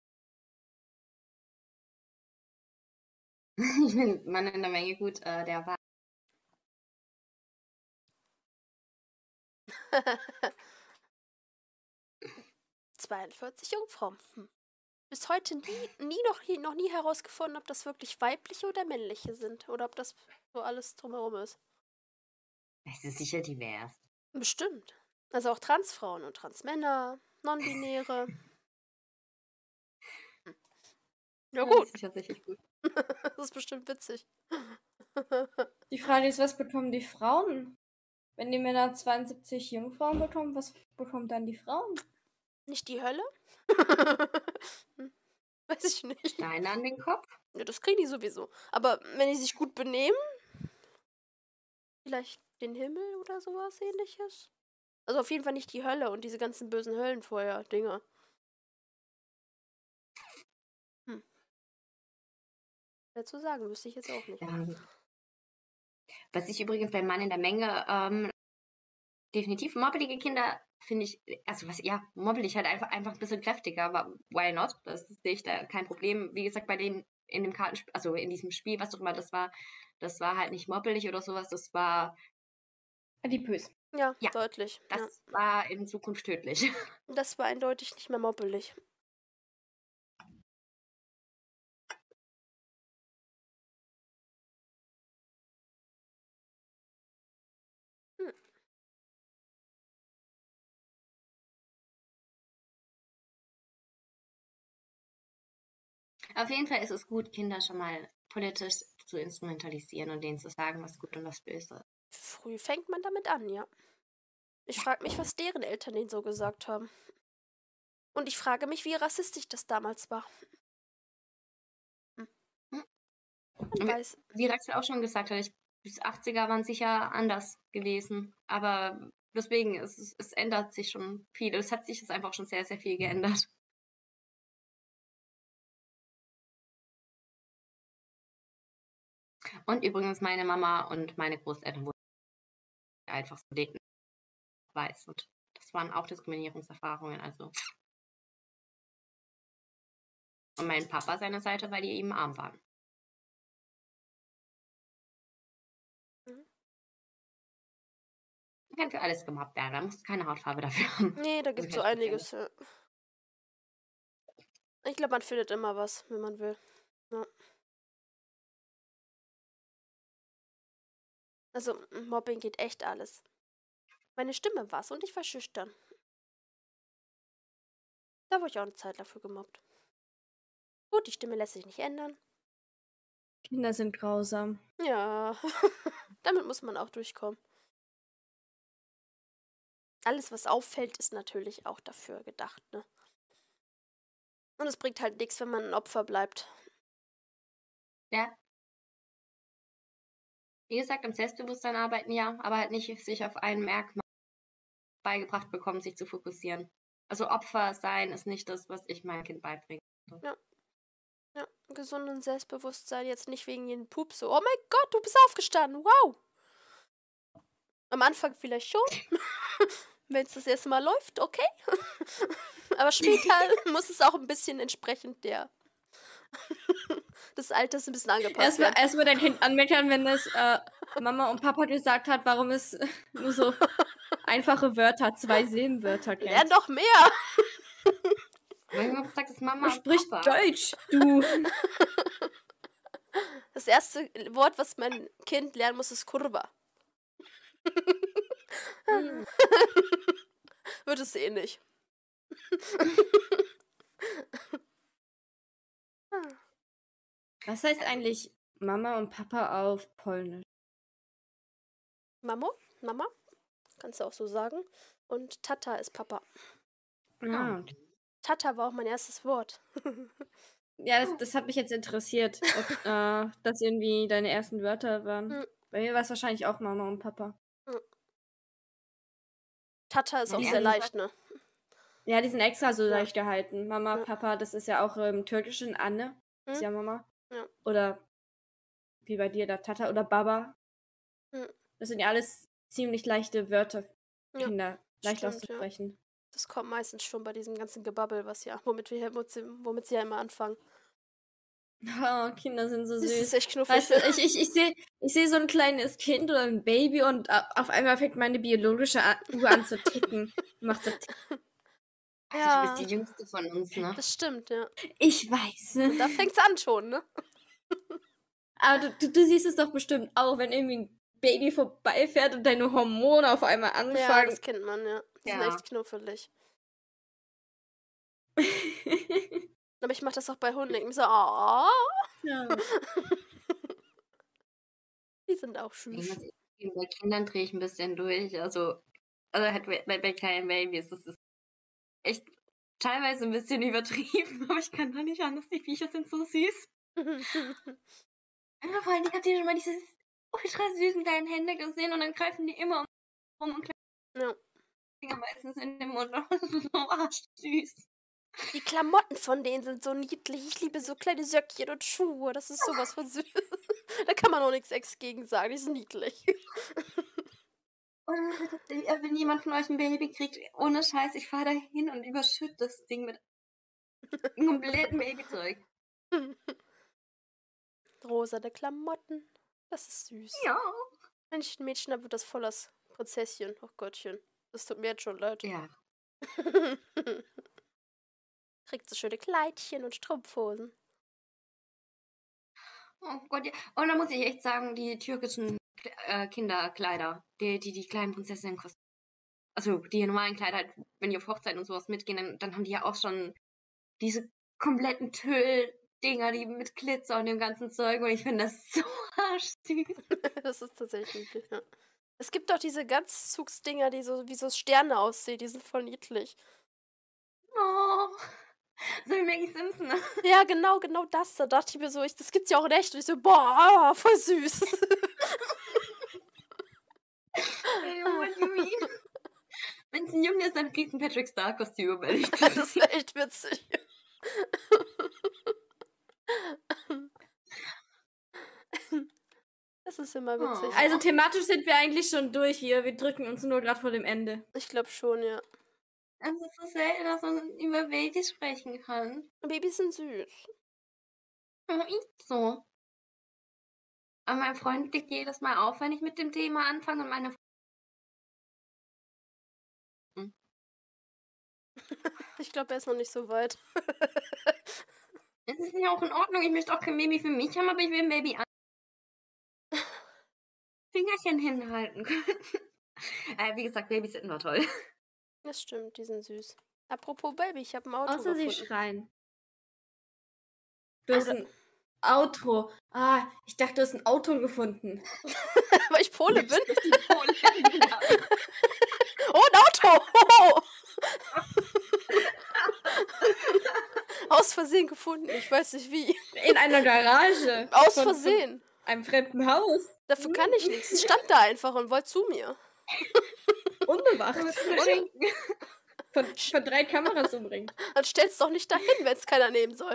Ich bin Mann in der Menge gut, äh, der war. zweiundvierzig Jungfrauen. Hm. Bis heute nie, nie noch, noch nie herausgefunden, ob das wirklich weibliche oder männliche sind. Oder ob das so alles drumherum ist. Es ist sicher divers. Bestimmt. Also auch Transfrauen und Transmänner, Non-Binäre. Hm. Ja Das gut, ist tatsächlich gut. das ist bestimmt witzig. Die Frage ist, was bekommen die Frauen? Wenn die Männer zweiundsiebzig Jungfrauen bekommen, was bekommen dann die Frauen? Nicht die Hölle? Hm, weiß ich nicht. Steine an den Kopf? Ja, das kriegen die sowieso. Aber wenn die sich gut benehmen, vielleicht den Himmel oder sowas ähnliches. Also auf jeden Fall nicht die Hölle und diese ganzen bösen Höllenfeuer-Dinger. Hm. Dazu sagen wüsste ich jetzt auch nicht. Ja. Was ich übrigens beim Mann in der Menge ähm, definitiv mobbelige Kinder finde ich, also was, ja, mobbelig halt einfach, einfach ein bisschen kräftiger, aber why not? Das sehe ich da kein Problem. Wie gesagt, bei dem, in dem Kartenspiel, also in diesem Spiel, was auch immer das war, das war halt nicht mobbelig oder sowas, das war, Adipös. Ja, Ja, deutlich. das Ja. war in Zukunft tödlich. Das war eindeutig nicht mehr mobbelig. Hm. Auf jeden Fall ist es gut, Kinder schon mal politisch zu instrumentalisieren und denen zu sagen, was gut und was böse ist. Früh fängt man damit an, ja. Ich frage mich, was deren Eltern denen so gesagt haben. Und ich frage mich, wie rassistisch das damals war. Hm. Hm. Man Und wie, weiß. wie Raxel auch schon gesagt hat, ich, bis achtziger waren sicher anders gewesen. Aber deswegen, es, es, es ändert sich schon viel. Es hat sich jetzt einfach schon sehr, sehr viel geändert. Und übrigens, meine Mama und meine Großeltern wurden einfach so den- weiß. Und das waren auch Diskriminierungserfahrungen. Also. Und mein Papa seiner Seite, weil die eben arm waren. Mhm. Man kann für alles gemobbt werden. Da musst du keine Hautfarbe dafür haben. Nee, da Also gibt es so kein Spezielles. einiges. Ja. Ich glaube, man findet immer was, wenn man will. Ja. Also, Mobbing geht echt alles. Meine Stimme war's und ich war schüchtern. Da wurde ich auch eine Zeit dafür gemobbt. Gut, die Stimme lässt sich nicht ändern. Kinder sind grausam. Ja, damit muss man auch durchkommen. Alles, was auffällt, ist natürlich auch dafür gedacht, ne? Und es bringt halt nichts, wenn man ein Opfer bleibt. Ja. Wie gesagt, am Selbstbewusstsein arbeiten ja, aber halt nicht sich auf ein Merkmal beigebracht bekommen, sich zu fokussieren. Also Opfer sein ist nicht das, was ich meinem Kind beibringe. Ja. Ja, gesunden Selbstbewusstsein, jetzt nicht wegen jedem Pups so, oh mein Gott, du bist aufgestanden, wow. Am Anfang vielleicht schon, wenn es das erste Mal läuft, okay. Aber später muss es auch ein bisschen entsprechend der des Alters ein bisschen angepasst Erstmal werden. erstmal dein Kind anmeckern, wenn es äh, Mama und Papa gesagt hat, warum es äh, nur so einfache Wörter, zwei Silbenwörter Lern kennt. doch mehr. Manchmal sagt es Mama Du und sprichst Papa. Deutsch, du. Das erste Wort, was mein Kind lernen muss, ist Kurva. Hm. Wird es eh nicht. Was heißt eigentlich Mama und Papa auf Polnisch? Mamo, Mama, kannst du auch so sagen. Und Tata ist Papa. Ah, okay. Tata war auch mein erstes Wort. Ja, das, das hat mich jetzt interessiert, ob äh, das irgendwie deine ersten Wörter waren. Hm. Bei mir war es wahrscheinlich auch Mama und Papa. Tata ist Mein auch sehr erstes leicht, ne? Ja, die sind extra so Ja. leicht gehalten. Mama, Ja. Papa, das ist ja auch im Türkischen Anne. Ist Hm? ja Mama. Ja. Oder wie bei dir, da Tata oder Baba. Hm. Das sind ja alles ziemlich leichte Wörter für Ja, Kinder. Leicht stimmt, ja. auszusprechen. Das kommt meistens schon bei diesem ganzen Gebabbel, was ja, womit wir hier, womit sie ja immer anfangen. Oh, Kinder sind so Das ist süß. echt knuffig. Weißt du, ich, ich, ich sehe ich seh so ein kleines Kind oder ein Baby und äh, auf einmal fängt meine biologische A- Uhr an zu ticken. Macht so tick. Also, Ja. du bist die Jüngste von uns, ne? Das stimmt, ja. Ich weiß. Und da fängt's an schon, ne? Aber du, du, du siehst es doch bestimmt auch, wenn irgendwie ein Baby vorbeifährt und deine Hormone auf einmal Ja, anfangen. das kennt man, ja. Die sind Ja. echt knuffelig. Aber ich mach das auch bei Hunden. Ich so, oh. Ja. Die sind auch Ich süß. muss sagen, bei Kindern drehe ich ein bisschen durch. Also, also halt bei, bei bei kleinen Babys, das ist echt teilweise ein bisschen übertrieben, aber ich kann da nicht anders. Die Viecher sind so süß. Ja, vor allem, ich habe die schon mal diese ultra süßen kleinen Hände gesehen und dann greifen die immer um und Ja. Finger meistens in den Mund. Das ist so arschsüß. Die Klamotten von denen sind so niedlich. Ich liebe so kleine Söckchen und Schuhe. Das ist sowas von süß. Da kann man auch nichts ex gegen sagen. Die sind niedlich. Und äh, wenn jemand von euch ein Baby kriegt, ohne Scheiß, ich fahre da hin und überschütte das Ding mit kompletten Babyzeug. Rosane Klamotten. Das ist süß. Ja. Wenn ich ein Mädchen habe, wird das voll das Prinzesschen. Oh Gottchen. Das tut mir jetzt schon leid. Ja. Kriegt so schöne Kleidchen und Strumpfhosen. Oh Gott, ja. Und da muss ich echt sagen, die türkischen Kle- äh, Kinderkleider, die, die die kleinen Prinzessinnen kosten. Also die normalen Kleider, halt, wenn die auf Hochzeit und sowas mitgehen, dann, dann haben die ja auch schon diese kompletten Dinger, die mit Glitzer und dem ganzen Zeug. Und ich finde das so arschsüß. Das ist tatsächlich niedlich, ja. Es gibt doch diese Ganzzugsdinger, die so wie so Sterne aussehen. Die sind voll niedlich. Oh. So wie Maggie Simpson. Ne? Ja, genau, genau das. Da dachte ich mir so, ich, das gibt's ja auch in echt. Und ich so, boah, voll süß. Hey, what do you mean? Wenn es ein Junge ist, dann kriegt ein Patrick Star-Kostüm, ehrlich Das ist echt witzig. Das ist immer witzig. Oh. Also thematisch sind wir eigentlich schon durch hier. Wir drücken uns nur gerade vor dem Ende. Ich glaube schon, ja. Es ist so selten, dass man über Babys sprechen kann. Babys sind süß. Ja, ist so. Aber mein Freund legt jedes Mal auf, wenn ich mit dem Thema anfange und meine hm. Ich glaube, er ist noch nicht so weit. Es ist ja auch in Ordnung. Ich möchte auch kein Baby für mich haben, aber ich will ein Baby an Fingerchen hinhalten können. äh, wie gesagt, Babysitten war toll. Das stimmt, die sind süß. Apropos Baby, ich habe ein Auto Außer sie gefunden. schreien. Du hast ein Auto. Ah, ich dachte, du hast ein Auto gefunden. Weil ich Pole bin. Pole. Oh, ein Auto! Oh. Aus Versehen gefunden, ich weiß nicht wie. In einer Garage. Aus Von- Versehen. Von einem fremden Haus. Dafür kann ich nichts. Es stand da einfach und wollte zu mir. Unbewacht. Und Von, von drei Kameras umringt. Dann stell's doch nicht dahin, wenn es keiner nehmen soll.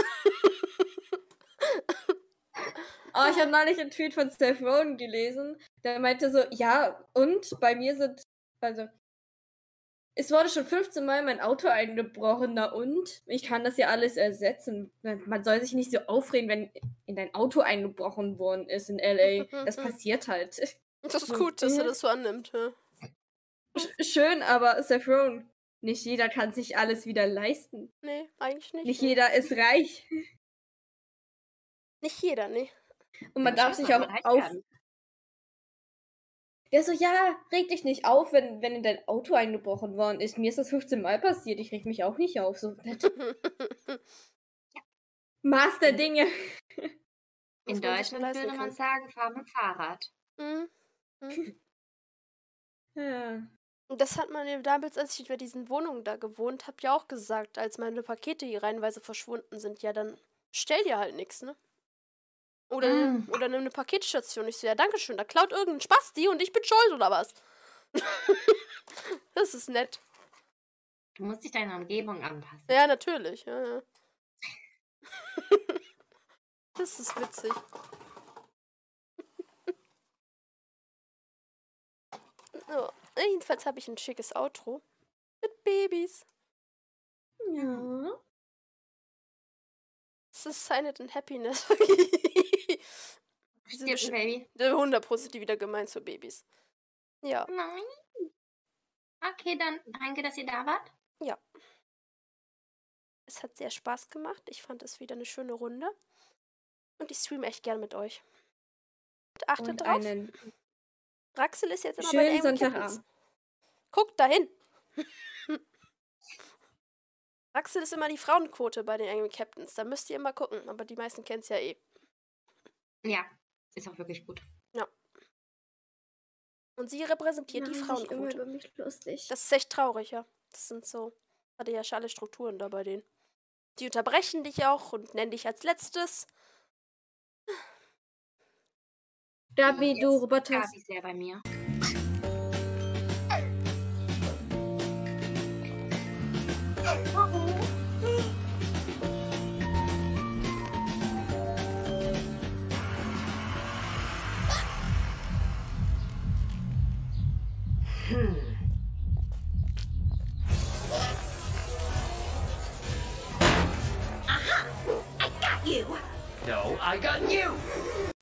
Oh, ich habe neulich einen Tweet von Seth Rogen gelesen. Der meinte so, ja, und bei mir sind, also, es wurde schon fünfzehn Mal mein Auto eingebrochen, na und? Ich kann das ja alles ersetzen. Man soll sich nicht so aufregen, wenn in dein Auto eingebrochen worden ist in L A. Das passiert halt. Das ist gut, dass er das so annimmt. Ja. Sch- Schön, aber Seth Rogen, nicht jeder kann sich alles wieder leisten. Nee, eigentlich nicht. Nicht nee. jeder ist reich. Nicht jeder, nee. Und man darf sich auch reich auf... werden. Der so, ja, reg dich nicht auf, wenn, wenn in dein Auto eingebrochen worden ist. Mir ist das fünfzehn Mal passiert, ich reg mich auch nicht auf. So, Maß der Dinge. In Muss man sich Deutschland leisten würde man können. sagen, fahr mit dem Fahrrad. Mhm. Mhm. Ja. Und das hat man eben damals, als ich bei diesen Wohnungen da gewohnt habe, ja auch gesagt, als meine Pakete hier reihenweise verschwunden sind. Ja, dann stell dir halt nichts, ne? Oder, Mm. oder nimm eine Paketstation. Ich so, ja, dankeschön, da klaut irgendein Spasti und ich bin schuld, oder was? Das ist nett. Du musst dich deiner Umgebung anpassen. Ja, natürlich. Ja, ja. Das ist witzig. So, jedenfalls habe ich ein schickes Outro. Mit Babys. Ja. Es ist Silent and Happiness. Die sind Stirbt ein bestimmt- Baby. hundert Prozent wieder gemeint zu Babys. Ja, Nein. Okay, dann danke, dass ihr da wart. es hat sehr Spaß gemacht. Ich fand es wieder eine schöne Runde. Und ich streame echt gern mit euch. Und achtet Und drauf. einen Raxel ist jetzt immer bei schönen den Angry Sonntagabend. Captains. Guckt dahin. Raxel ist immer die Frauenquote bei den Angry Captains. Da müsst ihr immer gucken. Aber die meisten kennen es ja eh. Ja, ist auch wirklich gut. Und sie repräsentiert die Machen sich immer Frauenquote. über mich lustig. Das ist echt traurig, ja. Das sind so patriarchale Strukturen da bei denen. Die unterbrechen dich auch und nennen dich als letztes. Gabi, du Roboter. Gabi ist sehr bei mir. No, I got you!